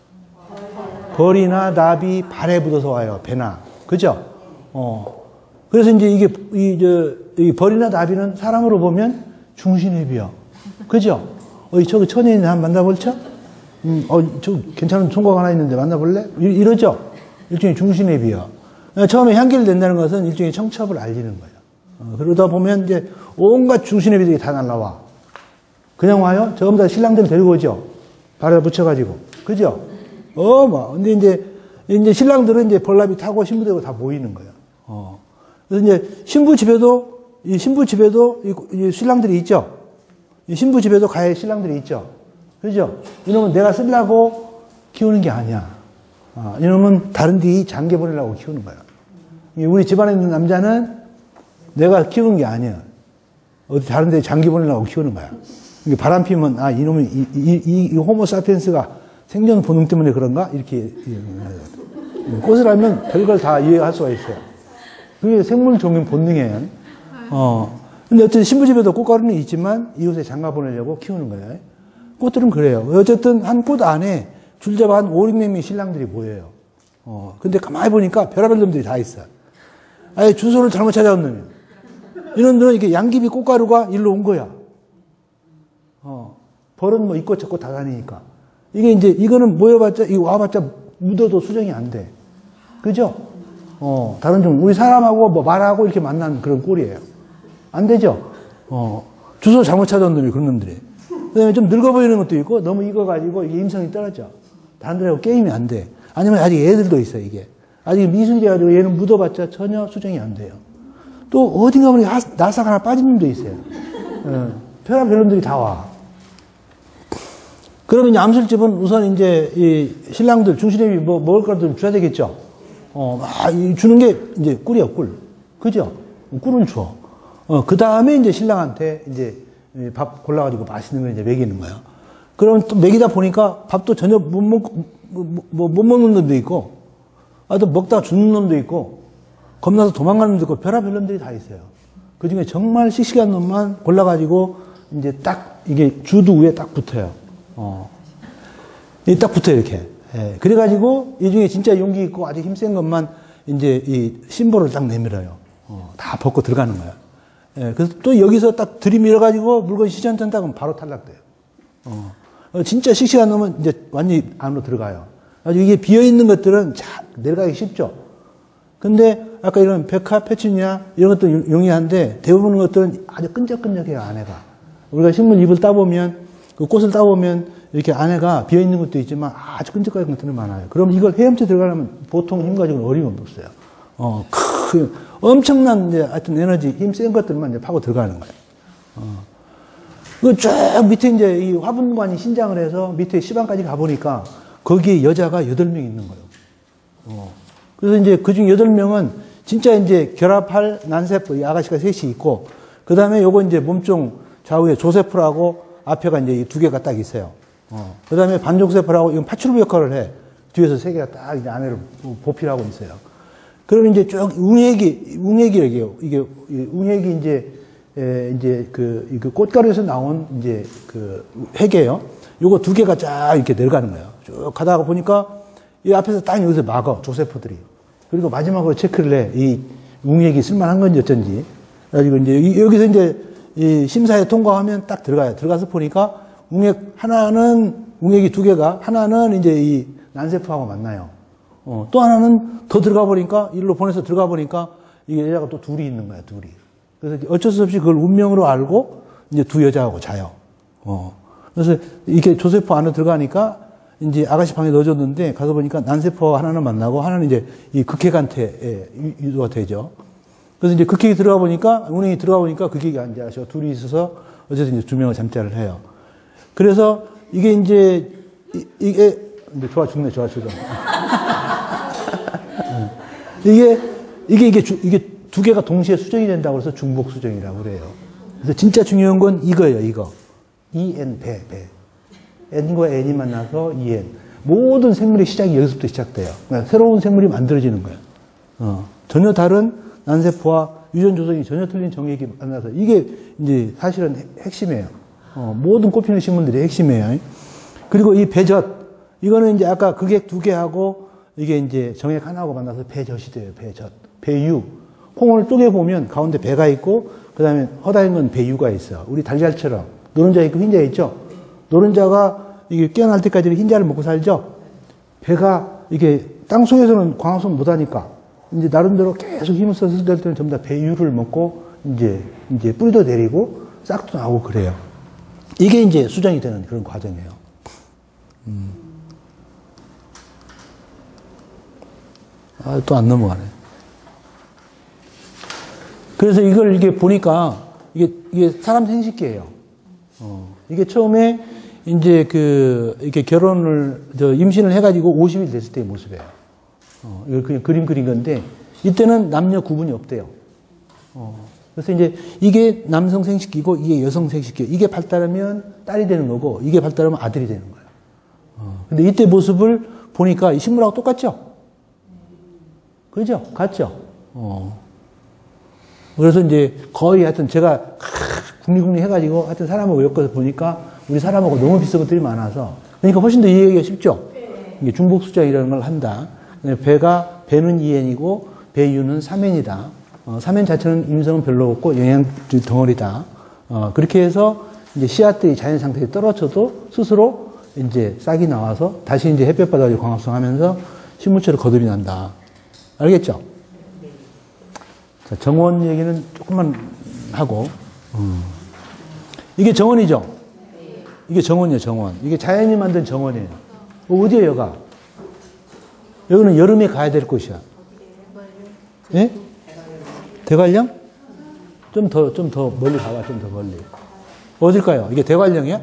벌이나 나비, 발에 묻어서 와요. 배나. 그죠? 어. 그래서 이제 이게, 이, 저, 이 벌이나 나비는 사람으로 보면 중신흡이요. 그죠? 어이, 저기 천에 있는 한 만나볼까? 음, 어, 저 괜찮은 총각 하나 있는데 만나볼래? 이, 이러죠? 일종의 중신앱이요. 처음에 향기를 낸다는 것은 일종의 청첩을 알리는 거예요. 어, 그러다 보면 이제 온갖 중신앱이들이 다 날라와. 그냥 와요? 전부 다 신랑들 데리고 오죠? 발에 붙여가지고. 그죠? 어, 뭐. 근데 이제, 이제 신랑들은 이제 벌나비 타고 신부되고 다 모이는 거예요. 어. 그래서 이제 신부 집에도, 이 신부 집에도 이, 이 신랑들이 있죠? 이 신부 집에도 가해 신랑들이 있죠? 그죠? 이놈은 내가 쓰려고 키우는 게 아니야. 아, 이놈은 다른 데 장계 보내려고 키우는 거야. 우리 집안에 있는 남자는 내가 키우는 게 아니야. 어디 다른 데 장계 보내려고 키우는 거야. 바람 피면, 아, 이놈은, 이, 이, 이, 이 호모사피엔스가 생존 본능 때문에 그런가? 이렇게. 꽃을 알면 별걸 다 이해할 수가 있어요. 그게 생물종인 본능이에요. 어. 근데 어쨌든 신부집에도 꽃가루는 있지만 이웃에 장가 보내려고 키우는 거예요. 꽃들은 그래요. 어쨌든 한 꽃 안에 줄잡아 한 오륙 명의 신랑들이 모여요. 어, 근데 가만히 보니까 별의별 놈들이 다 있어. 아예 주소를 잘못 찾아온 놈이. 이놈들은 이렇게 양귀비 꽃가루가 일로 온 거야. 어, 벌은 뭐 있고 저고 다 다니니까. 이게 이제, 이거는 모여봤자, 이거 와봤자 묻어도 수정이 안 돼. 그죠? 어, 다른 종, 우리 사람하고 뭐 말하고 이렇게 만난 그런 꼴이에요. 안 되죠? 어, 주소 잘못 찾아온 놈이 그런 놈들이. 그 다음에 좀 늙어 보이는 것도 있고, 너무 익어가지고 이게 임성이 떨어져. 다른 데하고 게임이 안 돼. 아니면 아직 애들도 있어, 이게. 아직 미숙이라가지고 얘는 묻어봤자 전혀 수정이 안 돼요. 또 어딘가 보니 나사가 하나 빠진 놈도 있어요. 어, 별한 별놈들이 다 와. 그러면 이제 암술집은 우선 이제 이 신랑들, 중신애비 뭐 먹을 거라도 좀 줘야 되겠죠? 어, 막 주는 게 이제 꿀이야, 꿀. 그죠? 꿀은 줘. 어, 그 다음에 이제 신랑한테 이제 밥 골라가지고 맛있는 걸 이제 먹이는 거예요. 그러면 또 먹이다 보니까 밥도 전혀 못 먹고, 뭐, 뭐, 못 먹는 놈도 있고, 아, 또 먹다가 죽는 놈도 있고, 겁나서 도망가는 놈도 있고, 별의별 놈들이 다 있어요. 그 중에 정말 씩씩한 놈만 골라가지고 이제 딱 이게 주두 위에 딱 붙어요. 어. 이 딱 붙어요, 이렇게. 예. 그래가지고 이 중에 진짜 용기 있고 아주 힘센 것만 이제 이 심볼을 딱 내밀어요. 어. 다 벗고 들어가는 거예요. 예. 그래서 또 여기서 딱 들이밀어가지고 물건이 시전된다 그러면 바로 탈락돼요. 어. 진짜 씩씩한 놈은 이제 완전히 안으로 들어가요. 아주 이게 비어있는 것들은 자, 내려가기 쉽죠. 근데 아까 이런 백화, 페추니아 이런 것도 용이한데 대부분 것들은 아주 끈적끈적해요, 안에가. 우리가 식물 잎을 따보면 그 꽃을 따보면 이렇게 안에가 비어있는 것도 있지만 아주 끈적한 것들은 많아요. 그럼 이걸 헤엄쳐 들어가려면 보통 힘 가지고는 어려움이 없어요. 어, 크, 엄청난 이제 하여튼 에너지, 힘 센 것들만 이제 파고 들어가는 거예요. 어. 그 쭉 밑에 이제 이 화분관이 신장을 해서 밑에 시방까지 가보니까 거기에 여자가 여덟 명 있는 거예요. 어. 그래서 이제 그중 여덟 명은 진짜 이제 결합할 난세포, 이 아가씨가 셋이 있고, 그 다음에 요거 이제 몸종 좌우에 조세포라고 앞에가 이제 이 두 개가 딱 있어요. 어. 그 다음에 반종세포라고 이건 파출부 역할을 해. 뒤에서 세 개가 딱 이제 안에를 보필하고 있어요. 그러면 이제 쭉 웅액이, 웅액이래요. 이게, 웅액이 이제 에, 이제 그, 그 꽃가루에서 나온 이제 그 핵이에요. 요거 두 개가 쫙 이렇게 내려가는 거예요. 쭉 가다가 보니까 이 앞에서 딱 여기서 막어, 조세포들이. 그리고 마지막으로 체크를 해. 이 웅액이 쓸만한 건지 어쩐지. 그래가지고 이제 여기서 이제 이 심사에 통과하면 딱 들어가요. 들어가서 보니까 웅액 하나는, 웅액이 두 개가 하나는 이제 이 난세포하고 만나요. 어, 또 하나는 더 들어가 보니까, 일로 보내서 들어가 보니까 이게 여자가 또 둘이 있는 거야, 둘이. 그래서 어쩔 수 없이 그걸 운명으로 알고 이제 두 여자하고 자요. 어. 그래서 이렇게 조세포 안으로 들어가니까 이제 아가씨 방에 넣어줬는데 가서 보니까 난세포 하나는 만나고 하나는 이제 이 극핵한테 유도가 되죠. 그래서 이제 극핵이 들어가 보니까, 운행이 들어가 보니까 극핵이 이제 아가씨가 둘이 있어서 어쨌든 이제 두 명을 잠자를 해요. 그래서 이게 이제, 이, 이게, 근데 좋아 죽네, 좋아 죽어. 이게, 이게, 이게, 주, 이게 두 개가 동시에 수정이 된다고 해서 중복 수정이라고 그래요. 그래서 진짜 중요한 건 이거예요, 이거. 이 엔, 배, 배. N과 N이 만나서 이 엔. 모든 생물의 시작이 여기서부터 시작돼요. 그러니까 새로운 생물이 만들어지는 거예요. 어. 전혀 다른 난세포와 유전 조성이 전혀 틀린 정액이 만나서 이게 이제 사실은 핵심이에요. 어. 모든 꽃피는 식물들의 핵심이에요. 그리고 이 배젖. 이거는 이제 아까 극액 두 개하고 이게 이제 정액 하나하고 만나서 배젖이 돼요, 배젖. 배유. 콩을 쪼개보면 가운데 배가 있고, 그 다음에 허다인 건 배유가 있어. 우리 달걀처럼. 노른자 있고 흰자 있죠? 노른자가 이게 깨어날 때까지는 흰자를 먹고 살죠? 배가 이게 땅속에서는 광합성 못하니까, 이제 나름대로 계속 힘을 써서 될 때는 전부 다 배유를 먹고, 이제, 이제 뿌리도 내리고, 싹도 나오고 그래요. 이게 이제 수정이 되는 그런 과정이에요. 음. 아, 또 안 넘어가네. 그래서 이걸 이렇게 보니까 이게, 이게 사람 생식기예요. 어. 이게 처음에 이제 그, 이렇게 결혼을, 저, 임신을 해가지고 오십 일 됐을 때의 모습이에요. 어. 이걸 그냥 그림 그린 건데, 이때는 남녀 구분이 없대요. 어. 그래서 이제 이게 남성 생식기고 이게 여성 생식기. 이게 발달하면 딸이 되는 거고, 이게 발달하면 아들이 되는 거예요. 어. 근데 이때 모습을 보니까 이 식물하고 똑같죠? 그죠? 같죠? 어. 그래서 이제 거의 하여튼 제가 국리국리 해가지고 하여튼 사람하고 엮어서 보니까 우리 사람하고 너무 비슷한 것들이 많아서 그러니까 훨씬 더 이해하기가 쉽죠? 이게 중복수정이라는 걸 한다. 배가, 배는 이 엔이고 배유는 삼 엔이다. 어, 삼 엔 자체는 임성은 별로 없고 영양 덩어리다. 어, 그렇게 해서 이제 씨앗들이 자연 상태에 떨어져도 스스로 이제 싹이 나와서 다시 이제 햇볕 받아가지고 광합성 하면서 식물체로 거듭이 난다. 알겠죠? 자, 정원 얘기는 조금만 하고, 음. 이게 정원이죠? 이게 정원이에요, 정원. 이게 자연이 만든 정원이에요. 어디에요, 여가? 여기는 여름에 가야 될 곳이야. 예? 대관령? 좀 더, 좀 더 멀리 가봐, 좀 더 멀리. 어딜까요? 이게 대관령이야?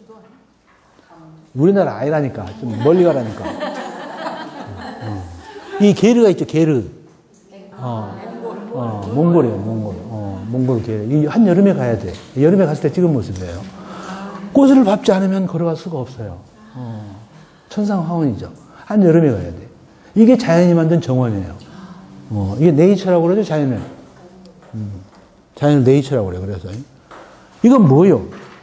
우리나라 아니라니까. 좀 멀리 가라니까. 어. 이 게르가 있죠, 게르. 어, 어, 몽골이에요, 몽골. 어, 몽골 게르. 이 한여름에 가야 돼. 여름에 갔을 때 찍은 모습이에요. 꽃을 밟지 않으면 걸어갈 수가 없어요. 어, 천상화원이죠. 한여름에 가야 돼. 이게 자연이 만든 정원이에요. 어, 이게 네이처라고 그러죠, 자연을. 음, 자연을 네이처라고 그래요. 그래서. 이건 뭐요?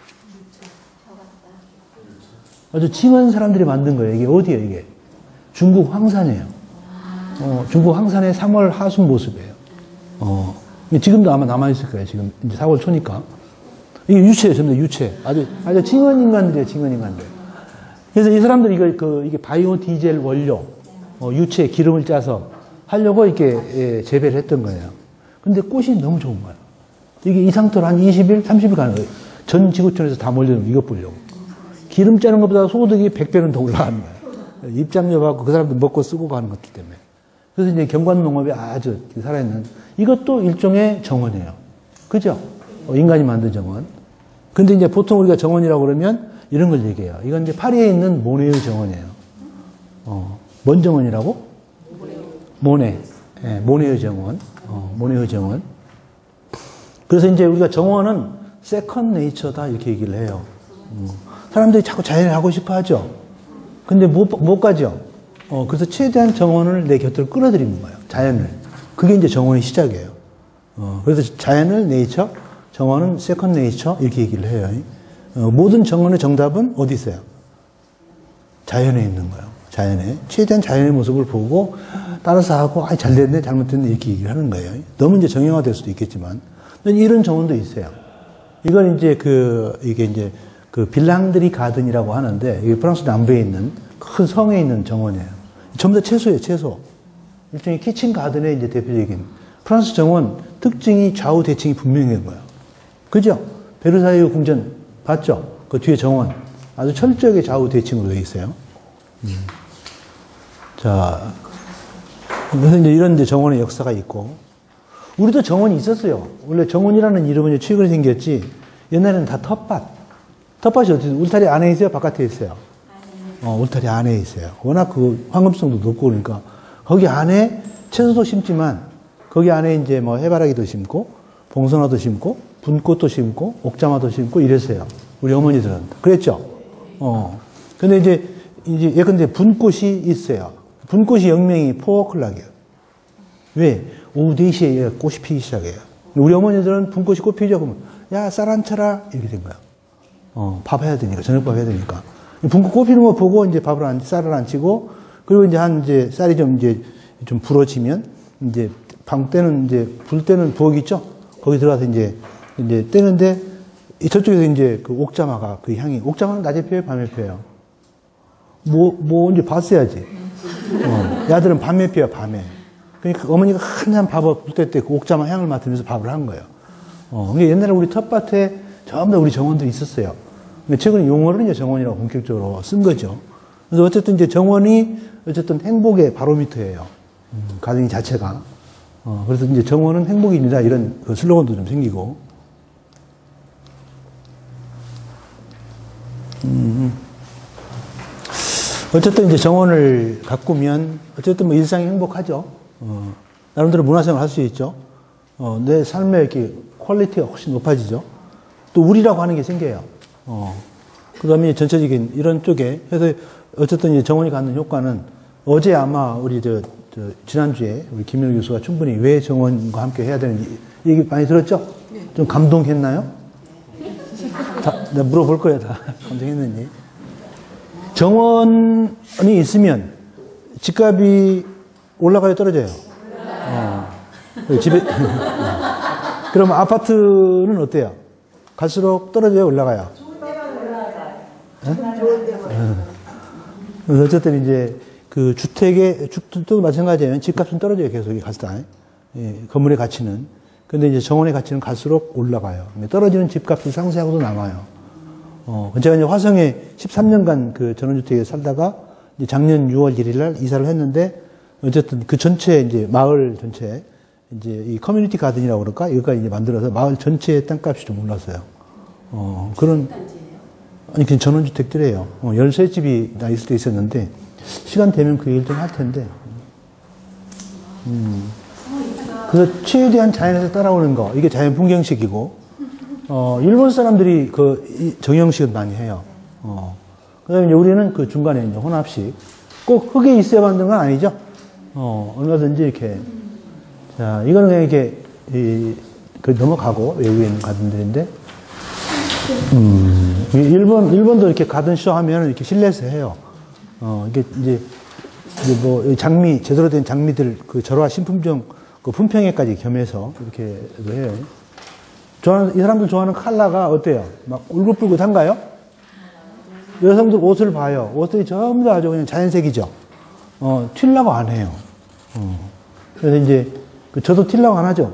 아주 징한 사람들이 만든 거예요. 이게 어디예요, 이게? 중국 황산이에요. 어, 중국 황산의 삼월 하순 모습이에요. 어, 지금도 아마 남아있을 거예요. 지금 이제 사월 초니까. 이게 유체예요, 전부 다 유체. 아주, 아주 징한 인간들이에요, 징한 인간들. 그래서 이 사람들이 이걸, 그, 이게 바이오 디젤 원료, 어, 유체, 기름을 짜서 하려고 이렇게, 예, 재배를 했던 거예요. 근데 꽃이 너무 좋은 거예요. 이게 이 상태로 한 이십 일, 삼십 일 가는 거예요. 전 지구촌에서 다 몰려오면 이것 보려고. 기름 짜는 것보다 소득이 백 배는 더 올라가는 거예요. 입장료받고 그 사람들 먹고 쓰고 가는 것들 때문에. 그래서 이제 경관 농업이 아주 살아있는, 이것도 일종의 정원이에요. 그죠? 어, 인간이 만든 정원. 근데 이제 보통 우리가 정원이라고 그러면 이런 걸 얘기해요. 이건 이제 파리에 있는 모네의 정원이에요. 어, 뭔 정원이라고? 모네. 예, 모네의 정원. 어, 모네의 정원. 그래서 이제 우리가 정원은 세컨 네이처다 이렇게 얘기를 해요. 음. 사람들이 자꾸 자연을 하고 싶어 하죠. 근데 못, 못 가죠. 어, 그래서 최대한 정원을 내 곁으로 끌어들이는 거예요. 자연을. 그게 이제 정원의 시작이에요. 어, 그래서 자연을 네이처, 정원은 세컨 네이처 이렇게 얘기를 해요. 어, 모든 정원의 정답은 어디 있어요? 자연에 있는 거예요. 자연에. 최대한 자연의 모습을 보고 따라서 하고, 아, 잘 됐네, 잘못됐네 이렇게 얘기를 하는 거예요. 너무 이제 정형화될 수도 있겠지만. 이런 정원도 있어요. 이건 이제 그, 이게 이제 그 빌랑드리 가든이라고 하는데, 이게 프랑스 남부에 있는 큰 성에 있는 정원이에요. 전부 다 채소예요, 채소. 일종의 키친 가든의 이제 대표적인. 프랑스 정원 특징이 좌우 대칭이 분명한 거예요. 그죠? 베르사유 궁전 봤죠? 그 뒤에 정원. 아주 철저하게 좌우 대칭으로 되어 있어요. 음. 자, 그래서 이제 이런 이제 정원의 역사가 있고, 우리도 정원이 있었어요. 원래 정원이라는 이름은 최근에 생겼지, 옛날에는 다 텃밭. 텃밭이 어디, 울타리 안에 있어요? 바깥에 있어요? 어, 울타리 안에 있어요. 워낙 그 황금성도 높고 그러니까, 거기 안에 채소도 심지만, 거기 안에 이제 뭐 해바라기도 심고, 봉선화도 심고, 분꽃도 심고, 옥자마도 심고 이랬어요. 우리 어머니들은. 그랬죠? 어. 근데 이제, 이제 예컨대 분꽃이 있어요. 분꽃이 영명이 포어클락이에요. 왜? 오후 네 시에 꽃이 피기 시작해요. 우리 어머니들은 분꽃이 꽃 피죠? 그러면, 야, 쌀 안 쳐라? 이렇게 된 거야. 어, 밥 해야 되니까, 저녁밥 해야 되니까. 분꽃 꽃 피는 거 보고 이제 밥을 안, 쌀을 안 치고, 그리고 이제 한 이제 쌀이 좀 이제 좀 불어지면, 이제 방 때는 이제, 불 때는 부엌 있죠? 거기 들어가서 이제, 이제 떼는데, 저쪽에서 이제 그 옥자마가 그 향이, 옥자마는 낮에 피어요? 밤에 피어요? 뭐, 뭐, 이제 봤어야지. 어, 야들은 밤에 피어요, 밤에. 그러니까 어머니가 한참 밥을 불 때 그 옥자마 향을 맡으면서 밥을 한 거예요. 어, 근데 옛날에 우리 텃밭에 전부 다 우리 정원들이 있었어요. 근데 최근에 용어를 이제 정원이라고 본격적으로 쓴 거죠. 그래서 어쨌든 이제 정원이 어쨌든 행복의 바로미터예요. 음, 가정 자체가. 어, 그래서 이제 정원은 행복입니다. 이런 그 슬로건도 좀 생기고. 음, 어쨌든 이제 정원을 가꾸면 어쨌든 뭐 일상이 행복하죠. 어, 나름대로 문화생활 할 수 있죠. 어, 내 삶의 이렇게 퀄리티가 훨씬 높아지죠. 또 우리라고 하는 게 생겨요. 어, 그 다음에 전체적인 이런 쪽에, 그래서 어쨌든 이제 정원이 갖는 효과는 어제 아마 우리 저, 저 지난주에 우리 김민우 교수가 충분히 왜 정원과 함께 해야 되는지 얘기 많이 들었죠? 좀 감동했나요? 다, 내가 물어볼 거예요, 다. 감동했는지. 정원이 있으면 집값이 올라가요, 떨어져요? 어. 집에, 그럼 아파트는 어때요? 갈수록 떨어져요, 올라가요? 좋은 데만 올라가요. 좋은 데만. 어. 어쨌든 이제 그 주택의, 주택도 마찬가지예요. 집값은 떨어져요, 계속 갔을 때. 예, 건물의 가치는. 근데 이제 정원의 가치는 갈수록 올라가요. 떨어지는 집값이 상쇄하고도 남아요. 어, 제가 이제 화성에 십삼 년간 그 전원주택에 살다가 이제 작년 유월 일일 날 이사를 했는데 어쨌든 그 전체 이제 마을 전체 이제 이 커뮤니티 가든이라고 그럴까? 이거까지 이제 만들어서 마을 전체의 땅값이 좀 올랐어요. 어, 그런. 아니, 그냥 전원주택들이에요. 어, 열세 집이 나 있을 때 있었는데 시간 되면 그 일 좀 할 텐데. 음. 그래서 최대한 자연에서 따라오는 거, 이게 자연 풍경식이고, 어, 일본 사람들이 그 정형식은 많이 해요. 어. 그 다음에 이제 우리는 그 중간에 이제 혼합식. 꼭 흙에 있어야 만든 건 아니죠? 어, 얼마든지 이렇게. 자, 이거는 그냥 이렇게, 이, 그 넘어가고, 외국에 있는 가든들인데, 음, 일본, 일본도 이렇게 가든쇼 하면 이렇게 실내에서 해요. 어, 이게 이제, 이제 뭐, 장미, 제대로 된 장미들, 그 절화 신품종, 그 품평회까지 겸해서 이렇게 해요. 좋아하는, 이 사람들 좋아하는 컬러가 어때요? 막 울긋불긋한가요? 여성들 옷을 봐요. 옷들이 전부 다 아주 그냥 자연색이죠. 어, 튀려고 안 해요. 어. 그래서 이제, 그 저도 튀려고 안 하죠.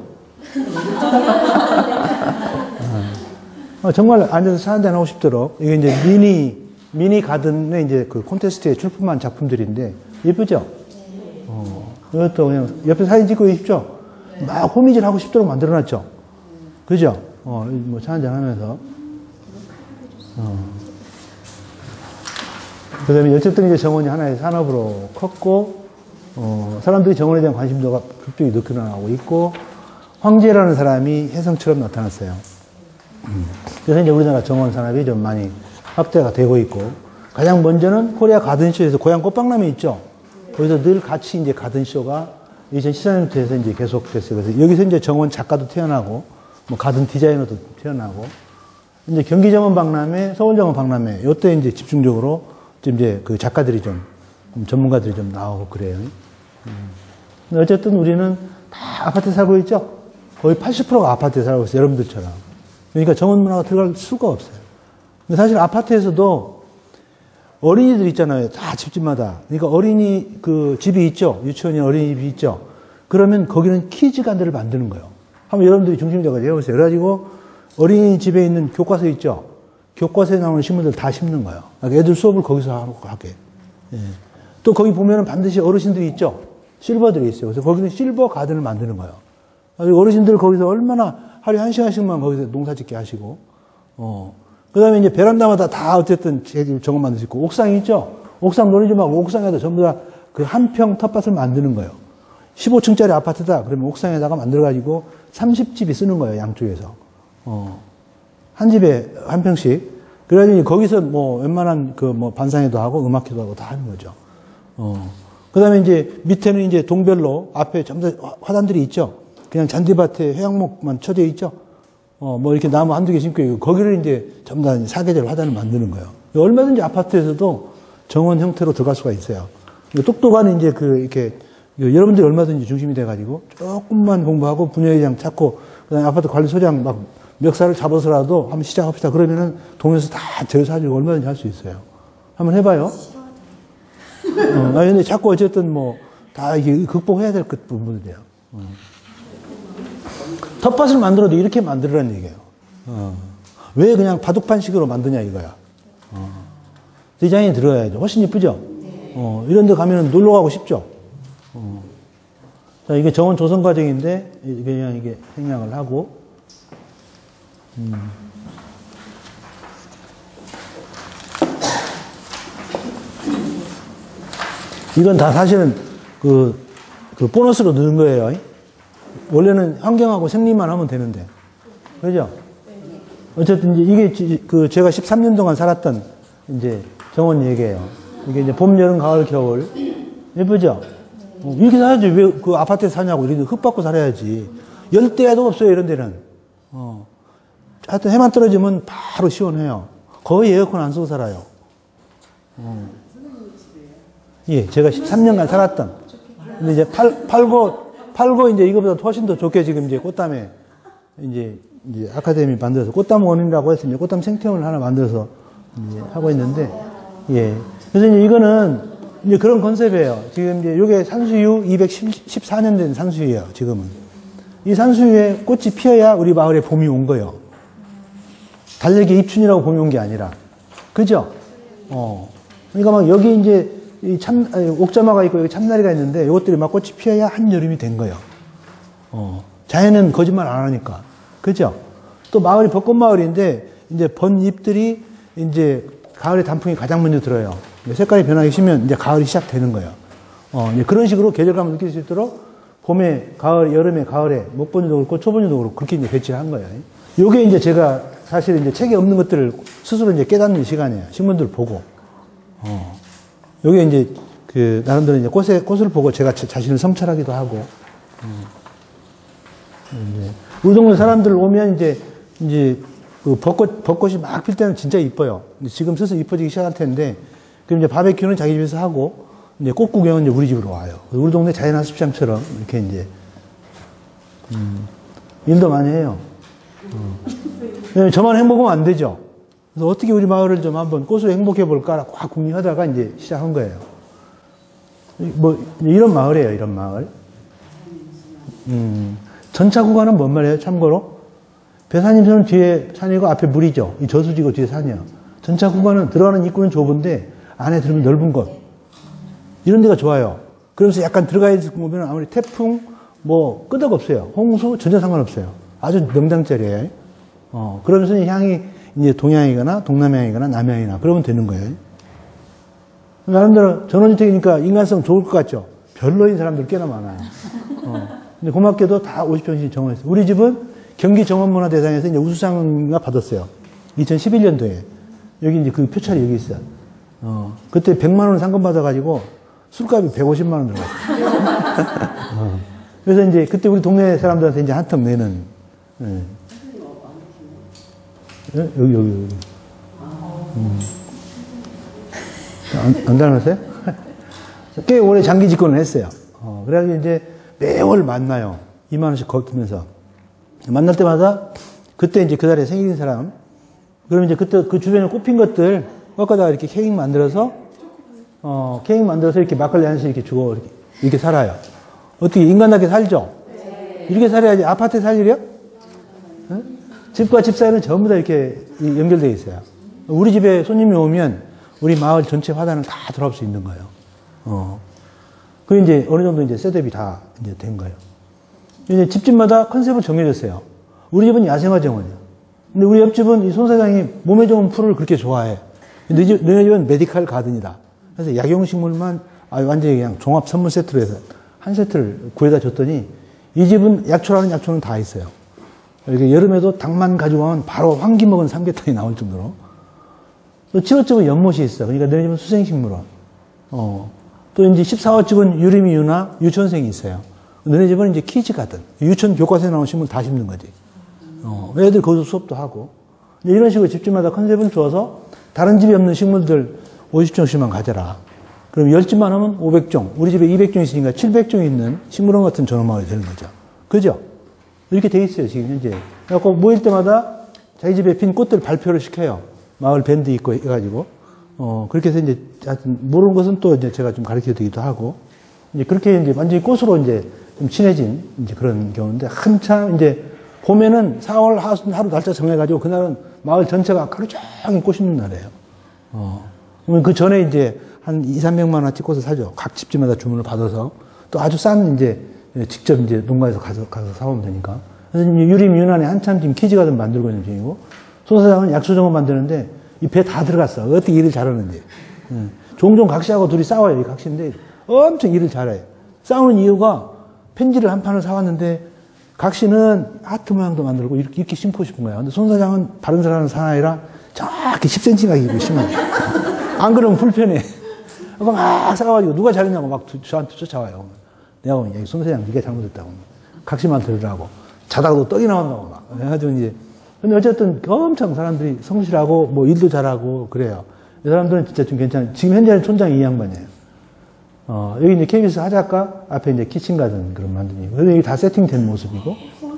어, 정말 앉아서 차 한잔 하고 싶도록. 이게 이제 미니, 미니 가든의 이제 그 콘테스트에 출품한 작품들인데, 예쁘죠? 어, 이것도 그냥 옆에 사진 찍고 계십시오. 막 호미질 하고 싶도록 만들어놨죠? 그죠? 어, 뭐 차 한잔 하면서. 어. 그 다음에 어쨌든 이제 정원이 하나의 산업으로 컸고, 어, 사람들이 정원에 대한 관심도가 급격히 늘어나고 있고, 황제라는 사람이 혜성처럼 나타났어요. 음. 그래서 이제 우리나라 정원 산업이 좀 많이 확대가 되고 있고, 가장 먼저는 코리아 가든쇼에서 고향 꽃박람회 있죠? 거기서 늘 같이 이제 가든쇼가 이천십사 년부터 이제 계속됐어요. 그래서 여기서 이제 정원 작가도 태어나고, 뭐 가든 디자이너도 태어나고, 이제 경기 정원 박람회, 서울 정원 박람회, 요때 이제 집중적으로 좀 이제 그 작가들이 좀, 전문가들이 좀 나오고 그래요. 음. 어쨌든 우리는 다 아파트에 살고 있죠? 거의 팔십 퍼센트가 아파트에 살고 있어요. 여러분들처럼. 그러니까 정원 문화가 들어갈 수가 없어요. 근데 사실 아파트에서도 어린이들 있잖아요. 다 집집마다. 그러니까 어린이 그 집이 있죠. 유치원이 어린이집이 있죠. 그러면 거기는 키즈관들을 만드는 거예요. 한번 여러분들이 중심적으로 해보세요. 그래가지고 어린이집에 있는 교과서 있죠. 교과서에 나오는 식물들 다 심는 거예요. 그러니까 애들 수업을 거기서 하고 하게. 예. 또 거기 보면은 반드시 어르신들이 있죠. 실버들이 있어요. 그래서 거기는 실버 가든을 만드는 거예요. 어르신들 거기서 얼마나 하루에 한 시간씩만 거기서 농사 짓게 하시고, 어. 그 다음에 이제 베란다마다 다 어쨌든 정원 만들 수 있고, 옥상이 있죠? 옥상 놀이좀하고 옥상에다 전부 다 그 한 평 텃밭을 만드는 거예요. 십오 층짜리 아파트다. 그러면 옥상에다가 만들어가지고 삼십 집이 쓰는 거예요. 양쪽에서. 어. 한 집에 한 평씩. 그래가지고 거기서 뭐 웬만한 그 뭐 반상회도 하고 음악회도 하고 다 하는 거죠. 어. 그 다음에 이제 밑에는 이제 동별로 앞에 전부 다 화단들이 있죠? 그냥 잔디밭에 해양목만 쳐져 있죠? 어, 뭐 이렇게 나무 한두 개 심고 있고, 거기를 이제 전부 다 사계절 화단을 만드는 거예요. 얼마든지 아파트에서도 정원 형태로 들어갈 수가 있어요. 똑똑한 이제 그, 이렇게, 여러분들이 얼마든지 중심이 돼가지고, 조금만 공부하고 분야회장 찾고, 그 다음에 아파트 관리소장 막 멱살을 잡아서라도 한번 시작합시다. 그러면은 동네에서 다 재료 사주고 얼마든지 할 수 있어요. 한번 해봐요. 어, 아, 근데 자꾸 어쨌든 뭐, 다 이게 극복해야 될 그 부분이에요. 어. 텃밭을 만들어도 이렇게 만들으라는 얘기예요. 어. 왜 그냥 바둑판식으로 만드냐 이거야. 어. 디자인이 들어야죠. 훨씬 이쁘죠? 어. 이런 데 가면은 놀러 가고 싶죠? 어. 자, 이게 정원 조성 과정인데, 그냥 이게 생략을 하고, 음. 이건 다 사실은 그, 그 보너스로 넣은 거예요. 원래는 환경하고 생리만 하면 되는데. 그죠? 어쨌든 이제 이게 그 제가 십삼 년 동안 살았던 이제 정원 얘기예요. 이게 이제 봄, 여름, 가을, 겨울. 예쁘죠? 어, 이렇게 살아야지. 왜 그 아파트에 사냐고. 이렇게 흙 받고 살아야지. 열대야도 없어요, 이런 데는. 어. 하여튼 해만 떨어지면 바로 시원해요. 거의 에어컨 안 쓰고 살아요. 어. 예, 제가 십삼 년간 살았던. 근데 이제 팔, 팔고, 팔고 이제 이거보다 훨씬 더 좋게 지금 이제 꽃담에 이제, 이제 아카데미 만들어서 꽃담 원이라고 해서 이제 꽃담 생태원을 하나 만들어서 이제 하고 있는데, 예. 그래서 이제 이거는 이제 그런 컨셉이에요. 지금 이제 요게 산수유 이백십사 년 된 산수유예요, 지금은. 이 산수유에 꽃이 피어야 우리 마을에 봄이 온 거예요. 달래기 입춘이라고 봄이 온 게 아니라. 그죠? 어. 그러니까 막 여기 이제 이 참, 아니, 옥자마가 있고 여기 참나리가 있는데 이것들이 막 꽃이 피어야 한여름이 된 거예요. 어. 자연은 거짓말 안 하니까. 그죠? 또 마을이 벚꽃마을인데 이제 번 잎들이 이제 가을에 단풍이 가장 먼저 들어요. 색깔이 변하기 시면 이제 가을이 시작되는 거예요. 어, 이제 그런 식으로 계절감을 느낄 수 있도록 봄에, 가을, 여름에, 가을에 목본유도 그렇고 초본유도 그렇고 그렇게 이제 배치를 한 거예요. 요게 이제 제가 사실 이제 책에 없는 것들을 스스로 이제 깨닫는 시간이에요. 신문들 보고. 어. 요게 이제 그 나름대로 이제 꽃에, 꽃을 보고 제가 자신을 성찰하기도 하고. 음. 이제 우리 동네 사람들 오면 이제, 이제, 그 벚꽃, 벚꽃이 막 필 때는 진짜 이뻐요. 지금 슬슬 이뻐지기 시작할 텐데, 그럼 이제 바베큐는 자기 집에서 하고, 이제 꽃 구경은 이제 우리 집으로 와요. 우리 동네 자연학습장처럼 이렇게 이제, 음, 일도 많이 해요. 어. 저만 행복하면 안 되죠. 그래서 어떻게 우리 마을을 좀 한번 꽃으로 행복해 볼까 꽉 궁리하다가 이제 시작한 거예요. 뭐, 이런 마을이에요, 이런 마을. 음, 전차 구간은 뭔 말이에요, 참고로? 배산임선은 뒤에 산이고 앞에 물이죠. 이 저수지고 뒤에 산이요. 전차 구간은 들어가는 입구는 좁은데 안에 들어오면 넓은 곳. 이런 데가 좋아요. 그러면서 약간 들어가 있으면 아무리 태풍, 뭐, 끄덕 없어요. 홍수, 전혀 상관없어요. 아주 명당짜리예요. 어, 그러면서 향이 이제 동양이거나 동남양이거나 남양이나 그러면 되는 거예요. 나름대로 전원주택이니까 인간성 좋을 것 같죠? 별로인 사람들 꽤나 많아요. 어. 근데 고맙게도 다 오십 평씩 정원했어요. 우리 집은 경기 정원문화대상에서 이제 우수상을 받았어요. 이천십일 년도에. 여기 이제 그 표찰이 여기 있어요. 어. 그때 백만 원 상금 받아가지고 술값이 백오십만 원 들어갔어요. 어. 그래서 이제 그때 우리 동네 사람들한테 이제 한턱 내는. 예. 예? 여기, 여기, 여기. 음. 안, 안 닮았어요? 꽤 오래 장기 집권을 했어요. 어. 그래가지고 이제 매월 만나요. 이만 원씩 걷으면서. 만날 때마다 그때 이제 그 달에 생일인 사람, 그럼 이제 그때 그 주변에 꼽힌 것들 꺾어다가 이렇게 케이크 만들어서, 어, 케이크 만들어서 이렇게 막걸리 한 잔씩 이렇게 주고 이렇게, 이렇게 살아요. 어떻게 인간답게 살죠? 네. 이렇게 살아야지. 아파트에 살 일이요? 네? 집과 집 사이는 전부 다 이렇게 연결되어 있어요. 우리 집에 손님이 오면 우리 마을 전체 화단을 다 돌아볼 수 있는 거예요. 어. 그 이제 어느 정도 이제 셋업이 다 이제 된 거예요. 이제 집집마다 컨셉은 정해졌어요. 우리 집은 야생화 정원이에요. 근데 우리 옆집은 이 손 사장이 몸에 좋은 풀을 그렇게 좋아해. 너희 집, 너희 집은 메디칼 가든이다. 그래서 약용식물만 아, 완전히 그냥 종합 선물 세트로 해서 한 세트를 구해다 줬더니 이 집은 약초라는 약초는 다 있어요. 이렇게 여름에도 닭만 가지고 가면 바로 환기 먹은 삼계탕이 나올 정도로. 또 칠 호집은 연못이 있어. 그러니까 너희 집은 수생식물원. 어. 또 이제 십사 호집은 유림이 유나 유치원생이 있어요. 너네 집은 이제 키즈 가든. 유치원 교과서에 나온 식물 다 심는 거지. 어. 애들 거기서 수업도 하고. 이런 식으로 집집마다 컨셉을 줘서 다른 집에 없는 식물들 오십 종씩만 가져라. 그럼 십 집만 하면 오백 종. 우리 집에 이백 종 있으니까 칠백 종 있는 식물원 같은 전원마을이 되는 거죠. 그죠? 이렇게 돼 있어요, 지금 현재. 그래서 모일 때마다 자기 집에 핀 꽃들 발표를 시켜요. 마을 밴드 있고 해가지고. 어, 그렇게 해서 이제, 하여튼, 모르는 것은 또 이제 제가 좀 가르쳐 드리기도 하고. 이제 그렇게 이제 완전히 꽃으로 이제 좀 친해진 이제 그런 경우인데, 한참 이제 봄에는 사월 하루 날짜 정해가지고 그날은 마을 전체가 하루 종일 꽃 심는 날이에요. 어. 그러면 그 전에 이제 한 이삼백만 원어치 꽃을 사죠. 각 집집마다 주문을 받아서. 또 아주 싼 이제 직접 이제 농가에서 가서, 가서 사오면 되니까. 그래서 이제 유림 유난에 한참 지금 키즈가든 만들고 있는 중이고, 손 사장은 약수정원 만드는데 이 배 다 들어갔어. 어떻게 일을 잘하는지. 응. 종종 각시하고 둘이 싸워요. 이 각시인데 엄청 일을 잘해. 싸우는 이유가 펜지를 한 판을 사왔는데 각시는 하트 모양도 만들고 이렇게, 이렇게 심고 싶은 거야. 근데 손 사장은 바른 사람은 사나이라 저렇게 십 센티미터 가기고 심어요. 안 그러면 불편해. 그거 막 싸가지고 누가 잘했냐고 막 저한테 쫓아와요. 내가 보면 손 사장 네가 잘못했다고. 각시만 들으라고. 자다가도 떡이 나온다고 막. 해가지고 이제. 근데 어쨌든 엄청 사람들이 성실하고 뭐 일도 잘하고 그래요. 이 사람들은 진짜 좀 괜찮아요. 지금 현재는 촌장이 이 양반이에요. 어, 여기 이제 케이비에스 하자가 앞에 이제 키친가든 그런 만드니고. 그래서 이게 다 세팅된 모습이고.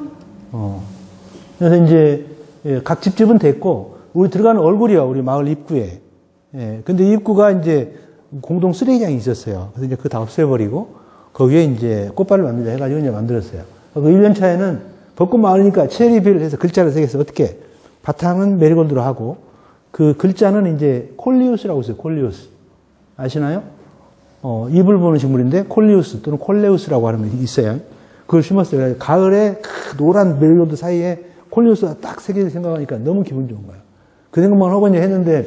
어. 그래서 이제 예, 각 집집은 됐고, 우리 들어가는 얼굴이요. 우리 마을 입구에. 예. 근데 입구가 이제 공동 쓰레기장이 있었어요. 그래서 이제 그거 다 없애버리고, 거기에 이제 꽃발을 만들자 해가지고 이제 만들었어요. 그 일 년 차에는 벚꽃 마을이니까 체리빌 해서 글자를 새겨서 어떻게, 바탕은 메리골드로 하고, 그 글자는 이제 콜리우스라고 있어요. 콜리우스. 아시나요? 어, 잎을 보는 식물인데, 콜리우스 또는 콜레우스라고 하는 게 있어요. 그걸 심었어요. 가을에 노란 메리골드 사이에 콜리우스가 딱 새겨질 생각하니까 너무 기분 좋은 거예요. 그 생각만 하고 이제 했는데,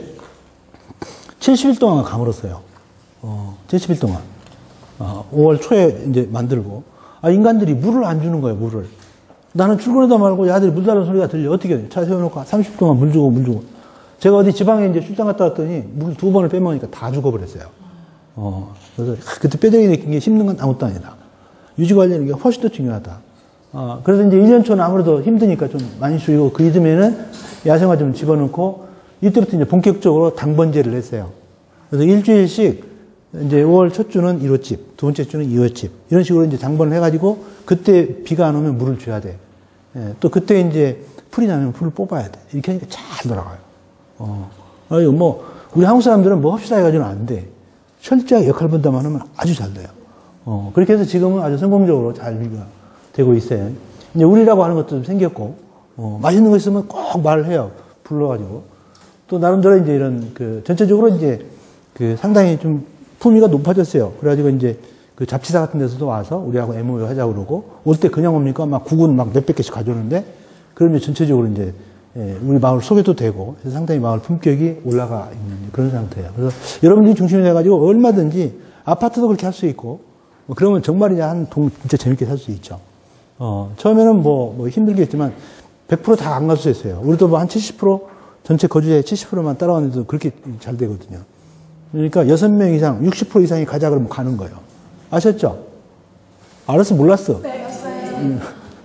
칠십 일 동안 가물었어요. 어, 칠십 일 동안. 어, 오월 초에 이제 만들고. 아, 인간들이 물을 안 주는 거예요, 물을. 나는 출근하다 말고 야들이 물 달라는 소리가 들려. 어떻게 해요? 차 세워놓고 삼십 분 동안 물 주고 물 주고. 제가 어디 지방에 이제 출장 갔다 왔더니 물 두 번을 빼먹으니까 다 죽어버렸어요. 어, 그래서 그때 뼈대기 느낀 게 심는 건 아무것도 아니다. 유지 관리하는 게 훨씬 더 중요하다. 어, 그래서 이제 일 년 초는 아무래도 힘드니까 좀 많이 줄이고, 그 이듬해는 야생화 좀 집어넣고, 이때부터 이제 본격적으로 당번제를 했어요. 그래서 일주일씩 이제 오월 첫 주는 일 호집, 두 번째 주는 이 호집, 이런 식으로 이제 당번을 해가지고, 그때 비가 안 오면 물을 줘야 돼. 예, 또 그때 이제 풀이 나면 풀을 뽑아야 돼. 이렇게 하니까 잘 돌아가요. 어, 아유, 뭐, 우리 한국 사람들은 뭐 합시다 해가지고는 안 돼. 철저하게 역할 분담만 하면 아주 잘 돼요. 어, 그렇게 해서 지금은 아주 성공적으로 잘 되고 있어요. 이제 우리라고 하는 것도 좀 생겼고, 어, 맛있는 거 있으면 꼭 말을 해요. 불러가지고. 또 나름대로 이제 이런 그 전체적으로 이제 그 상당히 좀 품위가 높아졌어요. 그래가지고 이제 그 잡지사 같은 데서도 와서 우리하고 엠오유 하자고 그러고, 올 때 그냥 옵니까? 막 국은 막 몇백 개씩 가져오는데, 그러면 전체적으로 이제 예, 우리 마을 소개도 되고, 그래서 상당히 마을 품격이 올라가 있는 그런 상태예요. 그래서 여러분들이 중심이 돼가지고 얼마든지 아파트도 그렇게 할 수 있고, 뭐 그러면 정말 이제 한 동 진짜 재밌게 살 수 있죠. 어, 처음에는 뭐, 뭐 힘들겠지만 백 퍼센트 다 안 갈 수 있어요. 우리도 뭐 한 칠십 퍼센트 전체 거주자의 칠십 퍼센트만 따라왔는데도 그렇게 잘 되거든요. 그러니까 여섯 명 이상, 육십 퍼센트 이상이 가자 그러면 가는 거예요. 아셨죠? 알았어, 몰랐어? 네, 알았어요. 음.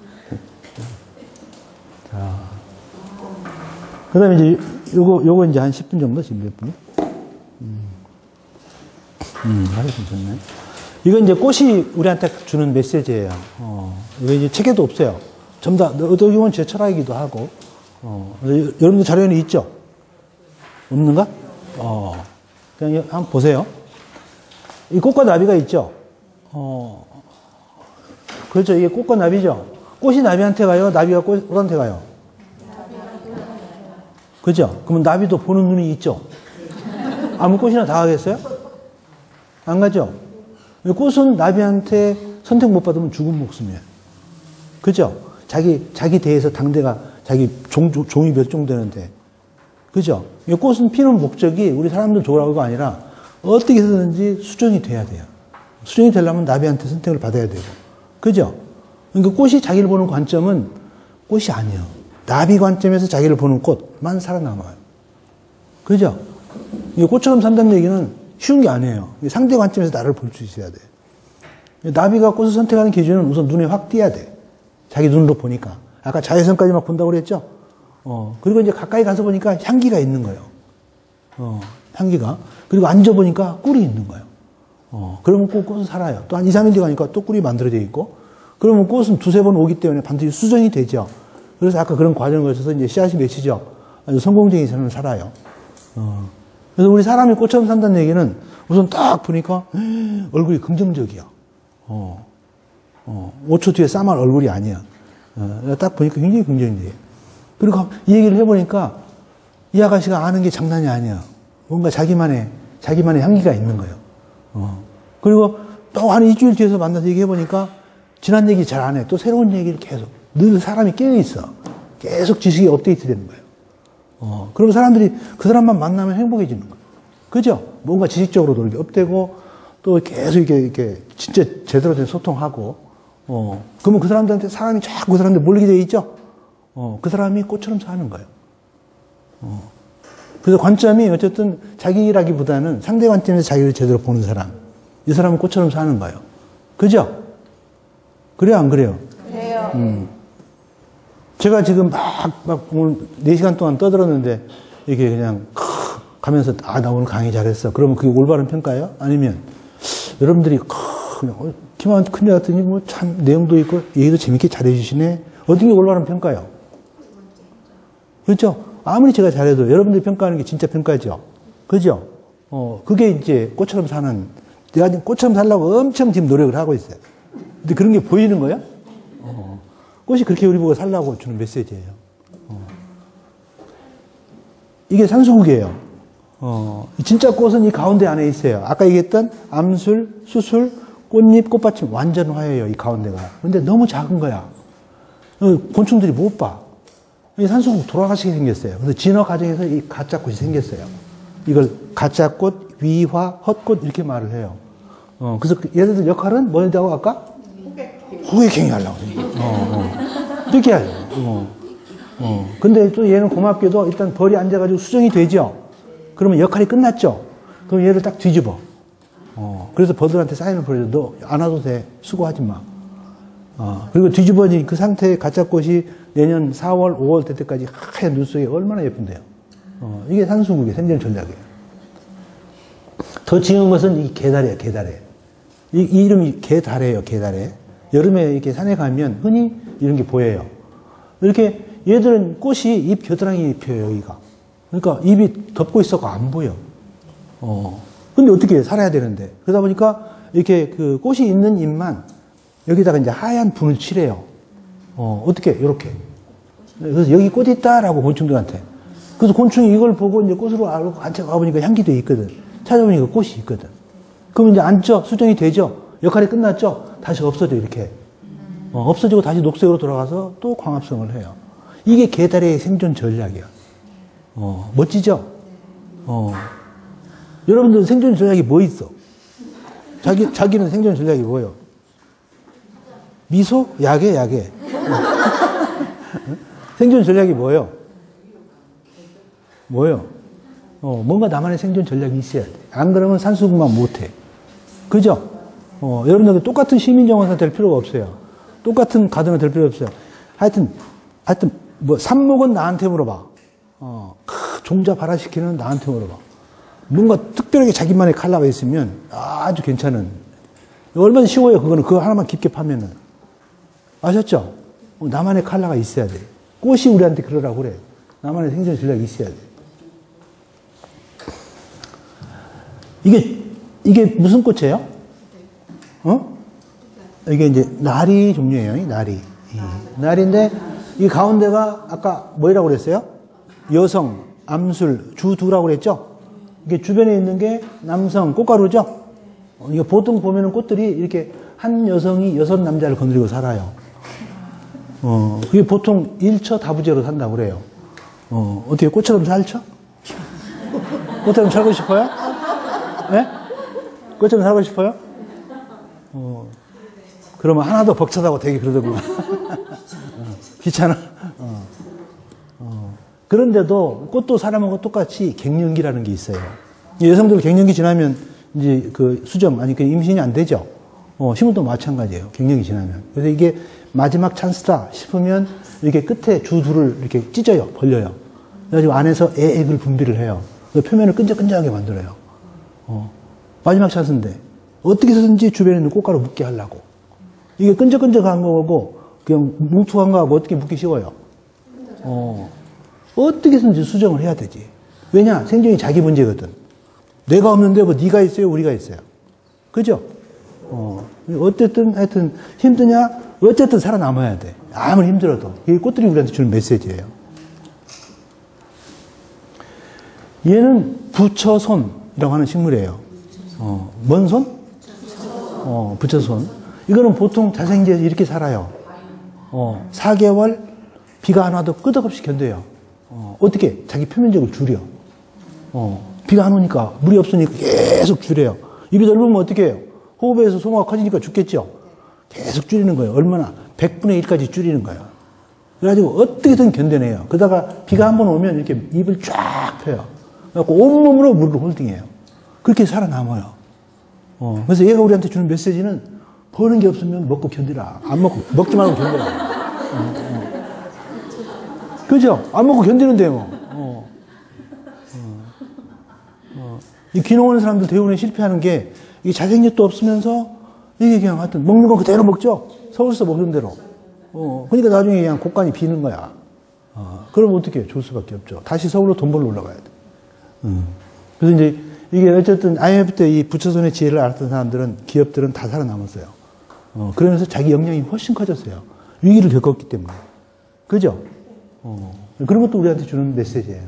자. 그 다음에 이제 요거, 요거 이제 한 십 분 정도, 지금 몇 분이? 음. 음, 하여튼 좋네. 이건 이제 꽃이 우리한테 주는 메시지예요. 어, 이거 이제 책에도 없어요. 전부 다, 어떻게 보면 제 철학이기도 하고, 어, 여러분들 자료에는 있죠? 없는가? 어, 그냥 한번 보세요. 이 꽃과 나비가 있죠? 어, 그렇죠. 이게 꽃과 나비죠? 꽃이 나비한테 가요? 나비가 꽃, 꽃한테 가요? 그죠? 그러면 나비도 보는 눈이 있죠? 아무 꽃이나 다 가겠어요? 안 가죠? 꽃은 나비한테 선택 못 받으면 죽은 목숨이에요. 그죠? 자기, 자기 대에서 당대가 자기 종, 종이 멸종되는데. 그죠? 꽃은 피는 목적이 우리 사람들 좋으라고가 아니라 어떻게 해서든지 수정이 돼야 돼요. 수정이 되려면 나비한테 선택을 받아야 되고. 그죠? 그러니까 꽃이 자기를 보는 관점은 꽃이 아니에요. 나비 관점에서 자기를 보는 꽃만 살아남아요. 그죠? 꽃처럼 산다는 얘기는 쉬운 게 아니에요. 상대 관점에서 나를 볼 수 있어야 돼. 나비가 꽃을 선택하는 기준은 우선 눈에 확 띄어야 돼. 자기 눈으로 보니까. 아까 자외선까지 막 본다고 그랬죠? 어, 그리고 이제 가까이 가서 보니까 향기가 있는 거예요. 어, 향기가. 그리고 앉아보니까 꿀이 있는 거예요. 어, 그러면 꽃, 꽃은 살아요. 또 한 이, 삼 일 뒤 가니까 또 꿀이 만들어져 있고, 그러면 꽃은 두세 번 오기 때문에 반드시 수정이 되죠. 그래서 아까 그런 과정을 거쳐서 이제 씨앗이 맺히죠. 아주 성공적인 삶을 살아요. 어. 그래서 우리 사람이 꽃처럼 산다는 얘기는 우선 딱 보니까 얼굴이 긍정적이야. 어. 어. 오 초 뒤에 싸말 얼굴이 아니야. 어. 딱 보니까 굉장히 긍정적이에요. 그리고 이 얘기를 해보니까 이 아가씨가 아는 게 장난이 아니야. 뭔가 자기만의, 자기만의 향기가 있는 거예요. 어. 그리고 또 한 일주일 뒤에서 만나서 얘기해보니까 지난 얘기 잘 안 해. 또 새로운 얘기를 계속. 늘 사람이 깨어있어. 계속 지식이 업데이트 되는 거예요. 어. 그러면 사람들이 그 사람만 만나면 행복해지는 거예요. 그죠? 뭔가 지식적으로도 이렇게 업되고 또 계속 이렇게, 이렇게 진짜 제대로 된 소통하고, 어. 그러면 그 사람들한테 사람이 자꾸 그 사람한테 몰리게 돼 있죠? 어. 그 사람이 꽃처럼 사는 거예요. 어. 그래서 관점이 어쨌든 자기라기보다는 상대 관점에서 자기를 제대로 보는 사람. 이 사람은 꽃처럼 사는 거예요. 그죠? 그래요, 안 그래요? 그래요. 음. 제가 지금 막, 막 오늘 네 시간 동안 떠들었는데, 이게 그냥, 크, 가면서, 아, 나 오늘 강의 잘했어. 그러면 그게 올바른 평가예요? 아니면, 여러분들이, 크, 그냥, 어, 키만 큰일 같더니, 뭐, 참, 내용도 있고, 얘기도 재밌게 잘해주시네. 어떤 게 올바른 평가예요? 그렇죠? 아무리 제가 잘해도 여러분들이 평가하는 게 진짜 평가죠. 그죠? 어, 그게 이제 꽃처럼 사는, 내가 지금 꽃처럼 살려고 엄청 지금 노력을 하고 있어요. 근데 그런 게 보이는 거야? 어. 꽃이 그렇게 우리 보고 살라고 주는 메시지예요. 어. 이게 산수국이에요. 어. 진짜 꽃은 이 가운데 안에 있어요. 아까 얘기했던 암술, 수술, 꽃잎, 꽃받침 완전 화예요. 이 가운데가. 근데 너무 작은 거야. 어, 곤충들이 못 봐. 이 산수국 돌아가시게 생겼어요. 그래서 진화 과정에서 이 가짜꽃이 생겼어요. 이걸 가짜꽃, 위화, 헛꽃 이렇게 말을 해요. 어, 그래서 얘네들 역할은 뭐냐고 아까? 호객행위 하려고. 어, 어. 이렇게 하죠. 어, 어. 근데 또 얘는 고맙게도 일단 벌이 앉아가지고 수정이 되죠. 그러면 역할이 끝났죠. 그럼 얘를 딱 뒤집어. 어, 그래서 벌들한테 사인을 보내줘. 너 안 와도 돼. 수고하지 마. 어, 그리고 뒤집어진 그 상태의 가짜 꽃이 내년 사월, 오월 될 때까지 하얀 눈 속에 얼마나 예쁜데요. 어, 이게 산수국의 생존 전략이에요. 더 지은 것은 이 개다래예요, 개다래. 이, 이 이름이 개다래예요, 개다래. 여름에 이렇게 산에 가면 흔히 이런 게 보여요. 이렇게 얘들은 꽃이 잎 겨드랑이에 펴요, 여기가. 그러니까 잎이 덮고 있어서 안 보여. 어. 근데 어떻게 해? 살아야 되는데. 그러다 보니까 이렇게 그 꽃이 있는 잎만 여기다가 이제 하얀 분을 칠해요. 어, 어떻게? 이렇게. 그래서 여기 꽃 있다라고 곤충들한테. 그래서 곤충이 이걸 보고 이제 꽃으로 알고 앉아 가보니까 향기도 있거든. 찾아보니까 꽃이 있거든. 그럼 이제 앉죠? 수정이 되죠? 역할이 끝났죠? 다시 없어져, 이렇게. 어, 없어지고 다시 녹색으로 돌아가서 또 광합성을 해요. 이게 개다리의 생존 전략이야. 어, 멋지죠? 어. 여러분들 생존 전략이 뭐 있어? 자기, 자기는 생존 전략이 뭐예요? 미소? 약해, 약해. 생존 전략이 뭐예요? 뭐예요? 어, 뭔가 나만의 생존 전략이 있어야 돼. 안 그러면 산수국만 못해. 그죠? 어, 여러분들 똑같은 시민정원사 될 필요가 없어요. 똑같은 가드너 될 필요 없어요. 하여튼, 하여튼, 뭐, 삽목은 나한테 물어봐. 어, 크, 종자 발화시키는 나한테 물어봐. 뭔가 특별하게 자기만의 컬러가 있으면 아주 괜찮은. 얼마나 쉬워요, 그거는. 그거 하나만 깊게 파면은. 아셨죠? 어, 나만의 컬러가 있어야 돼. 꽃이 우리한테 그러라고 그래. 나만의 생존 전략이 있어야 돼. 이게, 이게 무슨 꽃이에요? 어? 이게 이제 나리 종류예요, 나리. 나리인데, 이 가운데가 아까 뭐라고 그랬어요? 여성, 암술, 주두라고 그랬죠? 이게 주변에 있는 게 남성, 꽃가루죠? 이게 보통 보면은 꽃들이 이렇게 한 여성이 여섯 남자를 건드리고 살아요. 어, 그게 보통 일처 다부제로 산다고 그래요. 어, 어떻게 꽃처럼 살죠? 꽃처럼 살고 싶어요? 네? 꽃처럼 살고 싶어요? 어, 그러면 하나도 벅차다고 되게 그러더구만. 어, 귀찮아. 어, 어. 그런데도 꽃도 사람하고 똑같이 갱년기라는 게 있어요. 여성들 갱년기 지나면 이제 그 수정, 아니 그 임신이 안 되죠. 어, 식물도 마찬가지예요. 갱년기 지나면. 그래서 이게 마지막 찬스다 싶으면 이렇게 끝에 주두를 이렇게 찢어요. 벌려요. 그래가지고 안에서 애액을 분비를 해요. 표면을 끈적끈적하게 만들어요. 어, 마지막 찬스인데 어떻게 해서든지 주변에 있는 꽃가루 묻게 하려고. 이게 끈적끈적한 거고 그냥 뭉툭한 거하고 어떻게 묻기 쉬워요. 어, 어떻게 해서든지 수정을 해야 되지. 왜냐? 생존이 자기 문제거든. 내가 없는데 뭐 네가 있어요? 우리가 있어요? 그죠? 어, 어쨌든 하여튼 힘드냐? 어쨌든 살아남아야 돼. 아무리 힘들어도. 이게 꽃들이 우리한테 주는 메시지예요. 얘는 부처손이라고 하는 식물이에요. 어, 뭔 손? 어, 부처손. 이거는 보통 자생지에서 이렇게 살아요. 어, 사 개월 비가 안 와도 끄덕없이 견뎌요. 어, 어떻게? 자기 표면적으로 줄여. 어, 비가 안 오니까, 물이 없으니까 계속 줄여요. 입이 넓으면 어떻게 해요? 호흡에서 소모가 커지니까 죽겠죠? 계속 줄이는 거예요. 얼마나? 백분의 일까지 줄이는 거예요. 그래가지고 어떻게든 견뎌내요. 그러다가 비가 한 번 오면 이렇게 입을 쫙 펴요. 그래갖고 온몸으로 물을 홀딩해요. 그렇게 살아남아요. 어, 그래서 얘가 우리한테 주는 메시지는 버는 게 없으면 먹고 견디라. 안 먹고, 먹지 말고 견디라. 어, 어. 그죠? 안 먹고 견디는데 뭐. 어. 어. 어. 이 귀농하는 사람들 대부분 실패하는 게 이게 자생력도 없으면서 이게 그냥 하여튼 먹는 건 그대로 먹죠? 서울서 먹는 대로. 어. 그러니까 나중에 그냥 곡간이 비는 거야. 어. 그럼 어떻게 해요? 줄 수밖에 없죠. 다시 서울로 돈 벌러 올라가야 돼. 음. 그래서 이제 이게 어쨌든 아이엠에프 때 이 부처손의 지혜를 알았던 사람들은, 기업들은 다 살아남았어요. 어, 그러면서 자기 역량이 훨씬 커졌어요. 위기를 겪었기 때문에. 그죠? 어, 그런 것도 우리한테 주는 메시지예요.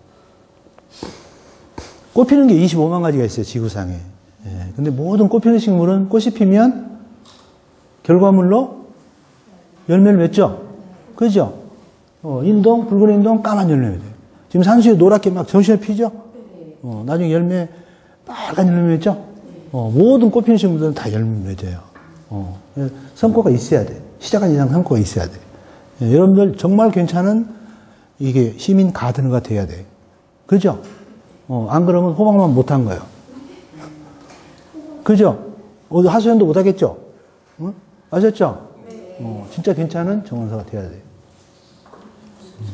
꽃 피는 게 이십오만 가지가 있어요, 지구상에. 예, 근데 모든 꽃 피는 식물은 꽃이 피면 결과물로 열매를 맺죠? 그죠? 어, 인동, 붉은 인동, 까만 열매를 맺어요. 지금 산수에 노랗게 막 정신을 피죠? 어, 나중에 열매, 빨간 열매 맺죠? 어, 모든 꽃 피는 식물들은 다 열매 맺어요. 어, 성과가 있어야 돼. 시작한 이상 성과가 있어야 돼. 예, 여러분들 정말 괜찮은 이게 시민 가드너가 돼야 돼. 그죠? 어, 안 그러면 호박만 못한 거예요. 그죠? 어디 하소연도 못하겠죠? 어? 아셨죠? 어, 진짜 괜찮은 정원사가 돼야 돼. 음.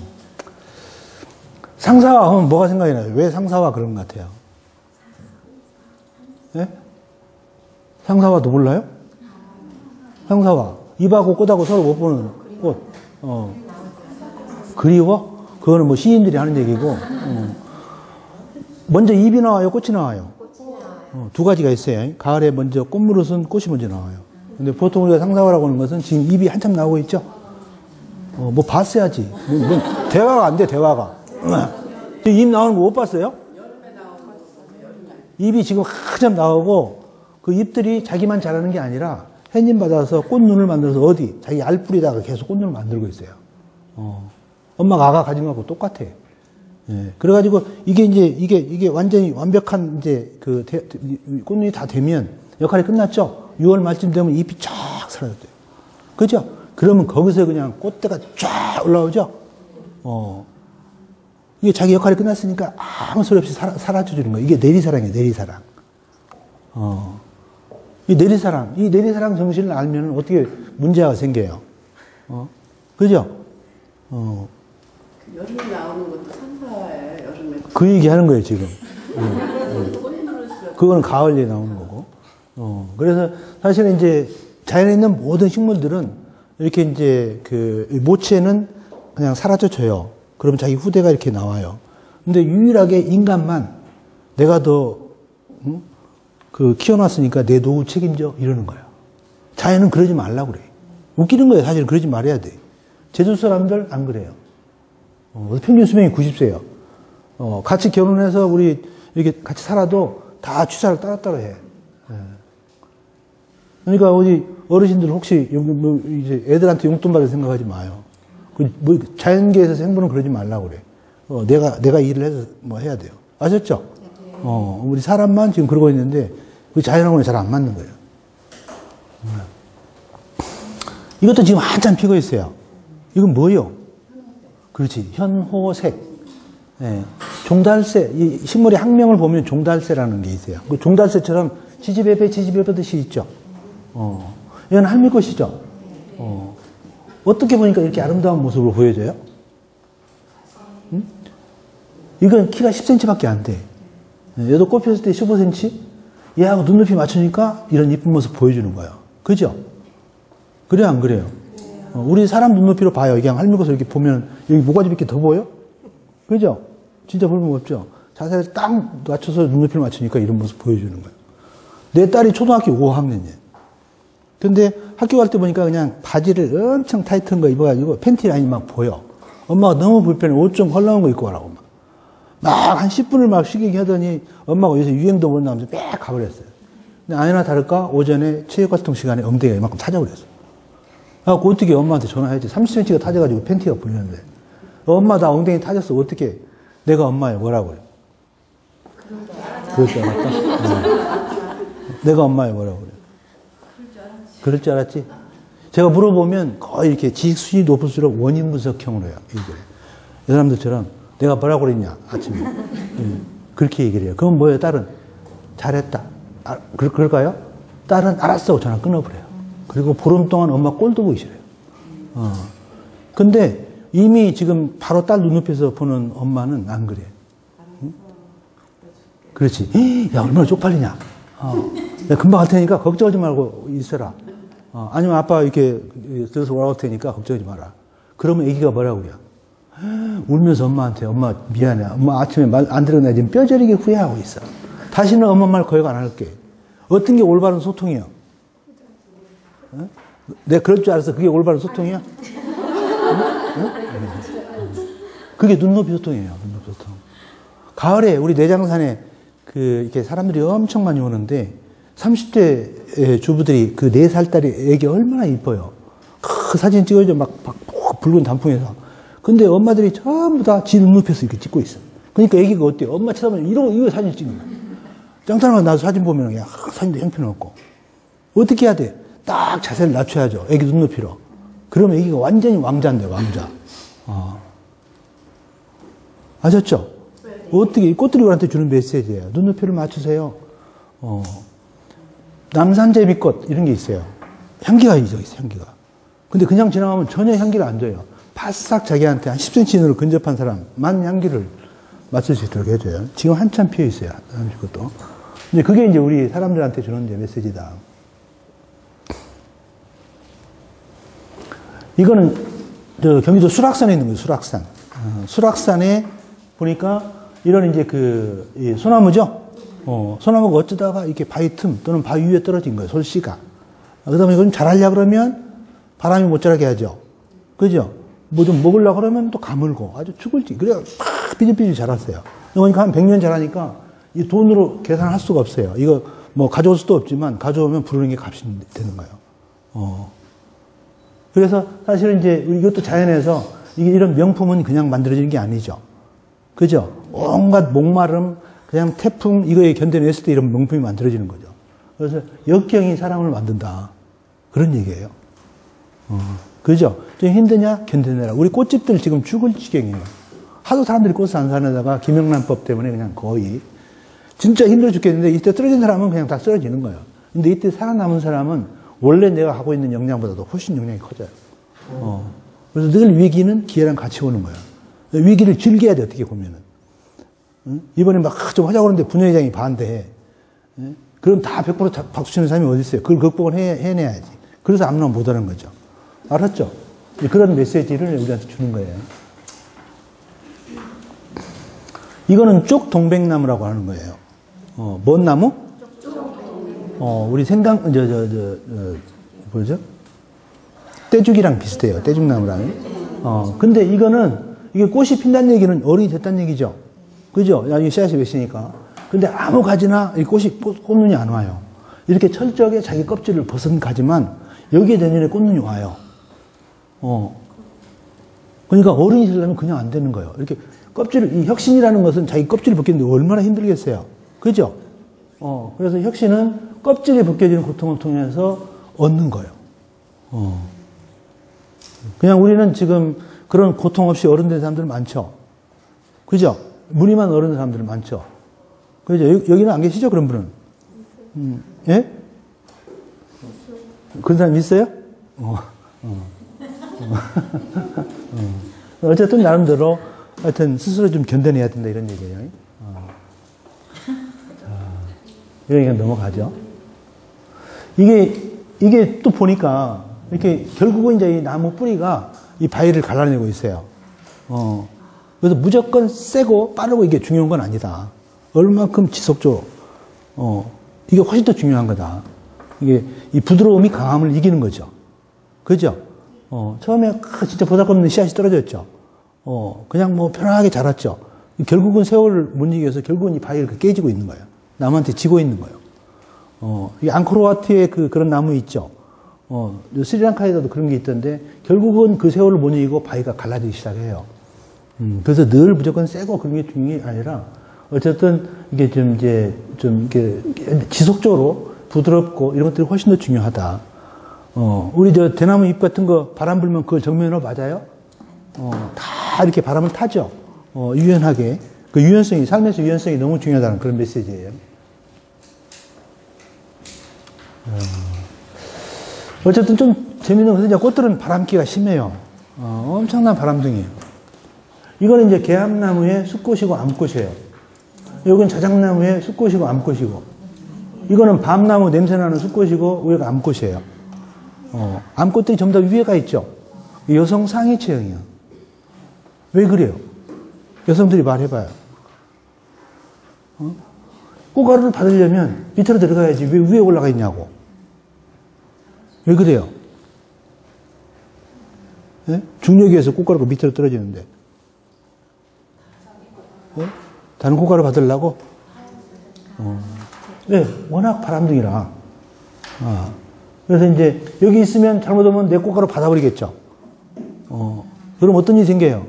상사화 하면 뭐가 생각이 나요? 왜 상사화 그런 것 같아요? 예? 상사화도 몰라요? 상사화. 입하고 꽃하고 서로 못 보는 꽃. 어. 그리워? 그거는 뭐 시인들이 하는 얘기고. 어. 먼저 잎이 나와요? 꽃이 나와요? 어, 두 가지가 있어요. 가을에 먼저 꽃무릇은 꽃이 먼저 나와요. 근데 보통 우리가 상사화라고 하는 것은 지금 잎이 한참 나오고 있죠? 어, 뭐 봤어야지. 뭐, 뭐, 대화가 안 돼, 대화가. 잎 나오는 거 못 봤어요? 잎이 지금 한참 나오고 그 잎들이 자기만 자라는 게 아니라 햇님 받아서 꽃눈을 만들어서 어디 자기 알뿌리다가 계속 꽃눈을 만들고 있어요. 어. 엄마가 아가 가진 거하고 똑같아. 예. 그래가지고 이게 이제 이게 이게 완전히 완벽한 이제 그 대, 꽃눈이 다 되면 역할이 끝났죠. 유월 말쯤 되면 잎이 쫙 사라졌대요. 그죠? 그러면 거기서 그냥 꽃대가 쫙 올라오죠. 어. 이게 자기 역할이 끝났으니까 아무 소리 없이 사라, 사라져주는 거예요. 이게 내리사랑이에요, 내리사랑. 어. 이 내리사랑, 이 내리사랑 정신을 알면 어떻게 문제가 생겨요. 어. 그죠? 어. 여름에 나오는 것도 상사화예요, 여름에. 그 얘기 하는 거예요, 지금. 어. 그거는 가을에 나오는 거고. 어. 그래서 사실은 이제 자연에 있는 모든 식물들은 이렇게 이제 그 모체는 그냥 사라져줘요. 그러면 자기 후대가 이렇게 나와요. 근데 유일하게 인간만 내가 더, 응? 그, 키워놨으니까 내 노후 책임져? 이러는 거예요. 자연은 그러지 말라고 그래. 웃기는 거예요. 사실은 그러지 말아야 돼. 제주 사람들 안 그래요. 어, 평균 수명이 구십 세예요. 어, 같이 결혼해서 우리 이렇게 같이 살아도 다 취사를 따로따로 해. 예. 그러니까 어디 어르신들 혹시 뭐 이제 애들한테 용돈 받을 생각하지 마요. 그 뭐 자연계에서 생분은 그러지 말라고 그래. 어, 내가 내가 일을 해서 뭐 해야 돼요. 아셨죠? 어, 우리 사람만 지금 그러고 있는데 그 자연하고는 잘 안 맞는 거예요. 이것도 지금 한참 피고 있어요. 이건 뭐예요? 그렇지. 현호색. 예. 종달새. 이 식물의 학명을 보면 종달새라는 게 있어요. 그 종달새처럼 지지배배, 지지배배 시 있죠. 어. 이건 할미꽃이죠. 어. 어떻게 보니까 이렇게 아름다운 모습을 보여줘요? 응? 이건 키가 십 센티미터밖에 안 돼. 얘도 꽃 폈을 때 십오 센티미터? 얘하고 눈높이 맞추니까 이런 이쁜 모습 보여주는 거예요. 그죠? 그래요, 안 그래요? 어, 우리 사람 눈높이로 봐요. 그냥 할미꽃을 이렇게 보면 여기 모가지 이렇게 더 보여? 그죠? 진짜 볼모없죠? 자세를 딱 맞춰서 눈높이를 맞추니까 이런 모습 보여주는 거예요. 내 딸이 초등학교 오 학년이에요. 근데 학교 갈 때 보니까 그냥 바지를 엄청 타이트한 거 입어가지고 팬티 라인이 막 보여. 엄마가 너무 불편해. 옷 좀 헐렁한 거 입고 가라고 막. 막 한 십 분을 막 쉬게 하더니 엄마가 요새 유행도 못 나오면서 빽 가버렸어요. 근데 아니나 다를까 오전에 체육활동 시간에 엉덩이가 이만큼 타져버렸어. 그래갖고 어떻게 엄마한테 전화해야지. 삼십 센티미터가 타져가지고 팬티가 보이는데. 엄마 나 엉덩이 타졌어. 어떻게. 내가 엄마예요. 뭐라고 그래. 그럴 줄 알았다. 응. 내가 엄마예요. 뭐라고 그래. 그럴 줄 알았지? 제가 물어보면 거의 이렇게 지식 수준이 높을수록 원인 분석형으로 해요. 얘기를. 이 사람들처럼 내가 뭐라고 그랬냐, 아침에. 음, 그렇게 얘기를 해요. 그건 뭐예요, 딸은? 잘했다. 아, 그, 그럴까요? 딸은 알았어 하고 전화 끊어버려요. 그리고 보름 동안 엄마 꼴도 보기 싫어요. 어. 근데 이미 지금 바로 딸 눈높이에서 보는 엄마는 안 그래. 응? 그렇지. 야, 얼마나 쪽팔리냐. 어. 내가 금방 갈 테니까 걱정하지 말고 있어라. 어, 아니면 아빠 이렇게 들어서 올라올 테니까 걱정하지 마라. 그러면 애기가 뭐라고 그래요? 울면서 엄마한테 엄마 미안해. 엄마 아침에 말 안 들었나 지금 뼈저리게 후회하고 있어. 다시는 엄마 말 거역 안 할게. 어떤 게 올바른 소통이요? 어? 내가 그럴 줄 알았어. 그게 올바른 소통이야? 응? 응? 그게 눈높이 소통이에요. 눈높이 소통. 가을에 우리 내장산에 그 이렇게 사람들이 엄청 많이 오는데 삼십 대 주부들이 그 네 살짜리 애기 얼마나 이뻐요. 그 사진 찍어줘 막, 막 붉은 단풍에서. 근데 엄마들이 전부 다 지 눈높이에서 이렇게 찍고 있어. 그러니까 애기가 어때요? 엄마 쳐다보면 이러고 이거 사진 찍는 거야. 짱짱하게 나도 사진 보면 그냥 사진도 형편없고. 어떻게 해야 돼? 딱 자세를 낮춰야죠. 애기 눈높이로. 그러면 애기가 완전히 왕자인데 왕자. 어. 아셨죠? 어떻게 꽃들이 우리한테 주는 메시지예요. 눈높이를 맞추세요. 어. 남산제비꽃 이런 게 있어요. 향기가 있어, 향기가. 근데 그냥 지나가면 전혀 향기를 안 줘요. 바싹 자기한테 한 십 센티미터로 근접한 사람만 향기를 맡을 수 있도록 해줘요. 지금 한참 피어 있어요. 그것도. 이제 그게 이제 우리 사람들한테 주는 이제 메시지다. 이거는 저 경기도 수락산에 있는 거예요. 수락산. 어, 수락산에 보니까 이런 이제 그 이 소나무죠. 어, 소나무가 어쩌다가 이렇게 바위 틈 또는 바위 위에 떨어진 거예요. 솔씨가. 그다음에 이건 자라려 그러면 바람이 못 자라게 하죠. 그죠? 뭐 좀 먹으려고 그러면 또 가물고 아주 죽을지. 그래야 팍 삐질삐질 자랐어요. 그러니까 한 백 년 자라니까 이 돈으로 계산할 수가 없어요. 이거 뭐 가져올 수도 없지만 가져오면 부르는 게 값이 되는 거예요. 어. 그래서 사실은 이제 이것도 자연에서 이게 이런 명품은 그냥 만들어지는 게 아니죠. 그죠? 온갖 목마름, 그냥 태풍 이거에 견뎌냈을 때 이런 명품이 만들어지는 거죠. 그래서 역경이 사람을 만든다. 그런 얘기예요. 어. 그죠? 좀 힘드냐? 견뎌내라. 우리 꽃집들 지금 죽을 지경이에요. 하도 사람들이 꽃을 안 사려다가 김영란법 때문에 그냥 거의 진짜 힘들어 죽겠는데 이때 쓰러진 사람은 그냥 다 쓰러지는 거예요. 근데 이때 살아남은 사람은 원래 내가 하고 있는 역량보다도 훨씬 역량이 커져요. 어. 그래서 늘 위기는 기회랑 같이 오는 거예요. 위기를 즐겨야 돼, 어떻게 보면은. 응? 이번에 막 좀 하자고 하는데 분회장이 반대해. 응? 그럼 다 백 퍼센트 박수 치는 사람이 어디 있어요? 그걸 극복을 해, 해내야지. 그래서 아무나 못하는 거죠. 알았죠? 그런 메시지를 우리한테 주는 거예요. 이거는 쪽 동백나무라고 하는 거예요. 어, 뭔 나무? 어, 우리 생강, 저, 저, 저, 저, 뭐죠? 떼죽이랑 비슷해요. 떼죽나무랑. 어, 근데 이거는, 이게 꽃이 핀다는 얘기는 어른이 됐다는 얘기죠. 그죠? 나중에 씨앗이 몇이니까. 근데 아무 가지나 이 꽃이, 꽃, 꽃눈이 안 와요. 이렇게 철저하게 자기 껍질을 벗은 가지만 여기에 내년에 꽃눈이 와요. 어. 그러니까 어른이 되려면 그냥 안 되는 거예요. 이렇게 껍질을, 이 혁신이라는 것은 자기 껍질을 벗기는데 얼마나 힘들겠어요. 그죠? 어. 그래서 혁신은 껍질이 벗겨지는 고통을 통해서 얻는 거예요. 어. 그냥 우리는 지금 그런 고통 없이 어른 된 사람들 많죠. 그죠? 무늬만 어른 된 사람들 많죠. 그죠? 여기는 안 계시죠? 그런 분은? 음. 예? 그런 사람 있어요? 어. 어. 어. 어쨌든 나름대로 하여튼 스스로 좀 견뎌내야 된다 이런 얘기예요. 어. 자, 이런 얘기 넘어가죠. 이게 이게 또 보니까 이렇게 결국은 이제 이 나무 뿌리가 이 바위를 갈라내고 있어요. 어. 그래서 무조건 세고 빠르고 이게 중요한 건 아니다. 얼만큼 지속적으로. 어. 이게 훨씬 더 중요한 거다. 이게 이 부드러움이 강함을 이기는 거죠. 그죠? 어. 처음에 진짜 보잘것없는 씨앗이 떨어졌죠. 어. 그냥 뭐 편하게 자랐죠. 결국은 세월을 못 이겨서 결국은 이 바위를 깨지고 있는 거예요. 남한테 지고 있는 거예요. 어. 이 앙코르와트에 그 그런 나무 있죠. 어, 스리랑카에도 그런 게 있던데, 결국은 그 세월을 못 이기고 바위가 갈라지기 시작해요. 음, 그래서 늘 무조건 세고 그런 게 중요한 게 아니라, 어쨌든 이게 좀 이제, 좀 이렇게 지속적으로 부드럽고 이런 것들이 훨씬 더 중요하다. 어, 우리 저 대나무 잎 같은 거 바람 불면 그걸 정면으로 맞아요? 어, 다 이렇게 바람을 타죠. 어, 유연하게. 그 유연성이, 삶에서 유연성이 너무 중요하다는 그런 메시지예요. 어. 어쨌든 좀 재밌는 것은 이제 꽃들은 바람기가 심해요. 어, 엄청난 바람둥이에요. 이거는 이제 개암나무의 숫꽃이고 암꽃이에요. 여기는 자작나무의 숫꽃이고 암꽃이고. 이거는 밤나무 냄새나는 숫꽃이고 위에가 암꽃이에요. 어, 암꽃들이 전부 다 위에가 있죠. 여성 상위 체형이에요. 왜 그래요? 여성들이 말해봐요. 어? 꽃가루를 받으려면 밑으로 들어가야지 왜 위에 올라가 있냐고. 왜 그래요? 네? 중력에서 꽃가루가 밑으로 떨어지는데. 네? 다른 꽃가루 받으려고? 어. 네, 워낙 바람둥이라. 어. 그래서 이제 여기 있으면 잘못하면 내 꽃가루 받아버리겠죠. 어. 그럼 어떤 일이 생겨요?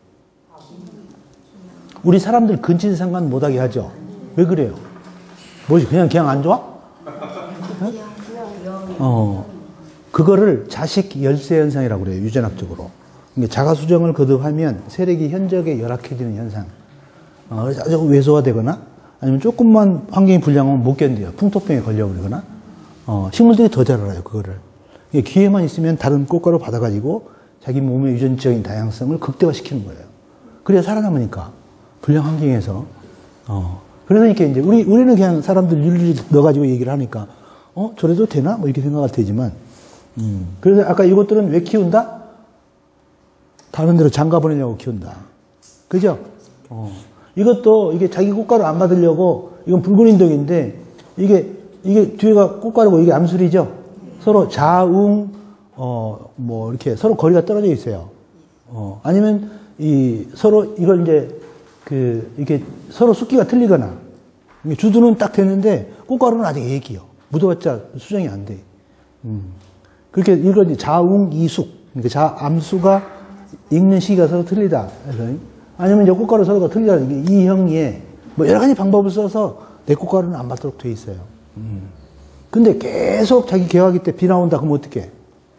우리 사람들 근친 상관 못하게 하죠. 왜 그래요? 뭐지? 그냥 그냥 안 좋아? 네? 어. 그거를 자식 열쇠 현상이라고 그래요. 유전학적으로. 자가 수정을 거듭하면 세력이 현저하게 열악해지는 현상. 어, 아주 왜소화되거나 아니면 조금만 환경이 불량하면 못 견뎌요. 풍토병에 걸려버리거나. 어, 식물들이 더 잘 알아요. 그거를. 기회만 있으면 다른 꽃가루 받아가지고 자기 몸의 유전적인 다양성을 극대화시키는 거예요. 그래야 살아남으니까. 불량 환경에서. 어. 그래서 이렇게 이제 우리, 우리는 그냥 사람들 일일이 넣어가지고 얘기를 하니까, 어, 저래도 되나? 뭐 이렇게 생각할 테지만, 음. 그래서 아까 이것들은 왜 키운다? 다른 데로 장가 보내려고 키운다. 그죠? 어. 이것도 이게 자기 꽃가루 안 받으려고, 이건 붉은 인덕인데, 이게, 이게 뒤에가 꽃가루고 이게 암술이죠? 서로 자웅, 어, 뭐, 이렇게 서로 거리가 떨어져 있어요. 어. 아니면, 이, 서로 이걸 이제, 그, 이게 서로 숫기가 틀리거나, 주두는 딱 되는데, 꽃가루는 아직 애기요. 묻어봤자 수정이 안 돼. 음. 그렇게 이걸 자웅, 이숙. 그러니까 자, 암수가 읽는 시기가 서로 틀리다. 그래서 아니면 이제 꽃가루 서로가 틀리다. 이형예. 뭐 여러 가지 방법을 써서 내 꽃가루는 안 받도록 돼 있어요. 음. 근데 계속 자기 개화기 때 비 나온다. 그러면 어떡해?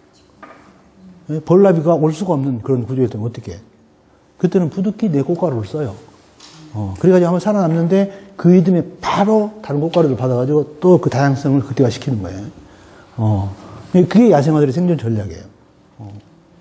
벌나비가 올 수가 없는 그런 구조일 때는 어떡해? 그때는 부득이 내 꽃가루를 써요. 어, 그래가지고 한번 살아남는데 그 이듬해 바로 다른 꽃가루를 받아가지고 또 그 다양성을 극대화시키는 거예요. 어, 그게 야생화들의 생존 전략이에요. 어.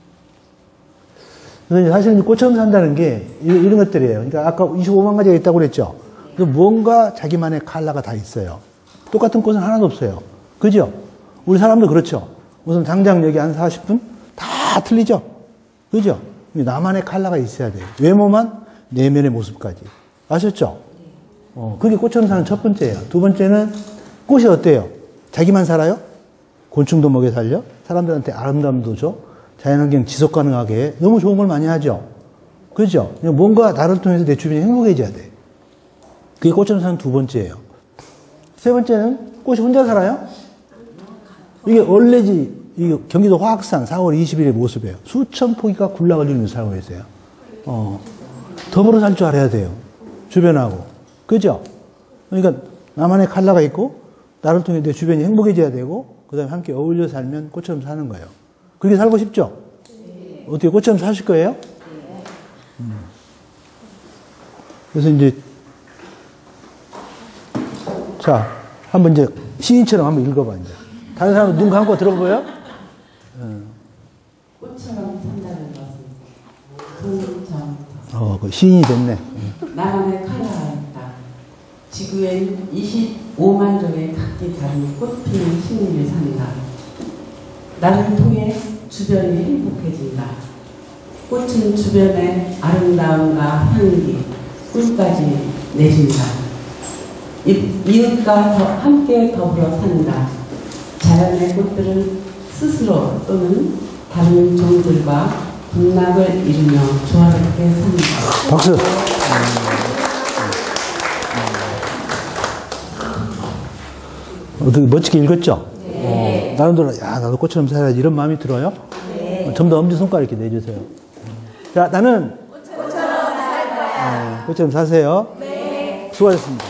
그래서 사실은 꽃처럼 산다는 게 이런, 이런 것들이에요. 그러니까 아까 이십오만 가지가 있다고 그랬죠. 뭔가 자기만의 컬러가 다 있어요. 똑같은 꽃은 하나도 없어요. 그죠? 우리 사람도 그렇죠. 우선 당장 여기 한 사십 분 다 틀리죠? 그죠? 나만의 컬러가 있어야 돼요. 외모만 내면의 모습까지. 아셨죠? 어, 그게 꽃처럼 사는 첫 번째예요. 두 번째는 꽃이 어때요? 자기만 살아요? 곤충도 먹여 살려? 사람들한테 아름다움도 줘? 자연환경 지속 가능하게 너무 좋은 걸 많이 하죠? 그죠? 뭔가 나를 통해서 내 주변이 행복해져야 돼. 그게 꽃처럼 사는 두 번째예요. 세 번째는 꽃이 혼자 살아요? 이게 원래지, 이게 경기도 화학산 사월 이십일의 모습이에요. 수천 포기가 군락을 이루면서 살고 있어요. 어. 더불어 살 줄 알아야 돼요. 주변하고. 그죠? 그러니까 나만의 컬러가 있고, 나를 통해 내 주변이 행복해져야 되고, 그 다음에 함께 어울려 살면 꽃처럼 사는 거예요. 그렇게 살고 싶죠? 네. 어떻게 꽃처럼 사실 거예요? 네. 음. 그래서 이제, 자, 한번 이제 시인처럼 한번 읽어봐, 이제. 다른 사람은 눈 감고 들어보여? 음. 꽃처럼 산다는 것은 손정. 어, 그 시인이 됐네. 나만의 컬러가 있다. 지구엔 이십오만 종의 각기 다른 꽃피는 식물이 산다. 나를 통해 주변이 행복해진다. 꽃은 주변의 아름다움과 향기, 꿀까지 내준다. 이웃과 더 함께 더불어 산다. 자연의 꽃들은 스스로 또는 다른 종들과 bun락을 이루며 조화롭게 삽니다. 박수. 어떻게 멋지게 읽었죠? 네. 어, 나름대로 야 나도 꽃처럼 살아야지 이런 마음이 들어요? 네. 좀 더 엄지손가락 이렇게 내주세요. 자, 나는 꽃처럼 살 거야. 네, 꽃처럼 사세요. 네. 수고하셨습니다.